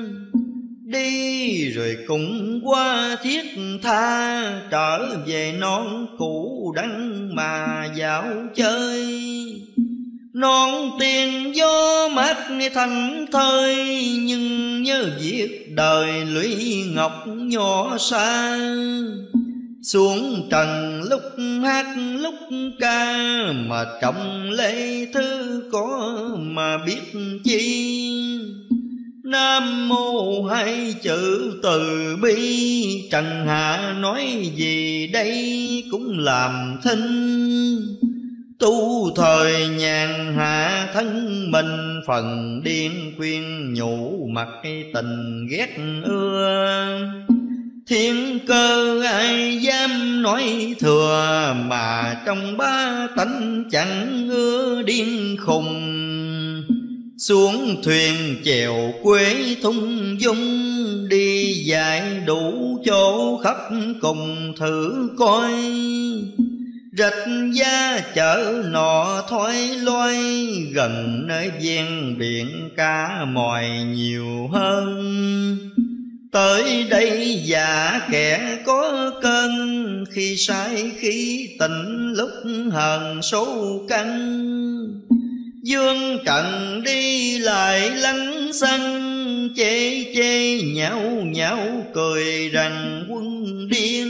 Đi rồi cũng qua thiết tha, trở về non cũ đắng mà dạo chơi. Non tiền gió mát thành thơi, nhưng nhớ việc đời lũy ngọc nhỏ xa. Xuống trần lúc hát lúc ca, mà trọng lễ thứ có mà biết chi. Nam mô hai chữ từ bi, trần hạ nói gì đây cũng làm thinh. Tu thời nhàn hạ thân mình, phần điên khuyên nhủ mặt tình ghét ưa. Thiên cơ ai dám nói thừa, mà trong ba tánh chẳng ưa điên khùng. Xuống thuyền chèo quế thung dung, đi dài đủ chỗ khắp cùng thử coi. Rạch giá chợ nọ thoái loay, gần nơi ven biển cá mòi nhiều hơn. Tới đây già kẻ có cơn, khi say khi tỉnh lúc hờn số căn. Dương trần đi lại lăng xăng, chê chê nhão nhão cười rằng quân điên.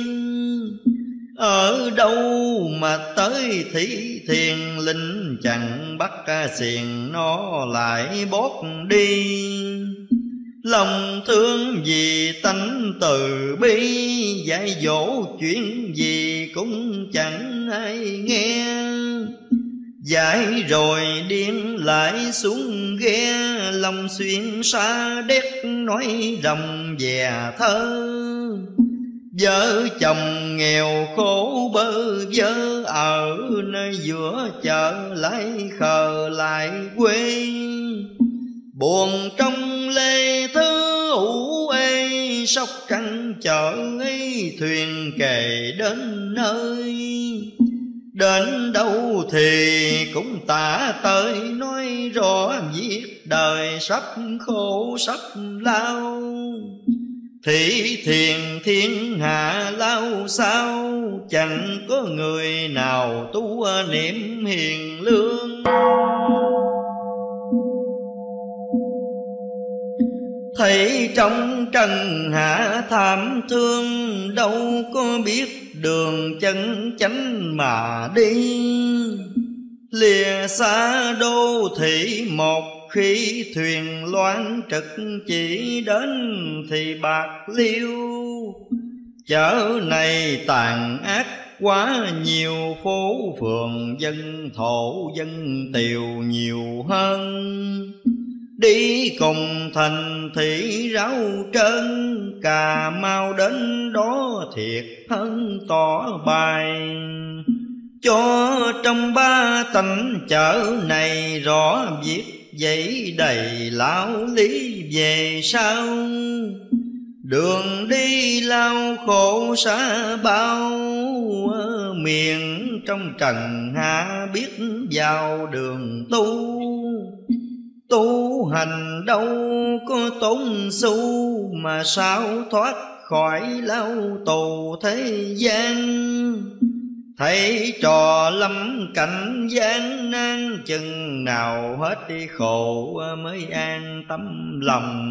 Ở đâu mà tới thí thiền, linh chẳng bắt xiềng nó lại bót đi. Lòng thương vì tánh từ bi, dạy dỗ chuyện gì cũng chẳng ai nghe. Dạy rồi điên lại xuống ghe, lòng xuyên xa đét nói ròng về thơ. Vợ chồng nghèo khổ bơ vơ, ở nơi giữa chợ lại khờ lại quê. Buồn trong lê thứ ủ ê, sóc trăng chợ ấy thuyền kề đến nơi. Đến đâu thì cũng tả tới, nói rõ việc đời sắp khổ sắp lao. Thị thiền thiên hạ lao sao, chẳng có người nào tu niệm hiền lương. Thấy trong trần hạ thảm thương, đâu có biết đường chân chánh mà đi. Lìa xa đô thị một khi thuyền loan trực, chỉ đến thì bạc liêu. Chợ này tàn ác quá nhiều, phố phường dân thổ dân tiều nhiều hơn. Đi cùng thành thị ráo trơn, Cà Mau đến đó thiệt hơn tỏ bài. Cho trong ba tánh chợ này rõ việc vậy đầy lão lý về sau. Đường đi lao khổ xa bao, miền trong trần hạ biết vào đường tu. Tu hành đâu có tốn xu, mà sao thoát khỏi lao tù thế gian. Thấy trò lâm cảnh gian nan, chừng nào hết đi khổ mới an tâm lòng.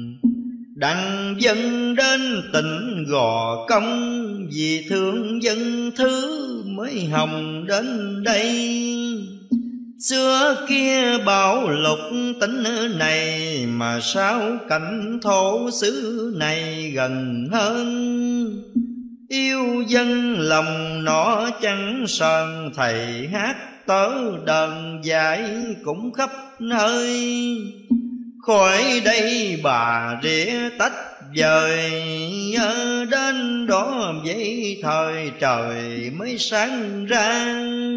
Đặng dân đến tỉnh Gò Công, vì thương dân thứ mới hồng đến đây. Xưa kia bảo lục tính này, mà sao cảnh thổ xứ này gần hơn. Yêu dân lòng nó chẳng sờn, thầy hát tớ đờn dạy cũng khắp nơi. Khỏi đây bà rỉa tách vời, đến đó vậy thời trời mới sáng ra.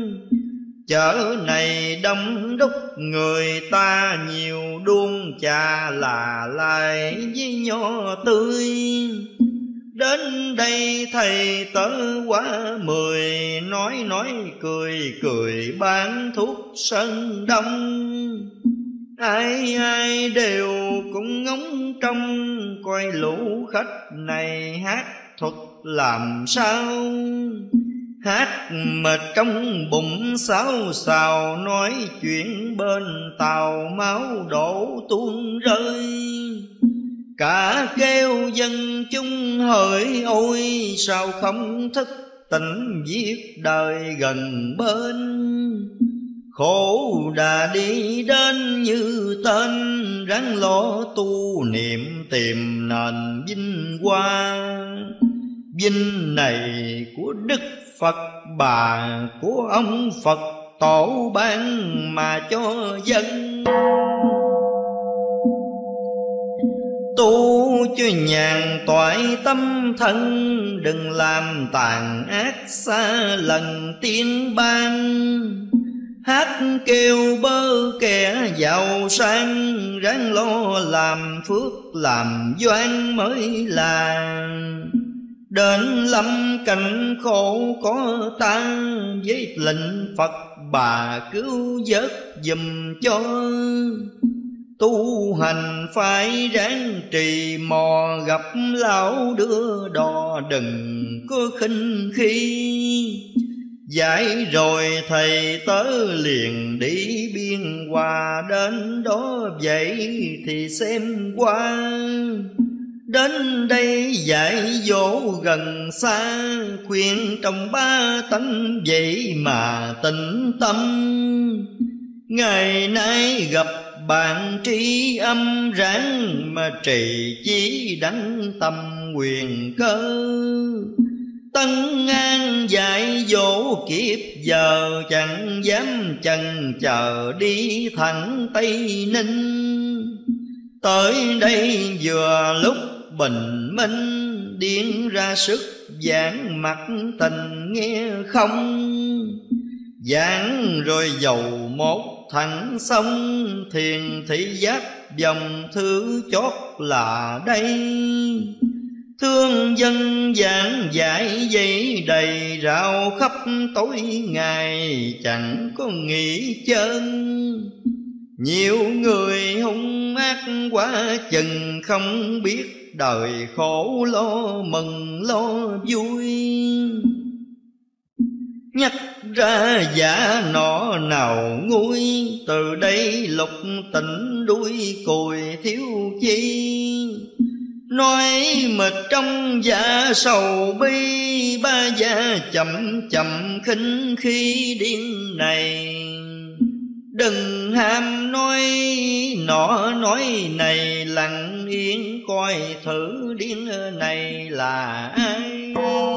Chợ này đông đúc người ta nhiều, đuông trà là lại với nho tươi. Đến đây thầy tớ quá mười, nói nói cười cười bán thuốc sơn đông. Ai ai đều cũng ngóng trông, coi lũ khách này hát thuật làm sao. Hát mà trong bụng xáo xào, nói chuyện bên tàu máu đổ tuôn rơi. Cả kêu dân chúng hỡi ôi, sao không thức tỉnh viết đời gần bên. Khổ đã đi đến như tên, ráng lo tu niệm tìm nền vinh quang. Vinh này của Đức Phật bà, của ông Phật tổ ban mà cho dân. Tu cho nhàn toại tâm thân, đừng làm tàn ác xa lần tiên ban. Hát kêu bơ kẻ giàu sang, ráng lo làm phước làm doan mới là. Đến lâm cảnh khổ có ta, với lệnh Phật bà cứu vớt giùm cho. Tu hành phải ráng trì mò, gặp lão đưa đò đừng có khinh khi. Dạy rồi thầy tớ liền đi biên hòa, đến đó vậy thì xem qua. Đến đây dạy dỗ gần xa, khuyên trong ba tánh vậy mà tĩnh tâm. Ngày nay gặp bạn tri âm, ráng mà trì chí đắng tâm quyền cơ. Tân An dạy dỗ kiếp giờ, chẳng dám chần chờ đi thẳng Tây Ninh. Tới đây vừa lúc bình minh, điên ra sức giảng mặt tình nghe không. Giảng rồi dầu một thẳng sông, thiền thị giác dòng thứ chót là đây. Thương dân giảng dạy dây đầy, rao khắp tối ngày chẳng có nghỉ chân. Nhiều người hung ác quá chừng, không biết đời khổ lo mừng lo vui. Nhắc ra giả nọ nào nguôi, từ đây lục tỉnh đuôi cùi thiếu chi. Nói mệt trong dạ sầu bi, ba gia chậm chậm khinh khi điên này. Đừng ham nói nọ nói này, lặng yên coi thử điên này là ai.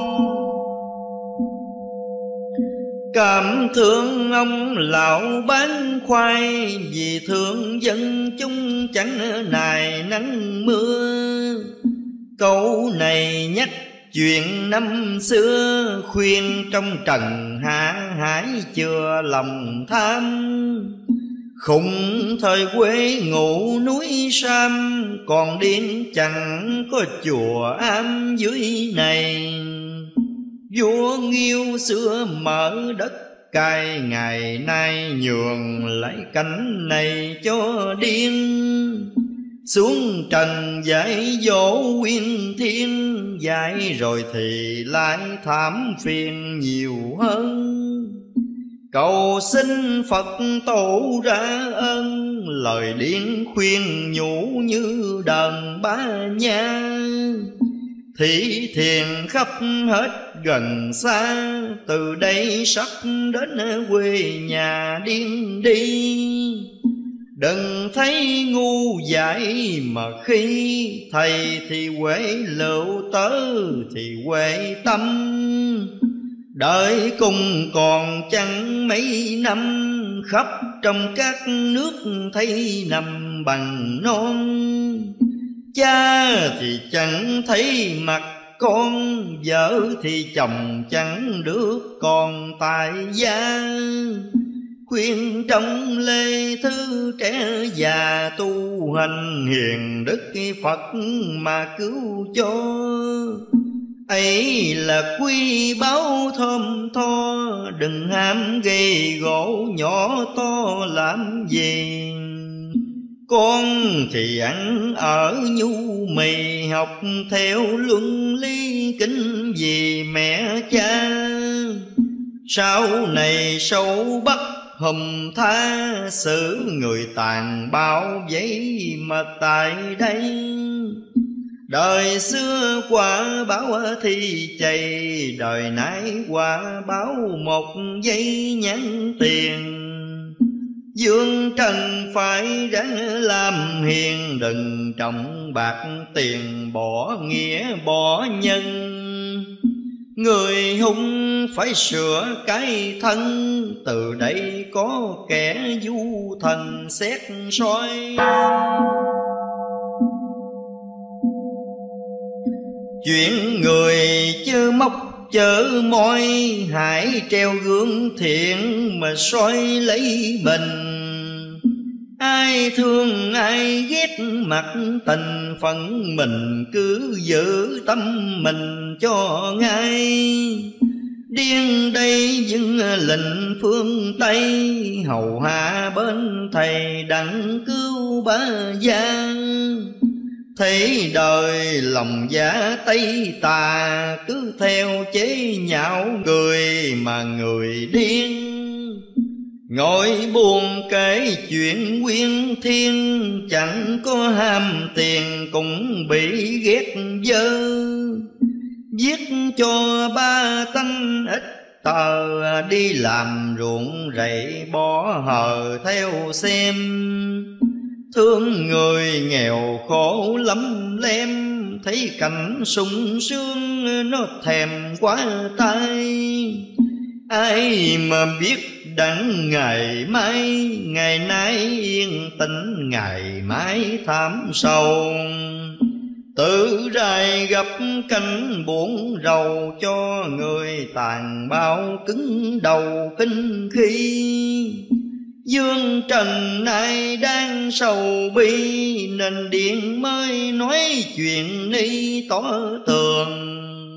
Cảm thương ông lão bán khoai, vì thương dân chúng chẳng nài nắng mưa. Câu này nhắc chuyện năm xưa, khuyên trong trần hạ hải chưa lòng tham. Khùng thời quê ngủ núi Sam, còn điên chẳng có chùa am dưới này. Vua Nghiêu xưa mở đất cai, ngày nay nhường lại cánh này cho điên. Xuống trần dạy dỗ quyên thiên, dạy rồi thì lại thảm phiền nhiều hơn. Cầu xin Phật tổ ra ơn, lời điên khuyên nhủ như đờn ba nha. Thị thiền khắp hết gần xa, từ đây sắp đến quê nhà điên đi. Đừng thấy ngu dại mà khi, thầy thì huệ lựu tớ thì huệ tâm. Đợi cùng còn chẳng mấy năm, khắp trong các nước thấy nằm bằng non. Cha thì chẳng thấy mặt con, vợ thì chồng chẳng được còn tại gia. Khuyên trong lê thư trẻ già, tu hành hiền đức Phật mà cứu cho. Ấy là quy báu thơm tho, đừng ham gây gỗ nhỏ to làm gì. Con thì ăn ở nhu mì, học theo luân lý kính vì mẹ cha. Sau này sâu bắt hùm tha, xử người tàn bạo giấy mà tại đây. Đời xưa quả báo thì chày, đời nay quả báo một giây nhắn tiền. Dương trần phải ráng làm hiền, đừng trọng bạc tiền bỏ nghĩa bỏ nhân. Người hung phải sửa cái thân, từ đây có kẻ du thần xét soi. Chuyện người chớ móc chớ môi, hãy treo gương thiện mà soi lấy mình. Ai thương ai ghét mặc tình phận mình, cứ giữ tâm mình cho ngay. Điên đây dưng lệnh phương Tây, hầu hạ bên thầy đặng cứu ba gia. Thấy đời lòng giả Tây tà, cứ theo chế nhạo người mà người điên. Ngồi buồn kể chuyện nguyên thiên, chẳng có ham tiền cũng bị ghét dơ. Viết cho ba tánh ít tờ, đi làm ruộng rẫy bỏ hờ theo xem. Thương người nghèo khổ lắm lem, thấy cảnh sung sướng nó thèm quá tay. Ai mà biết đặng ngày mai, ngày nay yên tĩnh ngày mai thảm sầu. Tự rài gặp cảnh buồn rầu, cho người tàn bao cứng đầu kinh khi. Dương trần nay đang sầu bi, nên điện mới nói chuyện ni tỏ tường.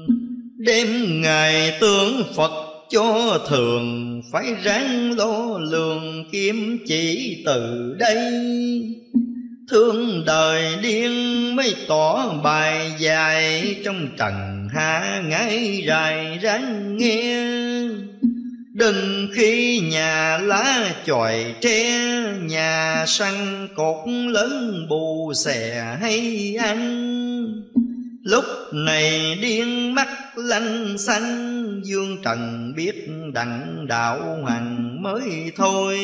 Đêm ngày tưởng Phật cho thường, phải ráng lo lường kiếm chỉ từ đây. Thương đời điên mới tỏ bài dài, trong trần hạ ngái rài ráng nghe. Đừng khi nhà lá chòi tre, nhà săn cột lớn bù xè hay ăn. Lúc này điên mắt lanh xanh, dương trần biết đặng đạo hành mới thôi.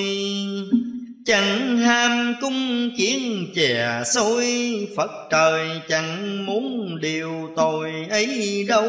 Chẳng ham cung chiến chè xôi, Phật trời chẳng muốn điều tội ấy đâu.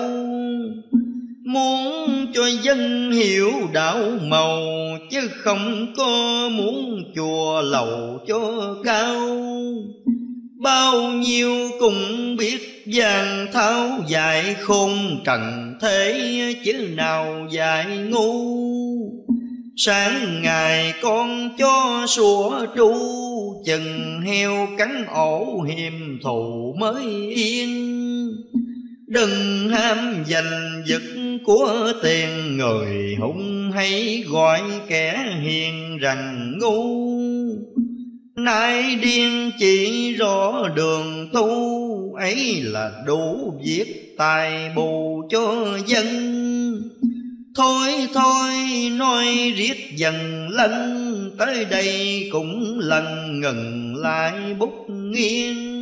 Muốn cho dân hiểu đạo màu, chứ không có muốn chùa lầu cho cao. Bao nhiêu cũng biết vàng tháo dạy khôn trần thế, chứ nào dạy ngu. Sáng ngày con cho sủa tru, chừng heo cắn ổ hiềm thù mới yên. Đừng ham giành giật của tiền người, hung hay gọi kẻ hiền rằng ngu. Nay điên chỉ rõ đường tu, ấy là đủ việc tài bù cho dân. Thôi thôi nói riết dần lân, tới đây cũng lần ngừng lại bút nghiêng.